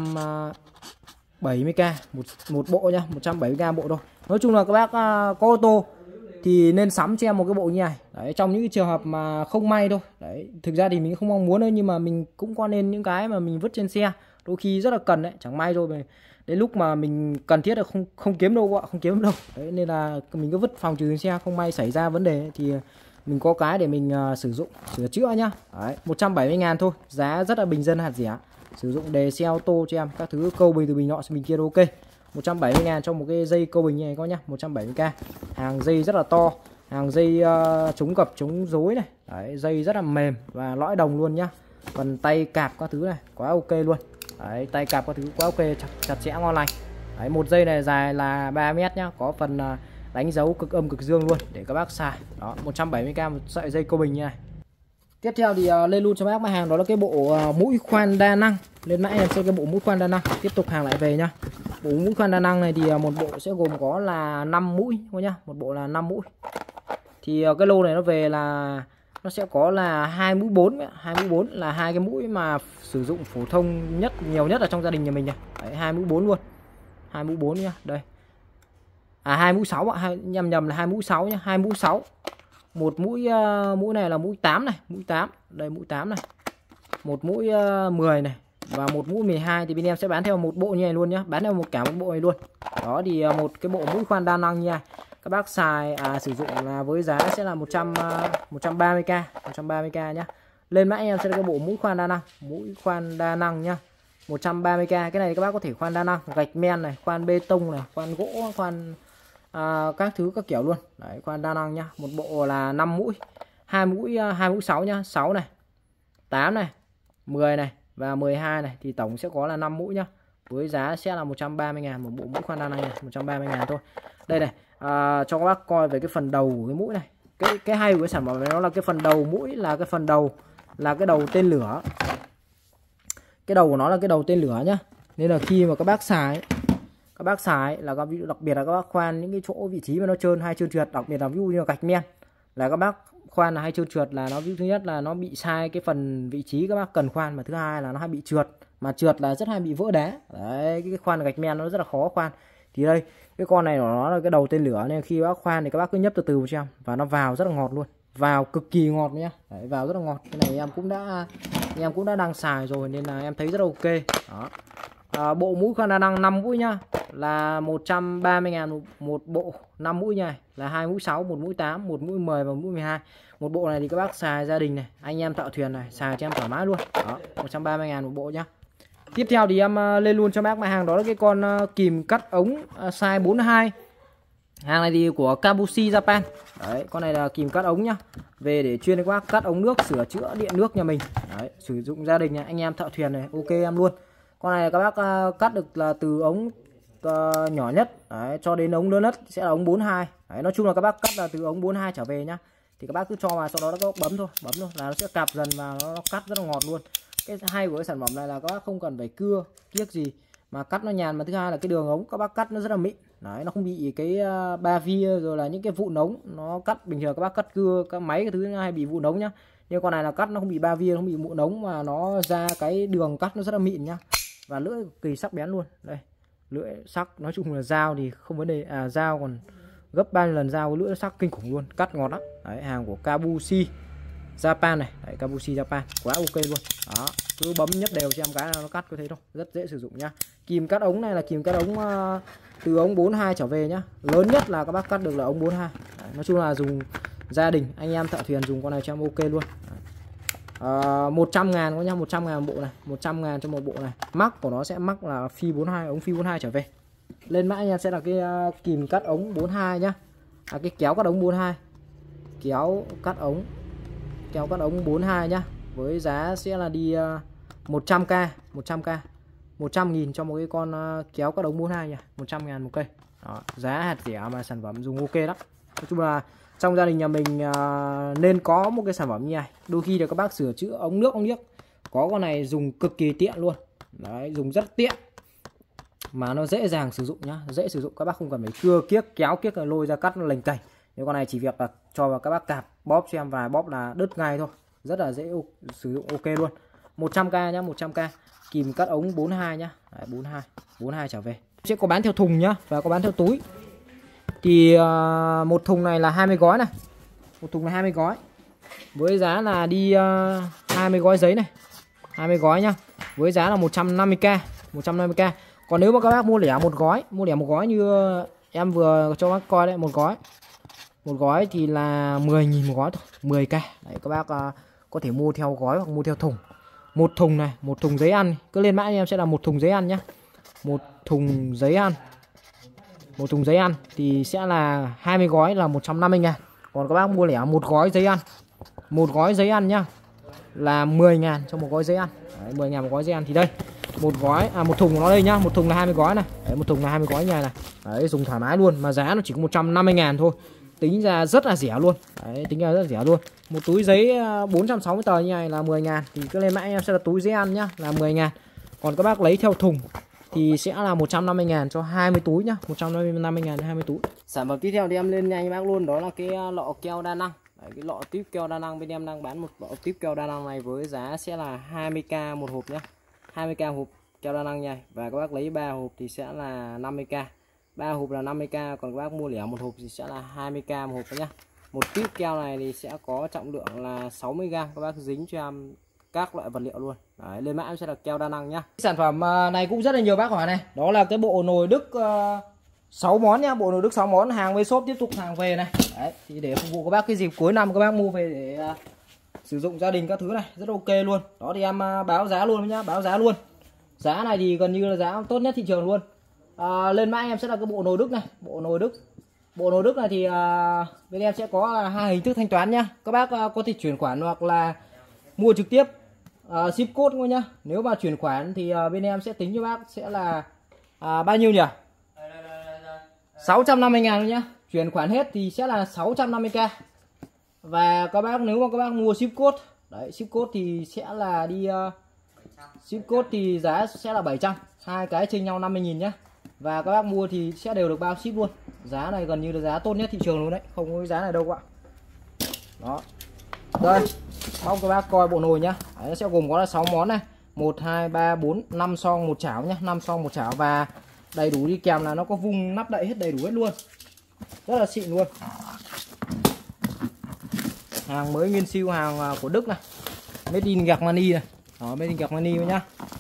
170k một bộ nhá, 170k bộ thôi. Nói chung là các bác có ô tô thì nên sắm cho em một cái bộ như này. Đấy, trong những cái trường hợp mà không may thôi. Đấy, thực ra thì mình không mong muốn đâu, nhưng mà mình cũng có nên những cái mà mình vứt trên xe đôi khi rất là cần đấy, chẳng may rồi đến lúc mà mình cần thiết là không kiếm đâu, không kiếm đâu. Đấy, nên là mình cứ vứt phòng trừ trên xe, không may xảy ra vấn đề thì mình có cái để mình sử dụng sửa chữa nhá. Đấy, 170.000 thôi, giá rất là bình dân hạt rẻ. Sử dụng đề xe ô tô cho em, các thứ câu bình từ bình nọ sang bình kia ok. 170.000 cho một cái dây câu bình như này có nhá, 170k. Hàng dây rất là to, hàng dây chống gập chống rối này. Đấy, dây rất là mềm và lõi đồng luôn nhá. Phần tay cạp các thứ này quá ok luôn. Đấy, tay cạp các thứ quá ok, chặt chẽ ngon lành. Đấy, một dây này dài là 3 mét nhá, có phần đánh dấu cực âm cực dương luôn để các bác xài. Đó, 170k một sợi dây câu bình như này. Tiếp theo thì lên luôn cho bác mặt hàng đó là cái bộ mũi khoan đa năng. Lên mã em sẽ cái bộ mũi khoan đa năng. Tiếp tục hàng lại về nhá. Bộ mũi khoan đa năng này thì một bộ sẽ gồm có là 5 mũi nhá, một bộ là 5 mũi. Thì cái lô này nó về là nó sẽ có là 2 mũi 4, 2 mũi 4 là hai cái mũi mà sử dụng phổ thông nhất, nhiều nhất ở trong gia đình nhà mình này. Đấy, 2 mũi 4 luôn. 2 mũi 4 nhá. Đây. 2 mũi 6 ạ, nhầm là 2 mũi 6 nhá, 2 mũi 6. Một mũi mũi này là mũi 8 này, mũi 8. Đây mũi 8 này. Một mũi 10 này và một mũi 12 thì bên em sẽ bán theo một bộ như này luôn nhá, bán theo cả một bộ này luôn. Đó thì một cái bộ mũi khoan đa năng như này. Các bác xài sử dụng là với giá sẽ là 130k, 130k nhá. Lên mã em sẽ là cái bộ mũi khoan đa năng nhá. 130k. Cái này các bác có thể khoan đa năng, gạch men này, khoan bê tông này, khoan gỗ, khoan các thứ các kiểu luôn. Đấy, khoan đa năng nhá. Một bộ là 5 mũi. 2 mũi 6 nhá, 6 này, 8 này, 10 này và 12 này thì tổng sẽ có là 5 mũi nhá. Với giá sẽ là 130.000 một bộ mũi khoan đa năng này, 130.000 thôi. Đây này, cho các bác coi về cái phần đầu của cái mũi này. Cái hay của cái sản phẩm này nó là cái phần đầu mũi là cái phần đầu là cái đầu tên lửa. Cái đầu của nó là cái đầu tên lửa nhá. Nên là khi mà các bác xài là các ví dụ đặc biệt là các bác khoan những cái chỗ vị trí mà nó trơn hay trơn trượt, đặc biệt là ví dụ như là gạch men là các bác khoan là hay trơn trượt là nó thứ nhất là nó bị sai cái phần vị trí các bác cần khoan, mà thứ hai là nó hay bị trượt, mà trượt là rất hay bị vỡ đá. Đấy, cái khoan gạch men nó rất là khó khoan. Thì đây cái con này của nó là cái đầu tên lửa, nên khi bác khoan thì các bác cứ nhấp từ từ cho em, và nó vào rất là ngọt luôn, vào cực kỳ ngọt nhá. Đấy, vào rất là ngọt. Cái này em cũng đã đang xài rồi nên là em thấy rất là ok. Đó. Bộ mũi khoan đa năng 5 mũi nhá là 130.000 một bộ 5 mũi nha, là 2 mũi 6, 1 mũi 8, 1 mũi 10 và 1 mũi 12. Một bộ này thì các bác xài gia đình này, anh em thợ thuyền này, xài cho em thoải mái luôn. Đó, 130.000 một bộ nhá. Tiếp theo thì em lên luôn cho bác mặt hàng đó là cái con kìm cắt ống size 42. Hàng này thì của Kabushi Japan. Đấy, con này là kìm cắt ống nhá. Về để chuyên các bác cắt ống nước, sửa chữa điện nước nhà mình. Đấy, sử dụng gia đình này, anh em thợ thuyền này, ok em luôn. Con này các bác cắt được là từ ống nhỏ nhất đấy, cho đến ống lớn nhất sẽ là ống 42. Đấy, nói chung là các bác cắt là từ ống 42 trở về nhá. Thì các bác cứ cho vào, sau đó các bác bấm thôi là nó sẽ cạp dần vào, nó cắt rất là ngọt luôn. Cái hay của cái sản phẩm này là các bác không cần phải cưa kiếc gì mà cắt nó nhàn, mà thứ hai là cái đường ống các bác cắt nó rất là mịn. Đấy, nó không bị cái ba via rồi là những cái vụn ống nó cắt. Bình thường các bác cắt cưa các máy cái thứ hay bị vụn ống nhá, nhưng con này là cắt nó không bị ba via, không bị vụn ống, mà nó ra cái đường cắt nó rất là mịn nhá, và lưỡi cực kỳ sắc bén luôn. Đây, lưỡi sắc, nói chung là dao thì không vấn đề, dao còn gấp 30 lần dao, cái lưỡi sắc kinh khủng luôn, cắt ngọt lắm. Đấy, hàng của Kabushi Japan này. Đấy, Kabushi Japan quá ok luôn. Đó, cứ bấm nhất đều cho em cái là nó cắt, có thấy không, rất dễ sử dụng nhá. Kìm cắt ống này là kìm cắt ống từ ống 42 trở về nhá, lớn nhất là các bác cắt được là ống 42. Đấy, nói chung là dùng gia đình, anh em thợ thuyền dùng con này cho em ok luôn. 100.000 có nhá, 100.000 bộ này, 100.000 cho một bộ này. Mắc của nó sẽ mắc là phi 42, ống phi 42 trở về. Lên mã anh em sẽ là cái kìm cắt ống 42 nhá. Cái kéo cắt ống 42. Kéo cắt ống 42 nhá. Với giá sẽ là đi 100k, 100.000 cho một cái con kéo cắt ống 42 nha, 100.000 một cây. Đó, giá hạt rẻ mà sản phẩm dùng ok lắm. Nói chung là trong gia đình nhà mình nên có một cái sản phẩm như này. Đôi khi là các bác sửa chữa ống nước, có con này dùng cực kỳ tiện luôn. Đấy, dùng rất tiện mà nó dễ dàng sử dụng nhá, dễ sử dụng, các bác không cần phải cưa kiếc, kéo kiếc là lôi ra cắt nó lềnh cành. Nhưng con này chỉ việc là cho vào các bác cạp, bóp cho em vài bóp là đứt ngay thôi, rất là dễ sử dụng ok luôn. 100k nhá, 100k. Kìm cắt ống 42 nhá. Đấy, 42 trở về. Sẽ có bán theo thùng nhá, và có bán theo túi. Thì một thùng này là 20 gói này. Một thùng là 20 gói. Với giá là đi 20 gói giấy này. 20 gói nhá. Với giá là 150k, 150k. Còn nếu mà các bác mua lẻ một gói như em vừa cho bác coi đấy, một gói thì là 10.000 một gói thôi, 10k. Đấy, các bác có thể mua theo gói hoặc mua theo thùng. Một thùng này, một thùng giấy ăn, cứ lên mã anh em sẽ là một thùng giấy ăn nhá. Một thùng giấy ăn thì sẽ là 20 gói là 150.000. Còn các bác mua lẻ một gói giấy ăn nhá là 10.000 cho một gói giấy ăn. Đấy, 10.000 một gói giấy ăn. Thì đây, một thùng của nó đây nhá, một thùng là 20 gói này. Đấy, một thùng là 20 gói như này. Đấy, dùng thoải mái luôn, mà giá nó chỉ có 150.000 thôi. Tính ra rất là rẻ luôn. Đấy, tính ra rất là rẻ luôn. Một túi giấy 460 tờ như này là 10.000. Thì cứ lên mã em sẽ là túi giấy ăn nhá, là 10.000. Còn các bác lấy theo thùng thì sẽ là 150.000 cho 20 túi nhá, 150.000 cho 20 túi. Sản phẩm tiếp theo thì em lên nhanh bác luôn, đó là cái lọ keo đa năng. Đấy, cái lọ tiếp keo đa năng bên em đang bán một lọ tiếp keo đa năng này với giá sẽ là 20k một hộp nhá. 20k hộp keo đa năng nha. Và các bác lấy 3 hộp thì sẽ là 50k. 3 hộp là 50k, còn các bác mua lẻ một hộp thì sẽ là 20k một hộp nhá. Một tiếp keo này thì sẽ có trọng lượng là 60g, các bác dính cho em các loại vật liệu luôn. Đấy, lên mã em sẽ là keo đa năng nhá. Sản phẩm này cũng rất là nhiều bác hỏi này, đó là cái bộ nồi Đức 6 món nhá, bộ nồi Đức 6 món, hàng với shop tiếp tục hàng về này. Đấy, thì để phục vụ các bác cái dịp cuối năm các bác mua về để sử dụng gia đình các thứ này, rất ok luôn. Đó thì em báo giá luôn nhá, báo giá luôn. Giá này thì gần như là giá tốt nhất thị trường luôn. Lên mã em sẽ là cái bộ nồi Đức này, bộ nồi Đức này thì bên em sẽ có 2 hình thức thanh toán nhá. Các bác có thể chuyển khoản hoặc là mua trực tiếp, ship code thôi nhá. Nếu mà chuyển khoản thì bên em sẽ tính cho bác sẽ là bao nhiêu nhỉ? 650.000 thôi nhá. Chuyển khoản hết thì sẽ là 650k. Và các bác nếu mà các bác mua ship code, đấy, ship code thì sẽ là đi ship code thì giá sẽ là 700, hai cái chênh nhau 50.000 nhá. Và các bác mua thì sẽ đều được bao ship luôn. Giá này gần như là giá tốt nhất thị trường luôn đấy, không có cái giá này đâu ạ. Đó. Đây, mong các bác coi bộ nồi nhá. Đấy, nó sẽ gồm có là 6 món này, 1 2 3 4 5 xong một chảo nhá, 5 xong một chảo và đầy đủ đi kèm là nó có vung nắp đậy hết đầy đủ hết luôn. Rất là xịn luôn. Hàng mới nguyên siêu, hàng của Đức này. Made in Germany này. Đó, made in Germany nhá.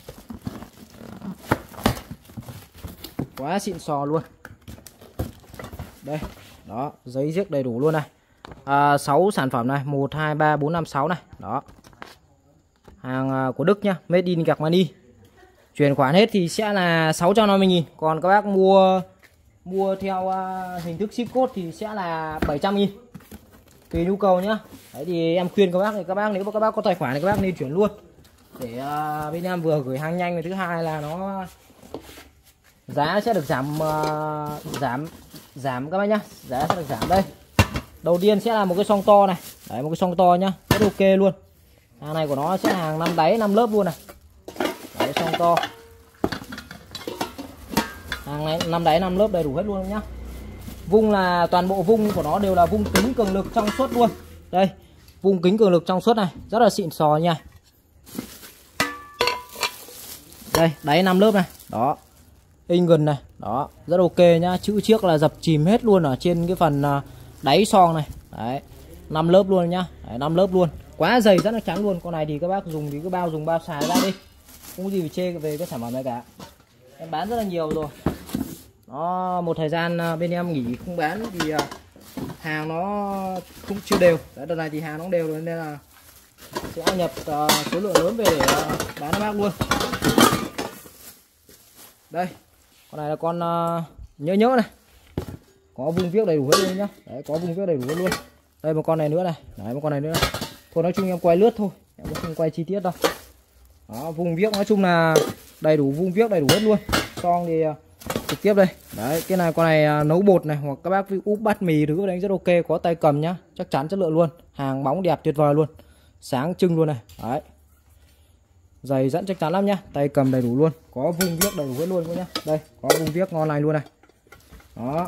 Quá xịn sò luôn. Đây, đó, giấy riếc đầy đủ luôn này. 6 sản phẩm này, 1 2 3 4 5 6 này. Đó. Hàng của Đức nhá, made in Germany. Chuyển khoản hết thì sẽ là 650.000, còn các bác mua theo hình thức ship code thì sẽ là 700.000. Tùy nhu cầu nhá. Đấy thì em khuyên các bác thì các bác nếu mà các bác có tài khoản thì các bác nên chuyển luôn. Để bên em vừa gửi hàng nhanh, và thứ hai là nó giá sẽ được giảm các bác nhá. Giá sẽ được giảm đây. Đầu tiên sẽ là một cái xong to này. Đấy, một cái xong to nhá, rất ok luôn. Hàng này của nó sẽ hàng 5 đáy 5 lớp luôn này. Đấy, xong to. Hàng này 5 đáy 5 lớp đầy đủ hết luôn nhá. Vung là toàn bộ vung của nó đều là vung kính cường lực trong suốt luôn. Đây, vung kính cường lực trong suốt này, rất là xịn sò nha. Đây, đáy 5 lớp này. Đó. England này, đó, rất ok nhá. Chữ chiếc là dập chìm hết luôn ở trên cái phần đáy son này. Đấy, 5 lớp luôn nhá. Đấy, 5 lớp luôn. Quá dày rất là trắng luôn. Con này thì các bác dùng thì cứ dùng bao xài ra đi. Không có gì phải chê về cái sản phẩm này cả. Em bán rất là nhiều rồi. Nó một thời gian bên em nghỉ không bán thì hàng nó cũng chưa đều. Đấy, đợt này thì hàng nó đều rồi nên là sẽ nhập số lượng lớn về để bán cho bác luôn. Đây, con này là con nhớ này, có vung viết đầy đủ hết luôn nhá. Đấy, có vung viết đầy đủ hết luôn. Đây một con này nữa này, đấy một con này nữa này. Thôi nói chung em quay lướt thôi, em không quay chi tiết đâu. Đó, vung viết nói chung là đầy đủ, vung viết đầy đủ hết luôn. Xong thì trực tiếp đây. Đấy, cái này con này nấu bột này hoặc các bác úp bát mì thứ đánh rất ok, có tay cầm nhá, chắc chắn chất lượng luôn. Hàng bóng đẹp tuyệt vời luôn. Sáng trưng luôn này. Đấy. Dày dẫn chắc chắn lắm nhá, tay cầm đầy đủ luôn, có vung viết đầy đủ hết luôn nhá. Đây, có vung viết ngon này luôn này. Đó.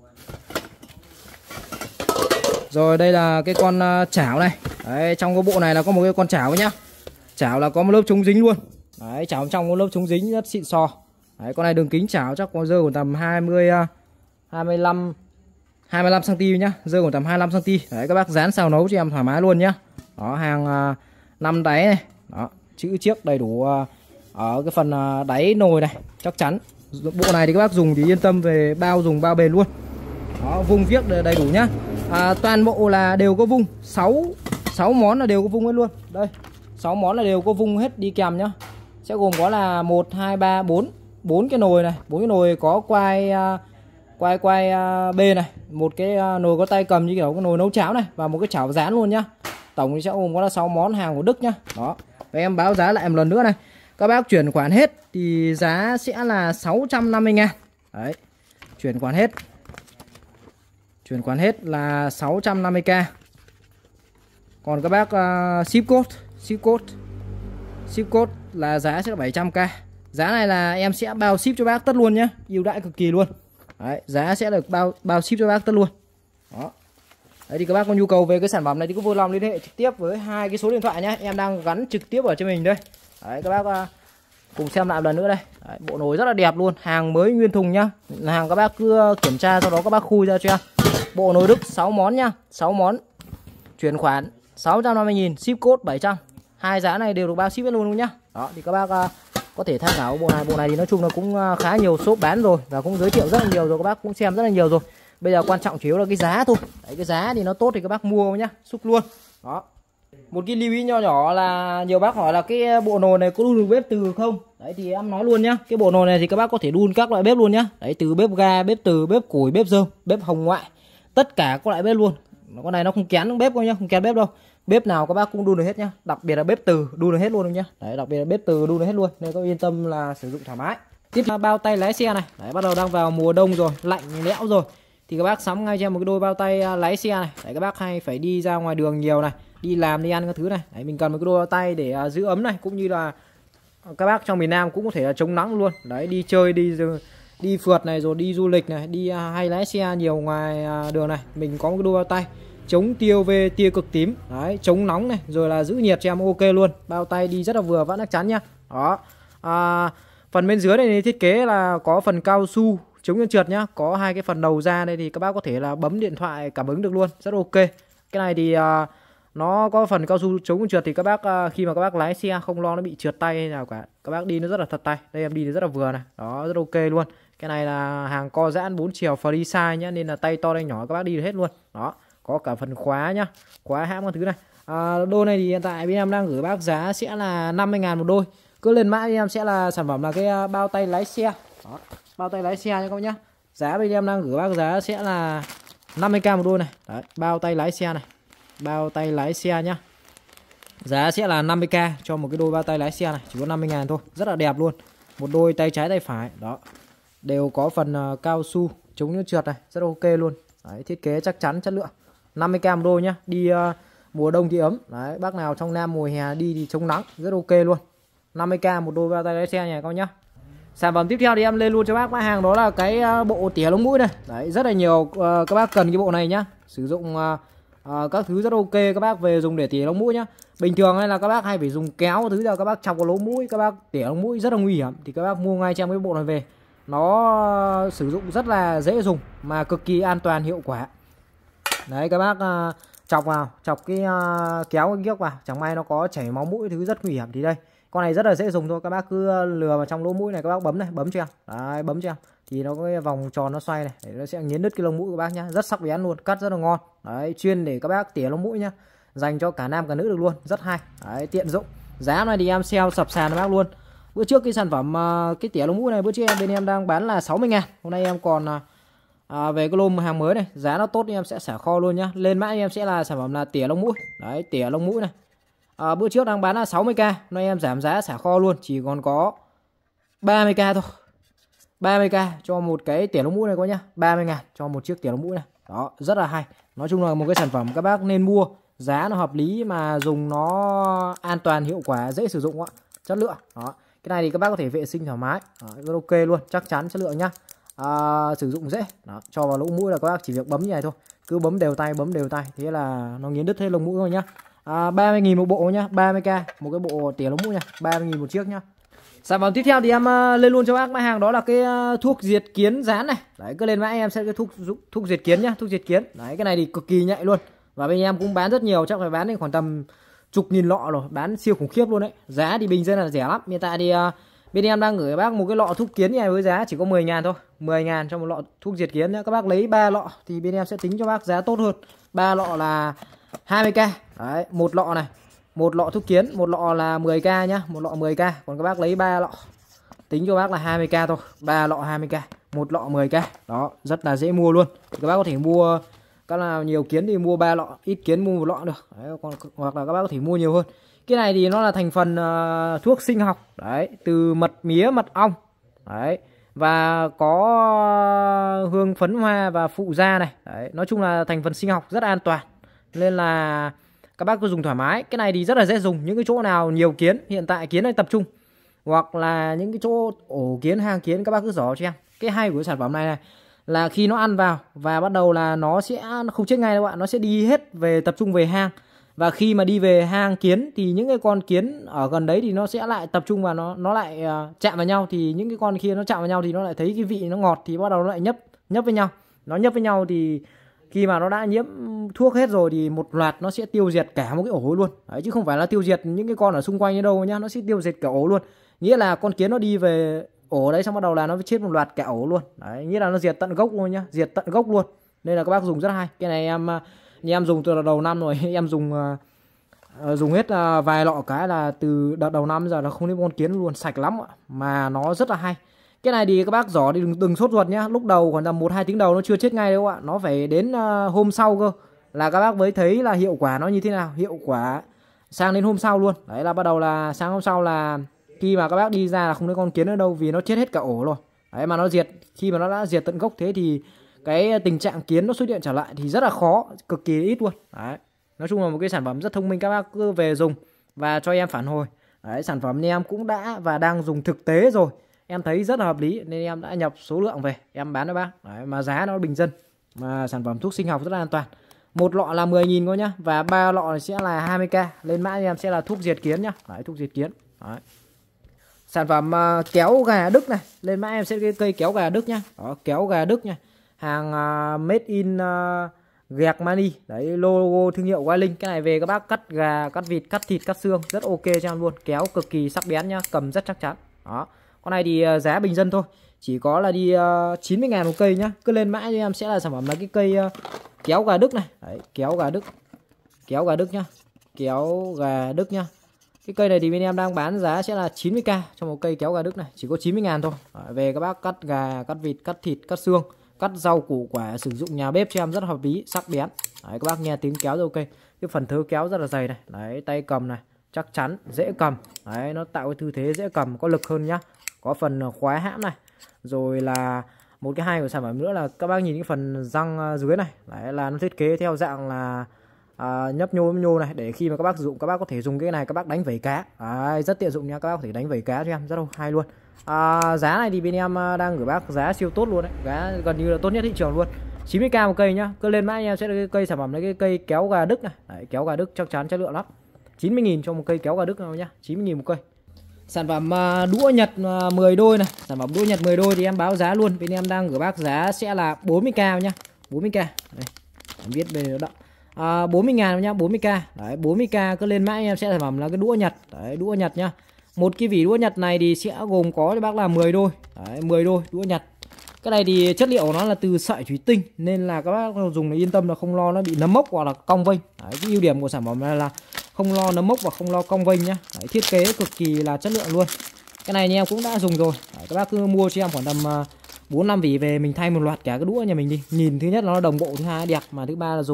Rồi đây là cái con chảo này. Đấy, trong cái bộ này là có một cái con chảo nhá. Chảo là có một lớp chống dính luôn. Đấy, chảo trong có lớp chống dính rất xịn sò. Đấy, con này đường kính chảo chắc có rơi khoảng tầm 25 cm nhá, rơi khoảng tầm 25 cm. Đấy, các bác dán xào nấu cho em thoải mái luôn nhá. Đó, hàng 5 đáy này. Đó, chữ chiếc đầy đủ ở cái phần đáy nồi này, chắc chắn. Bộ này thì các bác dùng thì yên tâm về dùng bao bền luôn. Đó, vung viết đầy đủ nhá. Toàn bộ là đều có vung, 6 món là đều có vung hết luôn. Đây, 6 món là đều có vung hết đi kèm nhá. Sẽ gồm có là 1 2 3 4 cái nồi này, 4 cái nồi có quai B này, một cái nồi có tay cầm như kiểu cái nồi nấu cháo này và một cái chảo rán luôn nhá. Tổng thì sẽ gồm có là 6 món hàng của Đức nhá. Đó. Và em báo giá lại một lần nữa này. Các bác chuyển khoản hết thì giá sẽ là 650.000. Đấy. Chuyển khoản hết. Chuyển khoản hết là 650k. Còn các bác ship code là giá sẽ là 700k. Giá này là em sẽ bao ship cho bác tất luôn nhá, ưu đãi cực kỳ luôn. Đấy, giá sẽ được bao ship cho bác tất luôn. Đó. Đấy thì các bác có nhu cầu về cái sản phẩm này thì cứ vui lòng liên hệ trực tiếp với hai cái số điện thoại nhé, em đang gắn trực tiếp ở trên mình đây. Đấy các bác cùng xem lại một lần nữa đây. Đấy, bộ nồi rất là đẹp luôn, hàng mới nguyên thùng nhá. Hàng các bác cứ kiểm tra sau đó các bác khui ra cho em. Bộ nồi Đức 6 món nhá, 6 món. Chuyển khoản 650.000, ship code 700. Hai giá này đều được bao ship luôn nhá. Đó thì các bác có thể tham khảo bộ này. Bộ này thì nói chung là cũng khá nhiều shop bán rồi và cũng giới thiệu rất là nhiều rồi, các bác cũng xem rất là nhiều rồi. Bây giờ quan trọng chủ yếu là cái giá thôi. Đấy, cái giá thì nó tốt thì các bác mua nhá, xúc luôn. Đó. Một cái lưu ý nho nhỏ là nhiều bác hỏi là cái bộ nồi này có đun được bếp từ không? Đấy thì em nói luôn nhá. Cái bộ nồi này thì các bác có thể đun các loại bếp luôn nhá. Đấy, từ bếp ga, bếp từ, bếp củi, bếp rơm, bếp hồng ngoại. Tất cả các loại bếp luôn. Con này nó không kén bếp đâu nhá, không kén bếp đâu. Bếp nào các bác cũng đun được hết nhá. Đặc biệt là bếp từ đun được hết luôn nhá. Đấy, đặc biệt là bếp từ đun được hết luôn. Nên các yên tâm là sử dụng thoải mái. Tiếp theo bao tay lái xe này. Đấy, bắt đầu đang vào mùa đông rồi, lạnh lẽo rồi. Thì các bác sắm ngay cho em một cái đôi bao tay lái xe này. Đấy, các bác hay phải đi ra ngoài đường nhiều này, đi làm đi ăn các thứ này. Đấy, mình cần một cái đôi bao tay để giữ ấm này, cũng như là các bác trong miền Nam cũng có thể là chống nắng luôn. Đấy, đi chơi đi phượt này, rồi đi du lịch này, đi hay lái xe nhiều ngoài đường này, mình có một cái đôi bao tay chống tia UV, tia cực tím. Đấy, chống nóng này, rồi là giữ nhiệt cho em ok luôn. Bao tay đi rất là vừa vặn chắc chắn nhá. Đó. Phần bên dưới này thì thiết kế là có phần cao su chống trơn trượt nhá, có hai cái phần đầu ra đây thì các bác có thể là bấm điện thoại cảm ứng được luôn, rất ok. Cái này thì nó có phần cao su chống trượt thì các bác khi mà các bác lái xe không lo nó bị trượt tay hay nào cả, các bác đi nó rất là thật tay. Đây em đi rất là vừa này, đó rất ok luôn. Cái này là hàng co giãn 4 chiều free size nhá, nên là tay to tay nhỏ các bác đi được hết luôn. Đó, có cả phần khóa nhá, khóa hãm các thứ này. Đôi này thì hiện tại bên em đang gửi bác giá sẽ là 50.000 một đôi. Cứ lên mã bên em sẽ là sản phẩm là cái bao tay lái xe. Đó, bao tay lái xe nha các bác nhá. Giá bên em đang gửi bác giá sẽ là 50k một đôi này. Đấy, bao tay lái xe này. Bao tay lái xe nhá. Giá sẽ là 50k cho một cái đôi bao tay lái xe này, chỉ có 50.000 thôi, rất là đẹp luôn. Một đôi tay trái tay phải, đó. Đều có phần cao su chống trượt này, rất ok luôn. Đấy, thiết kế chắc chắn chất lượng. 50k một đôi nhá. Đi mùa đông thì ấm. Đấy, bác nào trong Nam mùa hè đi thì chống nắng, rất ok luôn. 50k một đôi bao tay lái xe này các bác nhá. Sản phẩm tiếp theo thì em lên luôn cho bác mã hàng, đó là cái bộ tỉa lông mũi này. Đấy, rất là nhiều các bác cần cái bộ này nhá. Sử dụng các thứ rất ok, các bác về dùng để tỉa lông mũi nhá. Bình thường hay là các bác hay phải dùng kéo thứ giờ các bác chọc vào lỗ mũi, các bác tỉa lông mũi rất là nguy hiểm, thì các bác mua ngay cho em cái bộ này về. Nó sử dụng rất là dễ dùng mà cực kỳ an toàn hiệu quả. Đấy, các bác chọc vào, chọc cái kéo cái kiếc vào, chẳng may nó có chảy máu mũi thứ rất nguy hiểm thì đây. Con này rất là dễ dùng thôi, các bác cứ lừa vào trong lỗ mũi này, các bác bấm này, bấm cho em. Đấy, bấm cho em thì nó có cái vòng tròn nó xoay này, để nó sẽ nghiến đứt cái lông mũi của bác nhá, rất sắc bén luôn, cắt rất là ngon. Đấy, chuyên để các bác tỉa lông mũi nhá, dành cho cả nam cả nữ được luôn, rất hay. Đấy, tiện dụng. Giá này thì em sale sập sàn cho bác luôn. Bữa trước cái sản phẩm cái tỉa lông mũi này bữa trước bên em đang bán là 60.000. Hôm nay em còn về cái lô hàng mới này, giá nó tốt thì em sẽ xả kho luôn nhá. Lên mã em sẽ là sản phẩm là tỉa lông mũi. Đấy, tỉa lông mũi này. Bữa trước đang bán là 60k, nay em giảm giá xả kho luôn, chỉ còn có 30k thôi. 30k cho một cái tỉa lông mũi này có nhá. 30.000 cho một chiếc tỉa lông mũi này. Đó, rất là hay. Nói chung là một cái sản phẩm các bác nên mua, giá nó hợp lý mà dùng nó an toàn, hiệu quả, dễ sử dụng ạ, chất lượng. Đó. Cái này thì các bác có thể vệ sinh thoải mái. Đó, rất ok luôn, chắc chắn chất lượng nhá. Sử dụng dễ. Đó, cho vào lỗ mũi là các bác chỉ việc bấm như này thôi. Cứ bấm đều tay, thế là nó nghiến đứt hết lông mũi thôi nhá. 30.000 một bộ nhá, 30k một cái bộ tỉa lông mũi nha, 30.000 một chiếc nhá. Sản phẩm tiếp theo thì em lên luôn cho bác mã hàng, đó là cái thuốc diệt kiến dán này. Đấy, cứ lên mã em sẽ cái thuốc diệt kiến nhá, thuốc diệt kiến. Đấy, cái này thì cực kỳ nhạy luôn. Và bên em cũng bán rất nhiều, chắc phải bán đến khoảng tầm chục nghìn lọ rồi, bán siêu khủng khiếp luôn đấy. Giá thì bình dân là rẻ lắm. Hiện tại thì bên em đang gửi bác một cái lọ thuốc kiến này với giá chỉ có 10.000 thôi. 10.000 cho một lọ thuốc diệt kiến nhá. Các bác lấy 3 lọ thì bên em sẽ tính cho bác giá tốt hơn. 3 lọ là 20k. Đấy, một lọ này, một lọ thuốc kiến, một lọ là 10k nhá, một lọ 10k. Còn các bác lấy 3 lọ tính cho bác là 20k thôi, 3 lọ 20k, một lọ 10k. Đó, rất là dễ mua luôn. Các bác có thể mua, các nào nhiều kiến thì mua 3 lọ, ít kiến mua một lọ được. Đấy, còn hoặc là các bác có thể mua nhiều hơn. Cái này thì nó là thành phần thuốc sinh học. Đấy, từ mật mía, mật ong. Đấy, và có hương phấn hoa và phụ gia này. Đấy, nói chung là thành phần sinh học rất an toàn, nên là các bác cứ dùng thoải mái. Cái này thì rất là dễ dùng. Những cái chỗ nào nhiều kiến, hiện tại kiến này tập trung, hoặc là những cái chỗ ổ kiến, hang kiến, các bác cứ giỏ cho em. Cái hay của cái sản phẩm này này là khi nó ăn vào và bắt đầu là nó không chết ngay đâu ạ, nó sẽ đi hết về tập trung về hang. Và khi mà đi về hang kiến thì những cái con kiến ở gần đấy thì nó sẽ lại tập trung vào nó lại chạm vào nhau, thì những cái con kia nó chạm vào nhau thì nó lại thấy cái vị nó ngọt thì bắt đầu nó lại nhấp với nhau. Nó nhấp với nhau thì khi mà nó đã nhiễm thuốc hết rồi thì một loạt nó sẽ tiêu diệt cả một cái ổ luôn. Đấy, chứ không phải là tiêu diệt những cái con ở xung quanh đâu nhá, nó sẽ tiêu diệt cả ổ luôn. Nghĩa là con kiến nó đi về ổ đấy xong bắt đầu là nó chết một loạt cả ổ luôn. Đấy, nghĩa là nó diệt tận gốc luôn nhá, diệt tận gốc luôn. Nên là các bác dùng rất hay. Cái này em dùng từ đầu năm rồi, em dùng hết vài lọ cái là từ đợt đầu năm giờ là không thấy con kiến luôn, sạch lắm ạ. Mà nó rất là hay. Cái này thì các bác giỏ thì đừng sốt ruột nhá. Lúc đầu khoảng tầm 1-2 tiếng đầu nó chưa chết ngay đâu ạ. Nó phải đến hôm sau cơ là các bác mới thấy là hiệu quả nó như thế nào. Hiệu quả sang đến hôm sau luôn. Đấy là bắt đầu là sáng hôm sau là khi mà các bác đi ra là không thấy con kiến nữa đâu, vì nó chết hết cả ổ rồi. Đấy mà nó diệt, khi mà nó đã diệt tận gốc thế thì cái tình trạng kiến nó xuất hiện trở lại thì rất là khó, cực kỳ ít luôn. Đấy. Nói chung là một cái sản phẩm rất thông minh, các bác cứ về dùng và cho em phản hồi. Đấy, sản phẩm này em cũng đã và đang dùng thực tế rồi. Em thấy rất là hợp lý nên em đã nhập số lượng về em bán cho bác. Đấy, mà giá nó bình dân, mà sản phẩm thuốc sinh học rất là an toàn. Một lọ là 10.000 coi nhá, và 3 lọ sẽ là 20k. Lên mã em sẽ là thuốc diệt kiến nhá. Đấy, thuốc diệt kiến. Đấy. Sản phẩm kéo gà Đức này, lên mã em sẽ cái cây kéo gà Đức nhá. Đó, kéo gà Đức nha. Hàng made in Germany. Đấy, logo thương hiệu Quai Linh. Cái này về các bác cắt gà, cắt vịt, cắt thịt, cắt xương rất ok cho em luôn. Kéo cực kỳ sắc bén nhá, cầm rất chắc chắn. Đó. Con này thì giá bình dân thôi, chỉ có là đi 90.000 một cây nhá. Cứ lên mã cho em sẽ là sản phẩm là cái cây kéo gà Đức này. Đấy, kéo gà Đức. Kéo gà Đức nhá. Kéo gà Đức nhá. Cái cây này thì bên em đang bán giá sẽ là 90k cho một cây kéo gà Đức này, chỉ có 90.000 thôi. Đấy, về các bác cắt gà, cắt vịt, cắt thịt, cắt xương, cắt rau củ quả, sử dụng nhà bếp cho em rất hợp lý, sắc bén. Đấy, các bác nghe tiếng kéo rất ok. Cái phần thớ kéo rất là dày này. Đấy, tay cầm này, chắc chắn, dễ cầm. Đấy, nó tạo cái tư thế dễ cầm, có lực hơn nhá. Có phần khóa hãm này. Rồi là một cái hay của sản phẩm nữa là các bác nhìn cái phần răng dưới này. Đấy, là nó thiết kế theo dạng là nhấp nhô này, để khi mà các bác sử dụng các bác có thể dùng cái này các bác đánh vẩy cá. Đấy, rất tiện dụng nha, các bác có thể đánh vẩy cá cho em, rất hay luôn. Giá này thì bên em đang gửi bác giá siêu tốt luôn đấy, giá gần như là tốt nhất thị trường luôn, 90k một cây nhá. Cứ lên mã em sẽ là cái cây sản phẩm này, cái cây kéo gà Đức này. Đấy, kéo gà Đức chắc chắn chất lượng lắm, 90.000 cho một cây kéo gà Đức nào nhá, 90.000 một cây. Sản phẩm đũa Nhật 10 đôi này, sản phẩm đũa Nhật 10 đôi thì em báo giá luôn, bên em đang gửi bác giá sẽ là 40k nhá, 40k đây, em viết bên đó. 40.000 nhá, 40k. Đấy, 40k cứ lên mã em sẽ sản phẩm là cái đũa Nhật. Đấy, đũa Nhật nhá. Một cái vỉ đũa Nhật này thì sẽ gồm có cho bác là 10 đôi. Đấy, 10 đôi đũa Nhật. Cái này thì chất liệu nó là từ sợi thủy tinh nên là các bác dùng để yên tâm là không lo nó bị nấm mốc hoặc là cong vênh. Đấy, cái ưu điểm của sản phẩm này là không lo nấm mốc và không lo cong vênh nhá. Đấy, thiết kế cực kỳ là chất lượng luôn. Cái này thì em cũng đã dùng rồi. Đấy, các bác cứ mua cho em khoảng tầm 4-5 vỉ về mình thay một loạt cả cái đũa nhà mình đi. Nhìn thứ nhất là nó đồng bộ, thứ hai đẹp, mà thứ ba là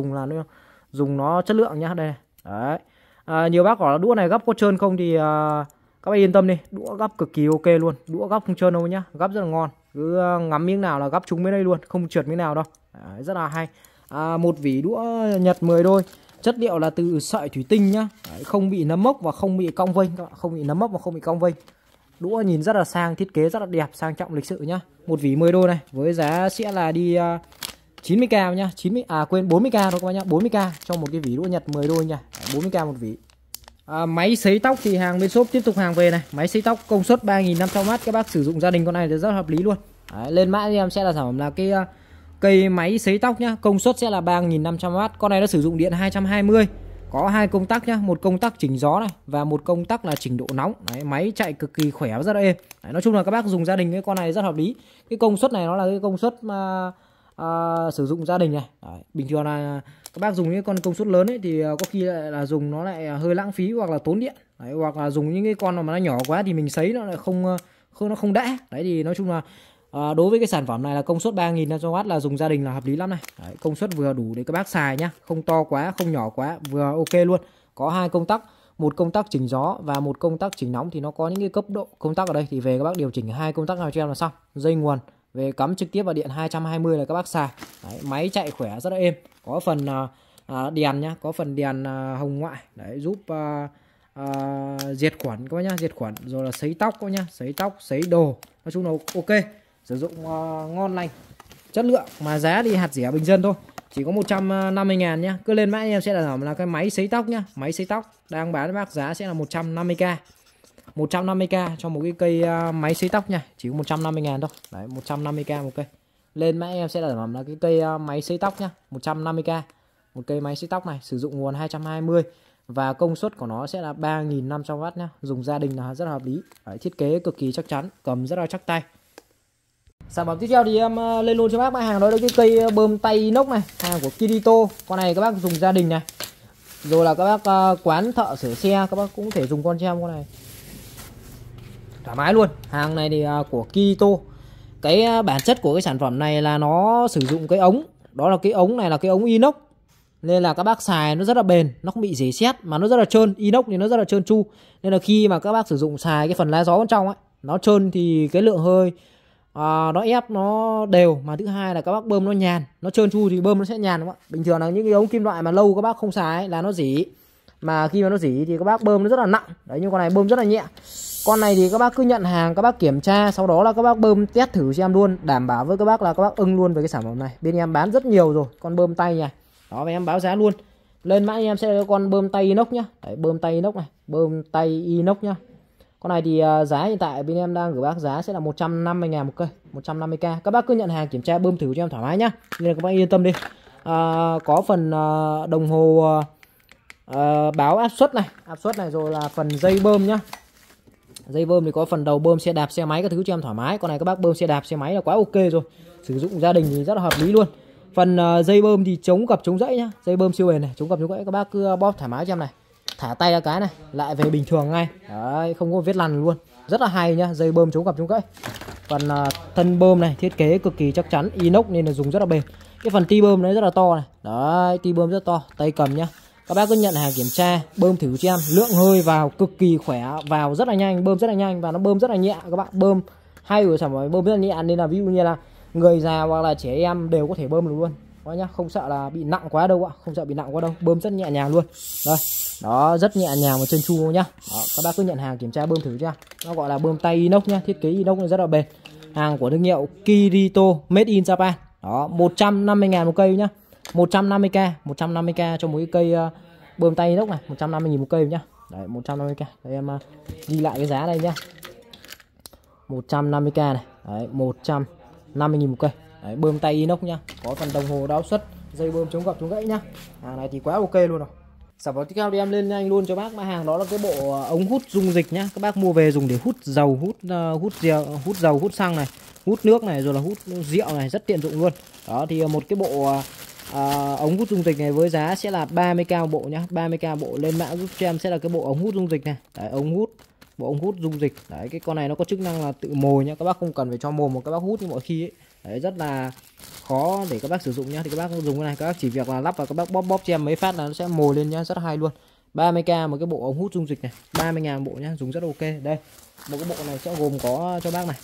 dùng nó chất lượng nhá. Đây. Đấy. Nhiều bác hỏi là đũa này gấp có trơn không thì các bác yên tâm đi, đũa gấp cực kỳ ok luôn, đũa gấp không trơn đâu nhá, gấp rất là ngon. Cứ ngắm miếng nào là gấp trúng bên đây luôn, không trượt miếng nào đâu. Đấy, rất là hay. Một vỉ đũa Nhật 10 đôi, chất liệu là từ sợi thủy tinh nhá. Đấy, không bị nấm mốc và không bị cong vênh các bạn, không bị nấm mốc và không bị cong vênh. Đũa nhìn rất là sang, thiết kế rất là đẹp, sang trọng, lịch sự nhá. Một vỉ 10 đôi này với giá sẽ là đi 90k nhá, 40k thôi các bác nhá, 40k cho một cái vỉ đũa Nhật 10 đôi nha. 40k một vỉ. Máy sấy tóc thì hàng bên shop tiếp tục hàng về này, máy sấy tóc công suất 3.500W, các bác sử dụng gia đình con này thì rất hợp lý luôn. Đấy, lên mã thì em sẽ là sản phẩm là cái cây máy sấy tóc nhá, công suất sẽ là 3.500W. Con này nó sử dụng điện 220, có 2 công tắc nhá, một công tắc chỉnh gió này và một công tắc là chỉnh độ nóng. Đấy, máy chạy cực kỳ khỏe và rất là êm. Đấy, nói chung là các bác dùng gia đình cái con này rất hợp lý. Cái công suất này nó là cái công suất mà sử dụng gia đình này. Đấy, bình thường là các bác dùng những con công suất lớn ấy thì có khi là dùng nó lại hơi lãng phí hoặc là tốn điện. Đấy, hoặc là dùng những cái con mà nó nhỏ quá thì mình sấy nó lại không đã. Đấy thì nói chung là đối với cái sản phẩm này là công suất 3.500W là dùng gia đình là hợp lý lắm này. Đấy, công suất vừa đủ để các bác xài nhá, không to quá, không nhỏ quá, vừa ok luôn. Có 2 công tắc, một công tắc chỉnh gió và một công tắc chỉnh nóng, thì nó có những cái cấp độ công tắc ở đây thì về các bác điều chỉnh 2 công tắc nào cho em là xong. Dây nguồn về cắm trực tiếp vào điện 220 là các bác xài. Đấy, máy chạy khỏe rất là êm. Có phần đèn nhá, có phần đèn hồng ngoại đấy, giúp diệt khuẩn các bác nhá, diệt khuẩn. Rồi là sấy tóc các bác nhá, sấy tóc, sấy đồ, nói chung là ok, sử dụng ngon lành. chất lượng mà giá thì hạt rẻ bình dân thôi, chỉ có 150.000 nhá. Cứ lên mã anh em sẽ là giảm là cái máy sấy tóc nhá. Máy sấy tóc đang bán với bác giá sẽ là 150k. 150k cho một cái cây máy sấy tóc nha, chỉ có 150.000 thôi. Đấy, 150k một cây. Lên mã anh em sẽ là giảm là cái cây máy sấy tóc nhá, 150k. Một cây máy sấy tóc này sử dụng nguồn 220 và công suất của nó sẽ là 3.500W nhá. Dùng gia đình là rất là hợp lý. Đấy, thiết kế cực kỳ chắc chắn, cầm rất là chắc tay. Sản phẩm tiếp theo thì em lên luôn cho bác mã hàng đó là cái cây bơm tay inox này, hàng của Kirito. Con này các bác dùng gia đình này, rồi là các bác quán thợ sửa xe các bác cũng thể dùng con này thoải mái luôn. Hàng này thì của Kirito. Cái bản chất của cái sản phẩm này là nó sử dụng cái ống, đó là cái ống này là cái ống inox, nên là các bác xài nó rất là bền, nó không bị rỉ sét mà nó rất là trơn. Inox thì nó rất là trơn tru, nên là khi mà các bác sử dụng xài cái phần lá gió bên trong ấy, nó trơn thì cái lượng hơi nó ép nó đều, mà thứ hai là các bác bơm nó nhàn, nó trơn tru thì bơm nó sẽ nhàn, đúng không ạ? Bình thường là những cái ống kim loại mà lâu các bác không xài ấy, là nó rỉ, mà khi mà nó rỉ thì các bác bơm nó rất là nặng. Đấy, nhưng con này bơm rất là nhẹ. Con này thì các bác cứ nhận hàng các bác kiểm tra, sau đó là các bác bơm test thử cho em luôn, đảm bảo với các bác là các bác ưng luôn về cái sản phẩm này. Bên em bán rất nhiều rồi, con bơm tay này. Đó, và em báo giá luôn. Lên mã em sẽ là con bơm tay inox nhá. Đấy, bơm tay inox này, bơm tay inox nhá. Con này thì giá hiện tại bên em đang gửi bác giá sẽ là 150.000 một cây, 150k. Các bác cứ nhận hàng kiểm tra bơm thử cho em thoải mái nhá. Nên là các bác yên tâm đi. Có phần đồng hồ báo áp suất này, rồi là phần dây bơm nhá. Dây bơm thì có phần đầu bơm xe đạp, xe máy các thứ cho em thoải mái. Con này các bác bơm xe đạp, xe máy là quá ok rồi. Sử dụng gia đình thì rất là hợp lý luôn. Phần dây bơm thì chống gập chống gãy nhá. Dây bơm siêu bền này, chống gập chống gãy, các bác cứ bóp thoải mái cho em này. Thả tay ra cái này, lại về bình thường ngay. Đấy, không có vết lằn luôn. Rất là hay nhá, dây bơm chống gập chống gãy. Phần thân bơm này thiết kế cực kỳ chắc chắn, inox nên là dùng rất là bền. Cái phần ti bơm đấy rất là to này. Đấy, ti bơm rất to, tay cầm nhá. Các bác cứ nhận hàng kiểm tra, bơm thử cho em, lượng hơi vào cực kỳ khỏe, vào rất là nhanh, bơm rất là nhanh và nó bơm rất là nhẹ. Các bạn bơm hay của sản phẩm bơm rất là nhẹ, nên là ví dụ như là người già hoặc là trẻ em đều có thể bơm được luôn. Đó nhá, không sợ là bị nặng quá đâu ạ, không sợ bị nặng quá đâu, bơm rất nhẹ nhàng luôn. Đây, đó, rất nhẹ nhàng và trơn tru nhá. Đó, các bác cứ nhận hàng kiểm tra bơm thử cho em. Nó gọi là bơm tay inox nhá, thiết kế inox này rất là bền. Hàng của thương hiệu Kirito, made in Japan. Đó, 150.000 một cây nhá. 150k cho một cái cây bơm tay inox này, 150.000 một cây nhá. Đấy, 150k. Đây em ghi lại cái giá đây nhá. 150k này. Đấy, 150.000 một cây. Đấy, bơm tay inox nhá. Có phần đồng hồ đo suất, dây bơm chống gập chống gãy nhá. Hàng này thì quá ok luôn rồi. Sản phẩm tiếp theo thì em lên nhanh luôn cho bác mã hàng đó là cái bộ ống hút dung dịch nhá. Các bác mua về dùng để hút dầu, hút dầu, hút xăng này, hút nước này, rồi là hút rượu này, rất tiện dụng luôn. Đó thì một cái bộ ống hút dung dịch này với giá sẽ là 30k bộ nhá. 30k bộ. Lên mã giúp cho em sẽ là cái bộ ống hút dung dịch này. Đấy, bộ ống hút dung dịch. Đấy, cái con này nó có chức năng là tự mồi nhá. Các bác không cần phải cho mồm mà các bác hút như mọi khi ấy. Đấy, rất là khó để các bác sử dụng nhá. Thì các bác dùng cái này, các bác chỉ việc là lắp vào, các bác bóp cho em mấy phát là nó sẽ mồi lên nhá, rất hay luôn. 30k một cái bộ ống hút dung dịch này, 30.000 bộ nhá, dùng rất ok. Đây, một cái bộ này sẽ gồm có cho bác này.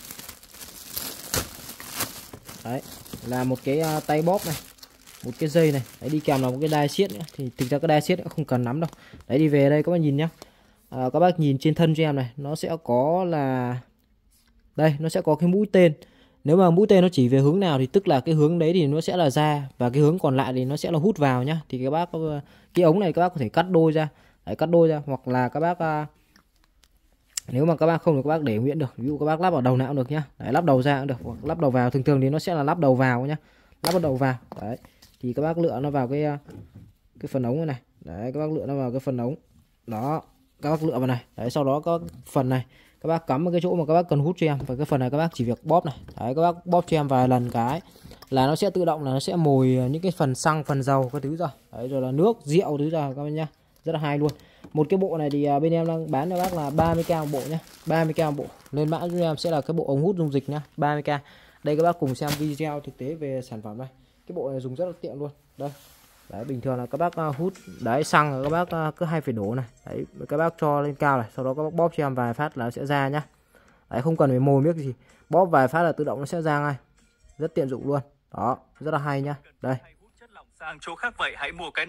Đấy, là một cái tay bóp này, một cái dây này. Đấy, đi kèm là một cái đai siết nữa. Thì thực ra cái đai siết không cần lắm đâu. Đấy, đi về đây các bác nhìn nhá. Các bác nhìn trên thân cho em này, nó sẽ có là đây, nó sẽ có cái mũi tên. Nếu mà mũi tên nó chỉ về hướng nào thì tức là cái hướng đấy thì nó sẽ là ra, và cái hướng còn lại thì nó sẽ là hút vào nhá. Thì các bác, cái ống này các bác có thể cắt đôi ra. Đấy, cắt đôi ra, hoặc là các bác nếu mà các bác không được các bác để nguyên được, ví dụ các bác lắp vào đầu nào cũng được nhá. Đấy, lắp đầu ra cũng được, hoặc lắp đầu vào. Thường thì nó sẽ là lắp đầu vào nhá, lắp vào đầu vào. Đấy, thì các bác lựa nó vào cái phần ống này. Đấy, các bác lựa nó vào cái phần ống đó, các bác lựa vào này. Đấy, sau đó có phần này các bác cắm vào cái chỗ mà các bác cần hút cho em, và cái phần này các bác chỉ việc bóp này. Đấy, các bác bóp cho em vài lần cái là nó sẽ tự động là nó sẽ mồi những cái phần xăng, phần dầu các thứ rồi. Đấy, rồi là nước, rượu thứ rồi các bác nhá, rất là hay luôn. Một cái bộ này thì bên em đang bán cho bác là 30k một bộ nhá, 30k một bộ. Lên mã cho em sẽ là cái bộ ống hút dung dịch nhá, 30k. Đây các bác cùng xem video thực tế về sản phẩm này. Cái bộ này dùng rất là tiện luôn. Đây. Đấy, bình thường là các bác hút đấy xăng là các bác cứ hay phải đổ này. Đấy, các bác cho lên cao này, sau đó các bác bóp cho em vài phát là nó sẽ ra nhá. Đấy, không cần phải mồi miếc gì, bóp vài phát là tự động nó sẽ ra ngay, rất tiện dụng luôn. Đó, rất là hay nhá. Đây, chất lỏng sang chỗ khác vậy hãy mua cái này.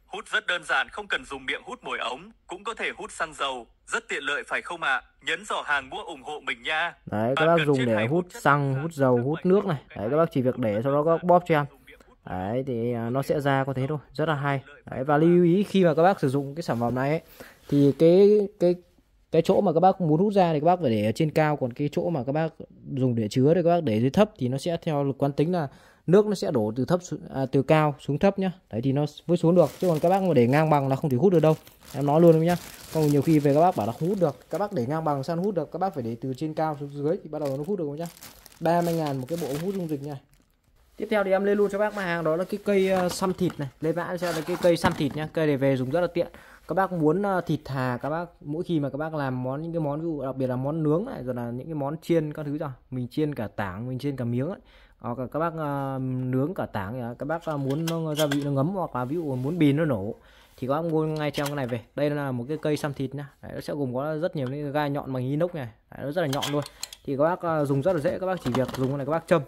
Hút rất đơn giản, không cần dùng miệng hút mồi ống, cũng có thể hút xăng dầu, rất tiện lợi phải không ạ? Nhấn giỏ hàng mua ủng hộ mình nha. Đấy, các bác dùng để hút xăng, hút dầu, hút nước này. Đấy, các bác chỉ việc để sau đó các bác bóp cho em. Đấy, thì nó sẽ ra có thế thôi, rất là hay. Đấy, và lưu ý khi mà các bác sử dụng cái sản phẩm này ấy, thì cái chỗ mà các bác muốn hút ra thì các bác phải để ở trên cao, còn cái chỗ mà các bác dùng để chứa thì các bác để dưới thấp, thì nó sẽ theo lực quán tính là nước nó sẽ đổ từ từ cao xuống thấp nhá. Đấy thì nó mới xuống được, chứ còn các bác mà để ngang bằng là không thể hút được đâu, em nói luôn nhá. Còn nhiều khi về các bác bảo là không hút được, các bác để ngang bằng sao nó hút được, các bác phải để từ trên cao xuống dưới thì bắt đầu nó hút được nhá. 30.000 một cái bộ ống hút dung dịch nha. Tiếp theo thì em lên luôn cho bác mặt hàng đó là cái cây xăm thịt này, lên mã sẽ là cái cây xăm thịt nhá. Cây này về dùng rất là tiện. Các bác muốn thịt thà, các bác mỗi khi mà các bác làm những cái món ví dụ đặc biệt là món nướng này, rồi là những cái món chiên các thứ rồi, mình chiên cả tảng, mình chiên cả miếng ấy, hoặc là các bác nướng cả tảng, các bác muốn gia vị nó ngấm, hoặc là ví dụ muốn bìn nó nổ thì các bác mua ngay trong cái này về. Đây là một cái cây xăm thịt nhá. Đấy, nó sẽ gồm có rất nhiều những gai nhọn bằng inox này. Đấy, nó rất là nhọn luôn. Thì các bác dùng rất là dễ, các bác chỉ việc dùng cái này các bác châm.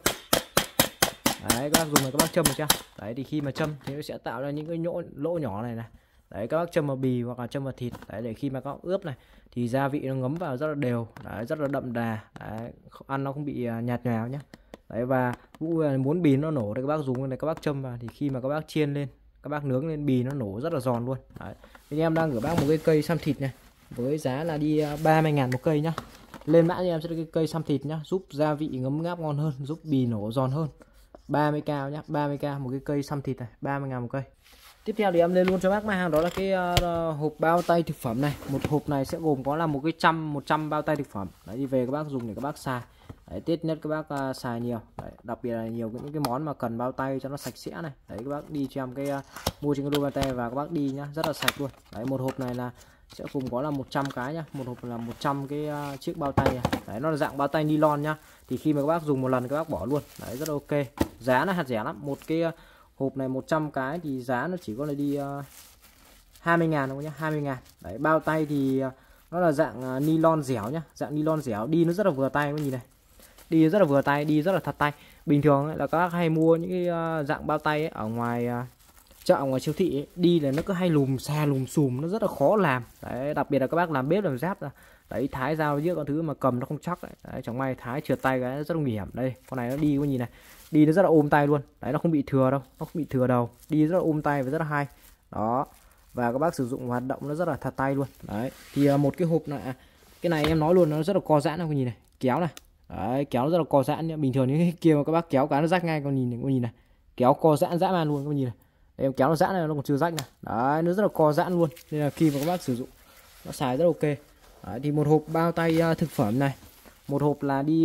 Đấy, các bác dùng này các bác châm được chưa? Đấy thì khi mà châm thì nó sẽ tạo ra những cái lỗ nhỏ này này. Đấy, các bác châm vào bì hoặc là châm vào thịt. Đấy, để khi mà các bác ướp này thì gia vị nó ngấm vào rất là đều. Đấy, rất là đậm đà. Đấy, ăn nó không bị nhạt nhòa nhá. Đấy, và muốn bì nó nổ thì các bác dùng cái này các bác châm vào, thì khi mà các bác chiên lên, các bác nướng lên bì nó nổ rất là giòn luôn. Đấy, anh em đang gửi bác một cái cây xăm thịt này với giá là đi 30.000 một cây nhá. Lên mã cho em sẽ là cái cây xăm thịt nhá, giúp gia vị ngấm ngáp ngon hơn, giúp bì nổ giòn hơn. 30k nhá, 30k một cái cây xăm thịt này, 30.000 một cây. Tiếp theo thì em lên luôn cho bác mặt hàng đó là cái hộp bao tay thực phẩm này. Một hộp này sẽ gồm có là một cái 100 bao tay thực phẩm. Đấy, đi về các bác dùng để các bác xài. Đấy, Tết nhất các bác xài nhiều. Đấy, đặc biệt là nhiều những cái món mà cần bao tay cho nó sạch sẽ này. Đấy, các bác đi cho em cái mua trên cái đôi bao tay và các bác đi nhá, rất là sạch luôn. Đấy, một hộp này là sẽ gồm có là 100 cái nhá, một hộp là 100 cái chiếc bao tay này. Đấy, nó là dạng bao tay nylon nhá. Thì khi mà các bác dùng một lần các bác bỏ luôn. Đấy, rất là ok. Giá nó hạt rẻ lắm. Một cái hộp này 100 cái thì giá nó chỉ có là đi 20.000 thôi nhá, 20.000. Đấy, bao tay thì nó là dạng nylon dẻo nhá, dạng nylon dẻo, đi nó rất là vừa tay, các nhìn này. Đi rất là vừa tay, đi rất là thật tay. Bình thường ấy, là các bác hay mua những cái dạng bao tay ấy, ở ngoài chợ, ở ngoài siêu thị ấy, đi là nó cứ hay lùm xà lùm xùm, nó rất là khó làm. Đấy, đặc biệt là các bác làm bếp làm giáp ra. Đấy, thái dao với con thứ mà cầm nó không chắc đấy. Đấy, chẳng may thái trượt tay cái rất là nguy hiểm. Đây, con này nó đi có nhìn này. Đi nó rất là ôm tay luôn. Đấy, nó không bị thừa đâu, nó không bị thừa đầu. Đi rất là ôm tay và rất là hay. Đó. Và các bác sử dụng hoạt động nó rất là thật tay luôn. Đấy, thì một cái hộp này, cái này em nói luôn nó rất là co giãn, con nhìn này, kéo này. Đấy, kéo nó rất là co giãn nhá. Bình thường những cái kia mà các bác kéo cái nó rách ngay, con nhìn này, kéo co giãn dã man luôn, con nhìn này. Đây, em kéo nó giãn này nó còn chưa rách này. Đấy, nó rất là co giãn luôn. Nên là khi mà các bác sử dụng nó xài rất ok. Đấy, thì một hộp bao tay thực phẩm này, một hộp là đi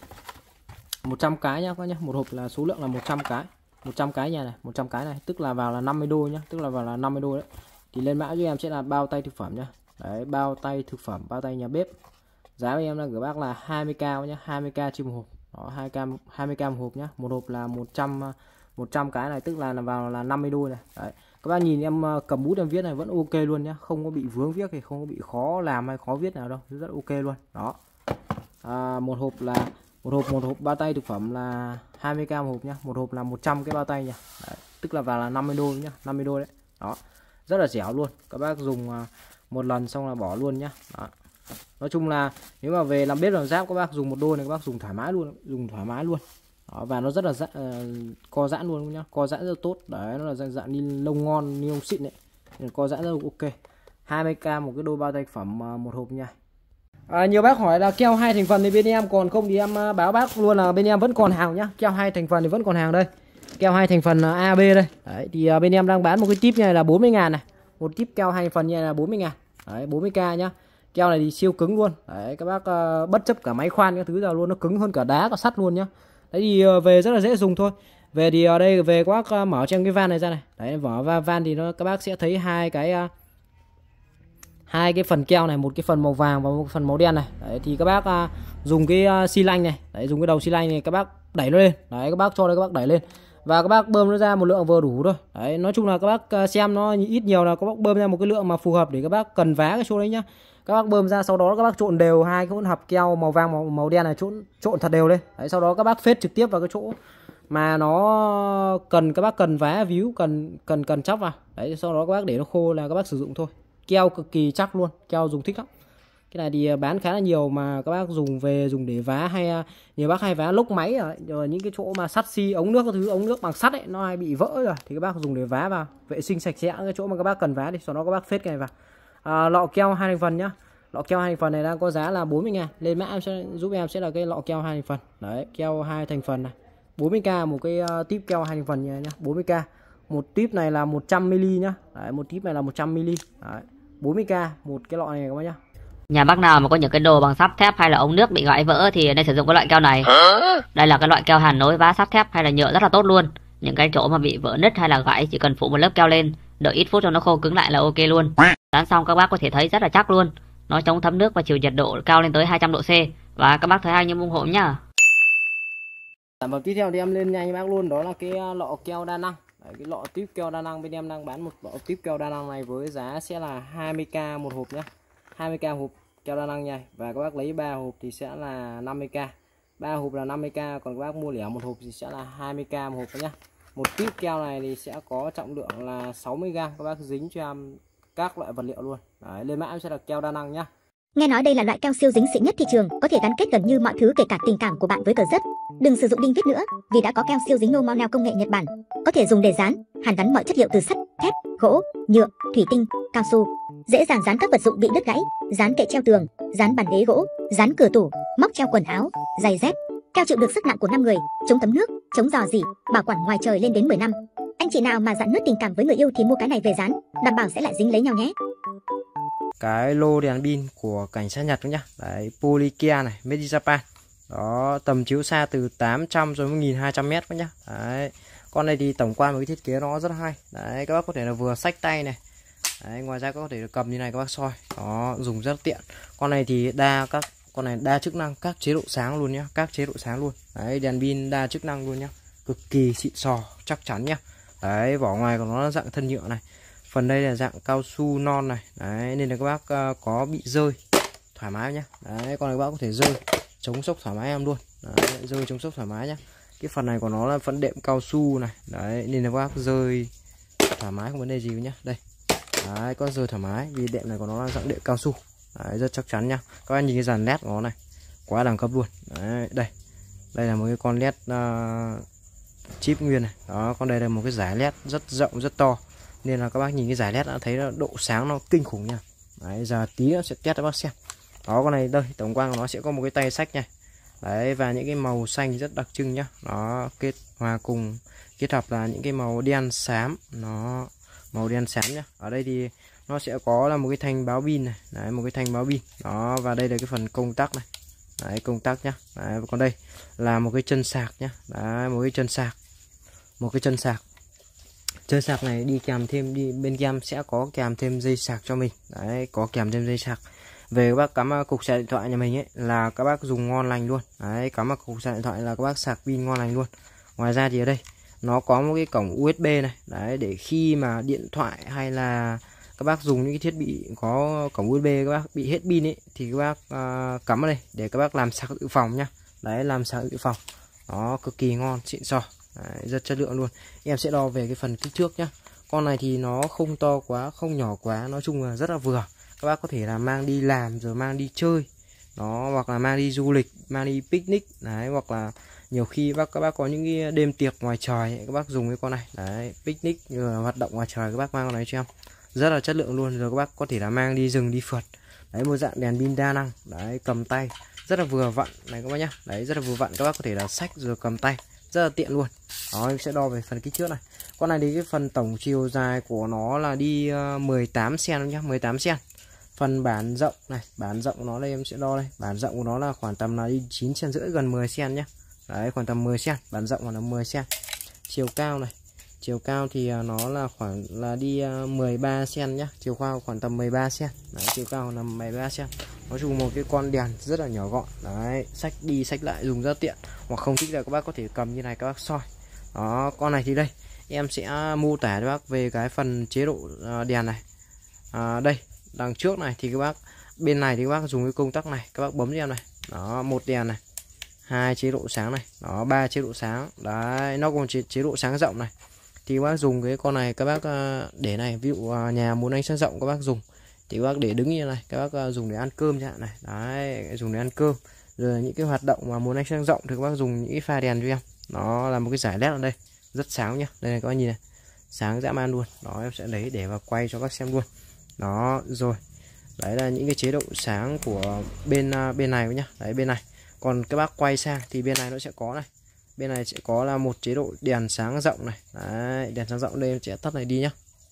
100 cái nhá các nhá. Một hộp là số lượng là 100 cái. 100 cái nhà này, 100 cái này, tức là vào là 50 đô nhá, tức là vào là 50 đô đấy. Thì lên mã cho em sẽ là bao tay thực phẩm nhá. Đấy, bao tay thực phẩm, bao tay nhà bếp. Giá của em đang gửi bác là 20k nhá, 20k trên một hộp. Đó, 20k một hộp nhá. Một hộp là 100 cái này, tức là vào là 50 đô này. Đấy. Các bạn nhìn em cầm bút em viết này vẫn ok luôn nhá, không có bị vướng viết thì không có bị khó làm hay khó viết nào đâu, rất ok luôn. Đó. Một hộp bao tay thực phẩm là 20k một hộp nhá. Một hộp là 100 cái bao tay nhá. Đấy, tức là vào là 50 đô nhá, 50 đô đấy. Đó. Rất là dẻo luôn. Các bác dùng một lần xong là bỏ luôn nhá. Đó. Nói chung là nếu mà về làm bếp làm giáp các bác dùng một đôi này các bác dùng thoải mái luôn, Đó, và nó rất là co giãn luôn nhá, co giãn rất tốt. Đấy, nó là dạng ni lông ngon, ni lông xịn đấy, nên co giãn rất là ok. 20k một cái đôi bao tay phẩm một hộp nha. Nhiều bác hỏi là keo 2 thành phần thì bên em còn không, thì em báo bác luôn là bên em vẫn còn hàng nhá. Keo 2 thành phần thì vẫn còn hàng đây, keo 2 thành phần A, B đây. Đấy, thì bên em đang bán một cái tip này là 40.000 này, một tip keo 2 thành phần như này là 40.000. Đấy, 40k nhá. Keo này thì siêu cứng luôn. Đấy, các bác bất chấp cả máy khoan các thứ nào luôn, nó cứng hơn cả đá cả sắt luôn nhá. Đấy thì về rất là dễ dùng thôi. Về thì ở đây về các bác mở trong cái van này ra này. Đấy, mở van thì các bác sẽ thấy hai cái phần keo này, một cái phần màu vàng và một phần màu đen này. Đấy thì các bác dùng cái xi lanh này, đấy, dùng cái đầu xi lanh này các bác đẩy nó lên. Đấy, các bác cho đây các bác đẩy lên và các bác bơm nó ra một lượng vừa đủ thôi. Đấy, nói chung là các bác xem nó ít nhiều là các bác bơm ra một cái lượng mà phù hợp để các bác cần vá cái chỗ đấy nhá. Các bác bơm ra, sau đó các bác trộn đều hai cái hỗn hợp keo màu vàng màu đen này, trộn thật đều lên. Đấy, sau đó các bác phết trực tiếp vào cái chỗ mà nó cần các bác cần vá víu, cần chóc vào đấy, sau đó các bác để nó khô là các bác sử dụng thôi. Keo cực kỳ chắc luôn, keo dùng thích lắm. Cái này thì bán khá là nhiều mà các bác dùng về dùng để vá, hay nhiều bác hay vá lốc máy rồi những cái chỗ mà sắt xi ống nước, các thứ ống nước bằng sắt ấy nó hay bị vỡ rồi thì các bác dùng để vá vào, vệ sinh sạch sẽ cái chỗ mà các bác cần vá đi, sau đó các bác phết cái này vào. Lọ keo 2 thành phần nhá. Lọ keo 2 thành phần này đang có giá là 40.000. Lên mã em sẽ giúp em sẽ là cái lọ keo 2 thành phần. Đấy, keo 2 thành phần này. 40k một cái típ keo 2 thành phần nhá, 40k. Một típ này là 100 ml nhá. Đấy, một típ này là 100 ml. Đấy, 40k một cái lọ này các bác nhá. Nhà bác nào mà có những cái đồ bằng sắt thép hay là ống nước bị gãy vỡ thì nên sử dụng cái loại keo này. Đây là cái loại keo hàn nối vá sắt thép hay là nhựa rất là tốt luôn. Những cái chỗ mà bị vỡ nứt hay là gãy chỉ cần phủ một lớp keo lên, đợi ít phút cho nó khô cứng lại là ok luôn. Dán xong các bác có thể thấy rất là chắc luôn. Nó chống thấm nước và chịu nhiệt độ cao lên tới 200 độ C. Và các bác thấy hay như ủng hộ nhá. Sản phẩm tiếp theo thì em lên nhanh bác luôn, đó là cái lọ keo đa năng. Đấy, cái lọ tiếp keo đa năng bên em đang bán một lọ tiếp keo đa năng này với giá sẽ là 20k một hộp nhá. 20k hộp keo đa năng nha. Và các bác lấy 3 hộp thì sẽ là 50k. 3 hộp là 50k, còn các bác mua lẻ một hộp thì sẽ là 20k một hộp nhá. Một tiếp keo này thì sẽ có trọng lượng là 60g, các bác dính cho em các loại vật liệu luôn. Đấy, lên mã em sẽ là keo đa năng nhá. Nghe nói đây là loại keo siêu dính xịn nhất thị trường, có thể gắn kết gần như mọi thứ kể cả tình cảm của bạn với cờ rất. Đừng sử dụng đinh vít nữa, vì đã có keo siêu dính normal neo công nghệ Nhật Bản, có thể dùng để dán, hàn gắn mọi chất liệu từ sắt, thép, gỗ, nhựa, thủy tinh, cao su. Dễ dàng dán các vật dụng bị đứt gãy, dán kệ treo tường, dán bàn ghế gỗ, dán cửa tủ, móc treo quần áo, giày dép. Keo chịu được sức nặng của 5 người, chống thấm nước, chống rò rỉ, bảo quản ngoài trời lên đến 10 năm. Anh chị nào mà dạn nứt tình cảm với người yêu thì mua cái này về dán, đảm bảo sẽ lại dính lấy nhau nhé. Cái lô đèn pin của cảnh sát Nhật nhá. Đấy, Polykia này, made in Japan. Đó, tầm chiếu xa từ 800 cho 1200 m các nhá. Đấy. Con này thì tổng quan một cái thiết kế nó rất hay. Đấy, các bác có thể là vừa xách tay này. Đấy, ngoài ra có thể là cầm như này các bác soi. Đó, dùng rất tiện. Con này thì con này đa chức năng, các chế độ sáng luôn nhá, các chế độ sáng luôn. Đấy, đèn pin đa chức năng luôn nhá. Cực kỳ xịn sò, chắc chắn nhá. Đấy, vỏ ngoài của nó là dạng thân nhựa này. Phần đây là dạng cao su non này. Đấy, nên là các bác có bị rơi thoải mái nhá. Đấy, con này các bác có thể rơi chống sốc thoải mái em luôn. Đấy, rơi chống sốc thoải mái nhá. Cái phần này của nó là phần đệm cao su này. Đấy, nên là các bác rơi thoải mái không vấn đề gì nhá. Đây. Đấy, có rơi thoải mái vì đệm này của nó là dạng đệm cao su. Đấy, rất chắc chắn nhá. Các bạn nhìn cái dàn led của nó này, quá đẳng cấp luôn. Đấy, đây. Đây là một cái con led chip nguyên này. Đó, con đây là một cái dải led rất rộng rất to. Nên là các bác nhìn cái dải led đã thấy là độ sáng nó kinh khủng nha. Đấy, giờ tí nữa sẽ test cho bác xem. Đó, con này đây, tổng quan của nó sẽ có một cái tay xách nha. Đấy, và những cái màu xanh rất đặc trưng nhá. Nó kết hòa cùng kết hợp là những cái màu đen xám, nó màu đen xám nhá. Ở đây thì nó sẽ có là một cái thanh báo pin này. Đấy, một cái thanh báo pin. Đó, và đây là cái phần công tắc này. Đấy, công tắc nhá. Đấy, còn đây là một cái chân sạc nhá. Đấy, một cái chân sạc. Một cái chân sạc. Chân sạc này đi kèm thêm, đi bên em sẽ có kèm thêm dây sạc cho mình. Đấy, có kèm thêm dây sạc. Về các bác cắm cục sạc điện thoại nhà mình ấy là các bác dùng ngon lành luôn. Đấy, cắm cục sạc điện thoại là các bác sạc pin ngon lành luôn. Ngoài ra thì ở đây nó có một cái cổng USB này. Đấy, để khi mà điện thoại hay là các bác dùng những cái thiết bị có cổng USB các bác bị hết pin ấy thì các bác cắm ở đây để các bác làm sạc dự phòng nhá. Đấy, làm sạc dự phòng. Đó, cực kỳ ngon, xịn sò. Đấy, rất chất lượng luôn. Em sẽ đo về cái phần kích thước nhá. Con này thì nó không to quá, không nhỏ quá, nói chung là rất là vừa. Các bác có thể là mang đi làm rồi mang đi chơi. Đó, hoặc là mang đi du lịch, mang đi picnic. Đấy, hoặc là nhiều khi các bác có những cái đêm tiệc ngoài trời ấy, các bác dùng cái con này. Đấy, picnic như là hoạt động ngoài trời các bác mang con này cho em. Rất là chất lượng luôn. Rồi các bác có thể là mang đi rừng đi phượt. Đấy, một dạng đèn pin đa năng. Đấy, cầm tay rất là vừa vặn này các bác nhá. Đấy, rất là vừa vặn, các bác có thể là xách rồi cầm tay, rất là tiện luôn. Đó, em sẽ đo về phần kích thước này. Con này thì cái phần tổng chiều dài của nó là đi 18 cm nhá, 18 cm. Phần bản rộng này, bản rộng của nó đây em sẽ đo đây. Bản rộng của nó là khoảng tầm là đi 9,5 cm, gần 10 cm nhá. Đấy, khoảng tầm 10 cm, bản rộng là 10 cm. Chiều cao này, chiều cao thì nó là khoảng là đi 13 cm nhá, chiều cao khoảng tầm 13 cm. Đấy, chiều cao là 13 cm. Nói chung một cái con đèn rất là nhỏ gọn. Đấy, xách đi xách lại dùng rất tiện. Hoặc không thích là các bác có thể cầm như này các bác soi. Đó, con này thì đây em sẽ mô tả cho bác về cái phần chế độ đèn này. Đây, đằng trước này thì các bác, bên này thì các bác dùng cái công tắc này, các bác bấm cho em này. Đó, một đèn này, 2 chế độ sáng này, đó 3 chế độ sáng. Đấy, nó còn chế độ sáng rộng này. Thì các bác dùng cái con này các bác để này, ví dụ nhà muốn ánh sáng rộng các bác dùng thì các bác để đứng như này, các bác dùng để ăn cơm chẳng hạn này. Đấy, dùng để ăn cơm. Rồi những cái hoạt động mà muốn ánh sáng rộng thì các bác dùng những cái pha đèn cho em. Nó là một cái giải led ở đây, rất sáng nhá. Đây này các bác nhìn này, sáng dã man luôn. Đó, em sẽ lấy để vào quay cho các bác xem luôn. Đó, rồi. Đấy là những cái chế độ sáng của bên này nhá. Đấy, bên này. Còn các bác quay sang thì bên này nó sẽ có này. Bên này sẽ có là một chế độ đèn sáng rộng này. Đấy, đèn sáng rộng đây em sẽ tắt này đi nhá.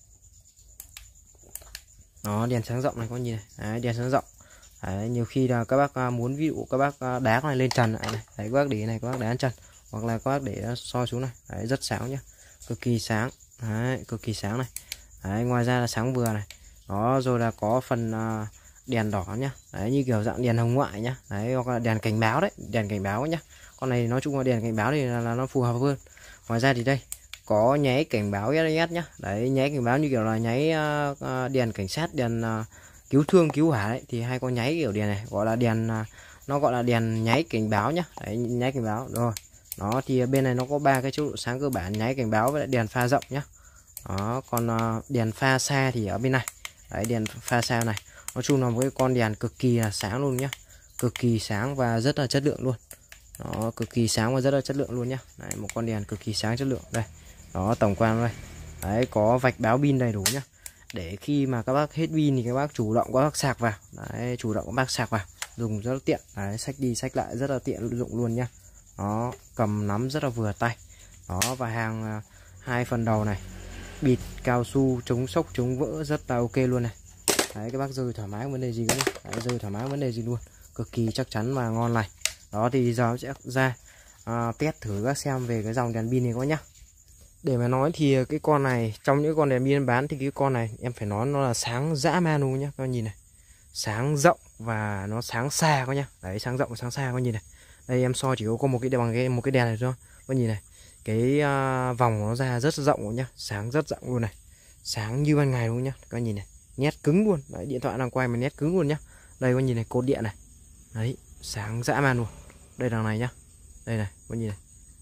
Đó, đèn sáng rộng này có nhìn này. Đấy, đèn sáng rộng. Đấy, nhiều khi là các bác muốn ví dụ các bác đá này lên trần này. Đấy, các bác để này, các bác đá lên trần. Hoặc là các bác để soi xuống này. Đấy, rất sáng nhá. Cực kỳ sáng. Đấy, cực kỳ sáng này. Đấy, ngoài ra là sáng vừa này. Đó, rồi là có phần đèn đỏ nhá. Đấy, như kiểu dạng đèn hồng ngoại nhá. Đấy, hoặc là đèn cảnh báo đấy, đèn cảnh báo nhá. Con này nói chung là đèn cảnh báo thì là nó phù hợp hơn. Ngoài ra thì đây có nháy cảnh báo SOS nhá. Đấy, nháy cảnh báo như kiểu là nháy đèn cảnh sát, đèn cứu thương, cứu hỏa đấy thì hay có nháy kiểu đèn này, gọi là đèn nó gọi là đèn nháy cảnh báo nhá. Đấy, nháy cảnh báo rồi. Đó thì bên này nó có 3 cái chế độ sáng cơ bản, nháy cảnh báo với lại đèn pha rộng nhá. Đó, còn đèn pha xa thì ở bên này. Đấy, đèn pha xa này. Nói chung là một cái con đèn cực kỳ là sáng luôn nhá. Cực kỳ sáng và rất là chất lượng luôn. Đó, cực kỳ sáng và rất là chất lượng luôn nhá. Đấy, một con đèn cực kỳ sáng chất lượng đây. Đó, tổng quan đây. Đấy, có vạch báo pin đầy đủ nhá. Để khi mà các bác hết pin thì các bác chủ động các bác sạc vào. Đấy, chủ động các bác sạc vào, dùng rất là tiện. Đấy, xách đi xách lại rất là tiện dụng luôn nhá. Đó, cầm nắm rất là vừa tay. Đó, và hàng 2 phần đầu này bịt cao su chống sốc chống vỡ rất là ok luôn này. Đấy, các bác rơi thoải mái vấn đề gì nữa. Đấy, rơi thoải mái vấn đề gì luôn, cực kỳ chắc chắn và ngon này. Đó thì giờ sẽ ra test thử các xem về cái dòng đèn pin này có nhá. Để mà nói thì cái con này trong những con đèn pin bán thì cái con này em phải nói nó là sáng dã man luôn nhá. Các bạn nhìn này, sáng rộng và nó sáng xa các nhá. Đấy, sáng rộng và sáng xa các bạn nhìn này. Đây em soi chỉ có một cái bằng một cái đèn này thôi. Các bạn nhìn này, cái vòng nó ra rất rộng luôn nhá, sáng rất rộng luôn này, sáng như ban ngày luôn nhá. Các bạn nhìn này, nét cứng luôn. Đấy, điện thoại đang quay mà nét cứng luôn nhá. Đây các bạn nhìn này, cột điện này. Đấy, sáng dã man luôn. Đây đằng này nhá. Đây này, các bạn nhìn này,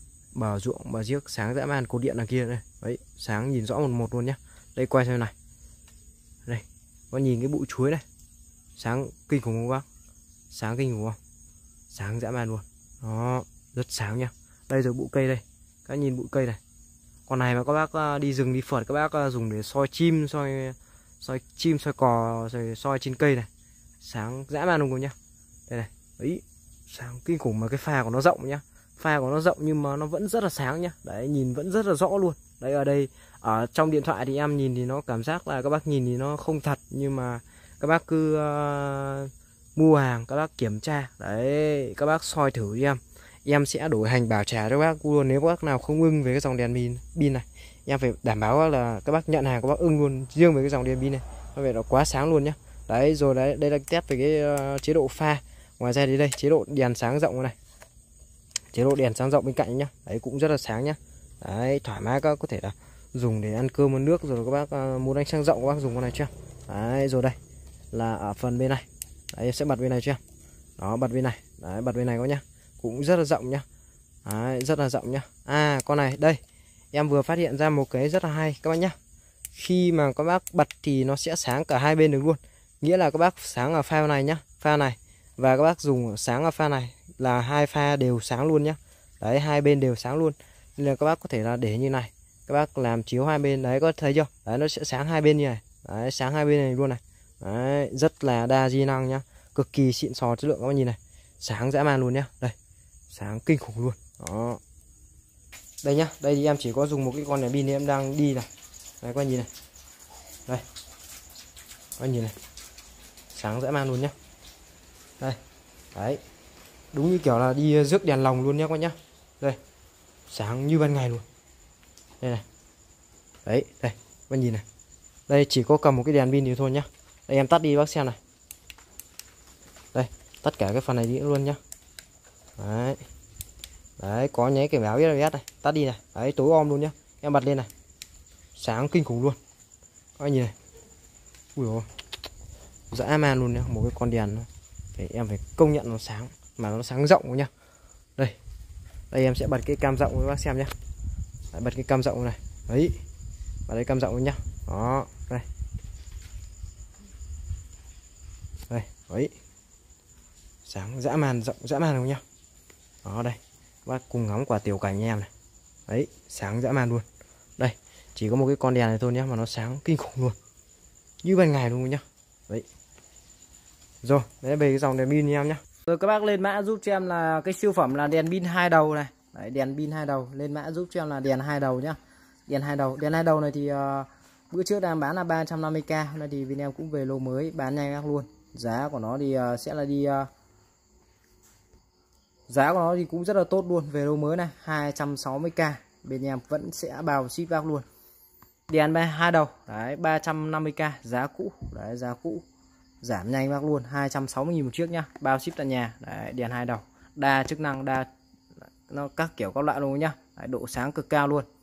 bờ ruộng bờ giếc sáng dã man, cột điện đằng kia đây. Đấy, sáng nhìn rõ một luôn nhá. Đây quay xem này. Đây, có nhìn cái bụi chuối này. Sáng kinh khủng không bác? Sáng kinh khủng không? Sáng dã man luôn. Đó, rất sáng nhá. Đây rồi bụi cây đây. Các nhìn bụi cây này. Con này mà các bác đi rừng đi phượt các bác dùng để soi chim, soi chim, soi cò, rồi soi trên cây này. Sáng dã man luôn nhá. Đây này. Đấy, sáng kinh khủng mà cái pha của nó rộng nhá. Pha của nó rộng nhưng mà nó vẫn rất là sáng nhá. Đấy, nhìn vẫn rất là rõ luôn. Đấy, ở đây ở trong điện thoại thì em nhìn thì nó cảm giác là các bác nhìn thì nó không thật, nhưng mà các bác cứ mua hàng các bác kiểm tra. Đấy, các bác soi thử đi em sẽ đổi hành bảo trả cho các bác luôn. Nếu các bác nào không ưng về cái dòng đèn pin này, em phải đảm bảo là các bác nhận hàng các bác ưng luôn riêng về cái dòng đèn pin này. Nó vậy nó quá sáng luôn nhá. Đấy, rồi đấy, đây là test về cái chế độ pha. Ngoài ra thì đây chế độ đèn sáng rộng này, chế độ đèn sáng rộng bên cạnh nhá. Đấy, cũng rất là sáng nhá. Đấy, thoải mái các bác có thể là dùng để ăn cơm ăn nước, rồi các bác muốn ánh sáng rộng các bác dùng con này chưa. Đấy, rồi đây là ở phần bên này. Đấy, em sẽ bật bên này chưa. Đó, bật bên này. Đấy, bật bên này có nhá, cũng rất là rộng nhá. Đấy, rất là rộng nhá. Con này đây em vừa phát hiện ra một cái rất là hay các bác nhá. Khi mà các bác bật thì nó sẽ sáng cả hai bên được luôn. Nghĩa là các bác sáng ở pha này nhá, pha này, và các bác dùng sáng ở pha này là hai pha đều sáng luôn nhá. Đấy, hai bên đều sáng luôn. Nên là các bác có thể là để như này, các bác làm chiếu hai bên. Đấy, có thấy chưa? Đấy, nó sẽ sáng hai bên như này. Đấy, sáng hai bên này luôn này. Đấy, rất là đa di năng nhá, cực kỳ xịn sò chất lượng các bác nhìn này. Sáng dã man luôn nhá. Đây, sáng kinh khủng luôn. Đó. Đây nhá, đây thì em chỉ có dùng một cái con đèn pin em đang đi này. Đấy, các bác nhìn này. Đây, các bác nhìn này, sáng dã man luôn nhá. Đây, đấy, đúng như kiểu là đi rước đèn lồng luôn nhá các bác nhá. Đây, sáng như ban ngày luôn. Đây này, đấy, đây, các bác nhìn này. Đây chỉ có cầm một cái đèn pin thì thôi nhá. Đây em tắt đi bác xem này. Đây, tất cả cái phần này đi luôn nhá. Đấy, đấy, có nháy cảnh báo SOS này, tắt đi này. Đấy, tối om luôn nhá. Em bật lên này, sáng kinh khủng luôn. Các nhìn này, ui dồi, dã man luôn nhá. Một cái con đèn nó em phải công nhận nó sáng, mà nó sáng rộng nhá, Đây em sẽ bật cái cam rộng với bác xem nhé. Đấy, bật cái cam rộng này, đấy, bật cái cam rộng nhá. Đó, đây, đấy, sáng dã man, rộng dã man không nhá. Đó đây, bác cùng ngắm quả tiểu cảnh em này, đấy, sáng dã man luôn. Đây, chỉ có một cái con đèn này thôi nhá, mà nó sáng kinh khủng luôn, như ban ngày luôn nhá. Đấy, rồi, đấy về cái dòng đèn pin nha em nhá. Rồi các bác lên mã giúp cho em là cái siêu phẩm là đèn pin 2 đầu này. Đấy, đèn pin 2 đầu, lên mã giúp cho em là đèn 2 đầu nhá. Đèn 2 đầu này thì bữa trước đang bán là 350k, hôm nay thì bên em cũng về lô mới bán nhanh các luôn. Giá của nó thì sẽ là giá của nó thì cũng rất là tốt luôn, về lô mới này 260k, bên em vẫn sẽ bao ship bác luôn. Đèn 2 đầu, đấy 350k, giá cũ, đấy giá cũ. Giảm nhanh bác luôn, 260.000 một chiếc nhá, bao ship tận nhà. Đấy, đèn 2 đầu, đa chức năng, đa nó các kiểu các loại luôn nhá. Đấy, độ sáng cực cao luôn.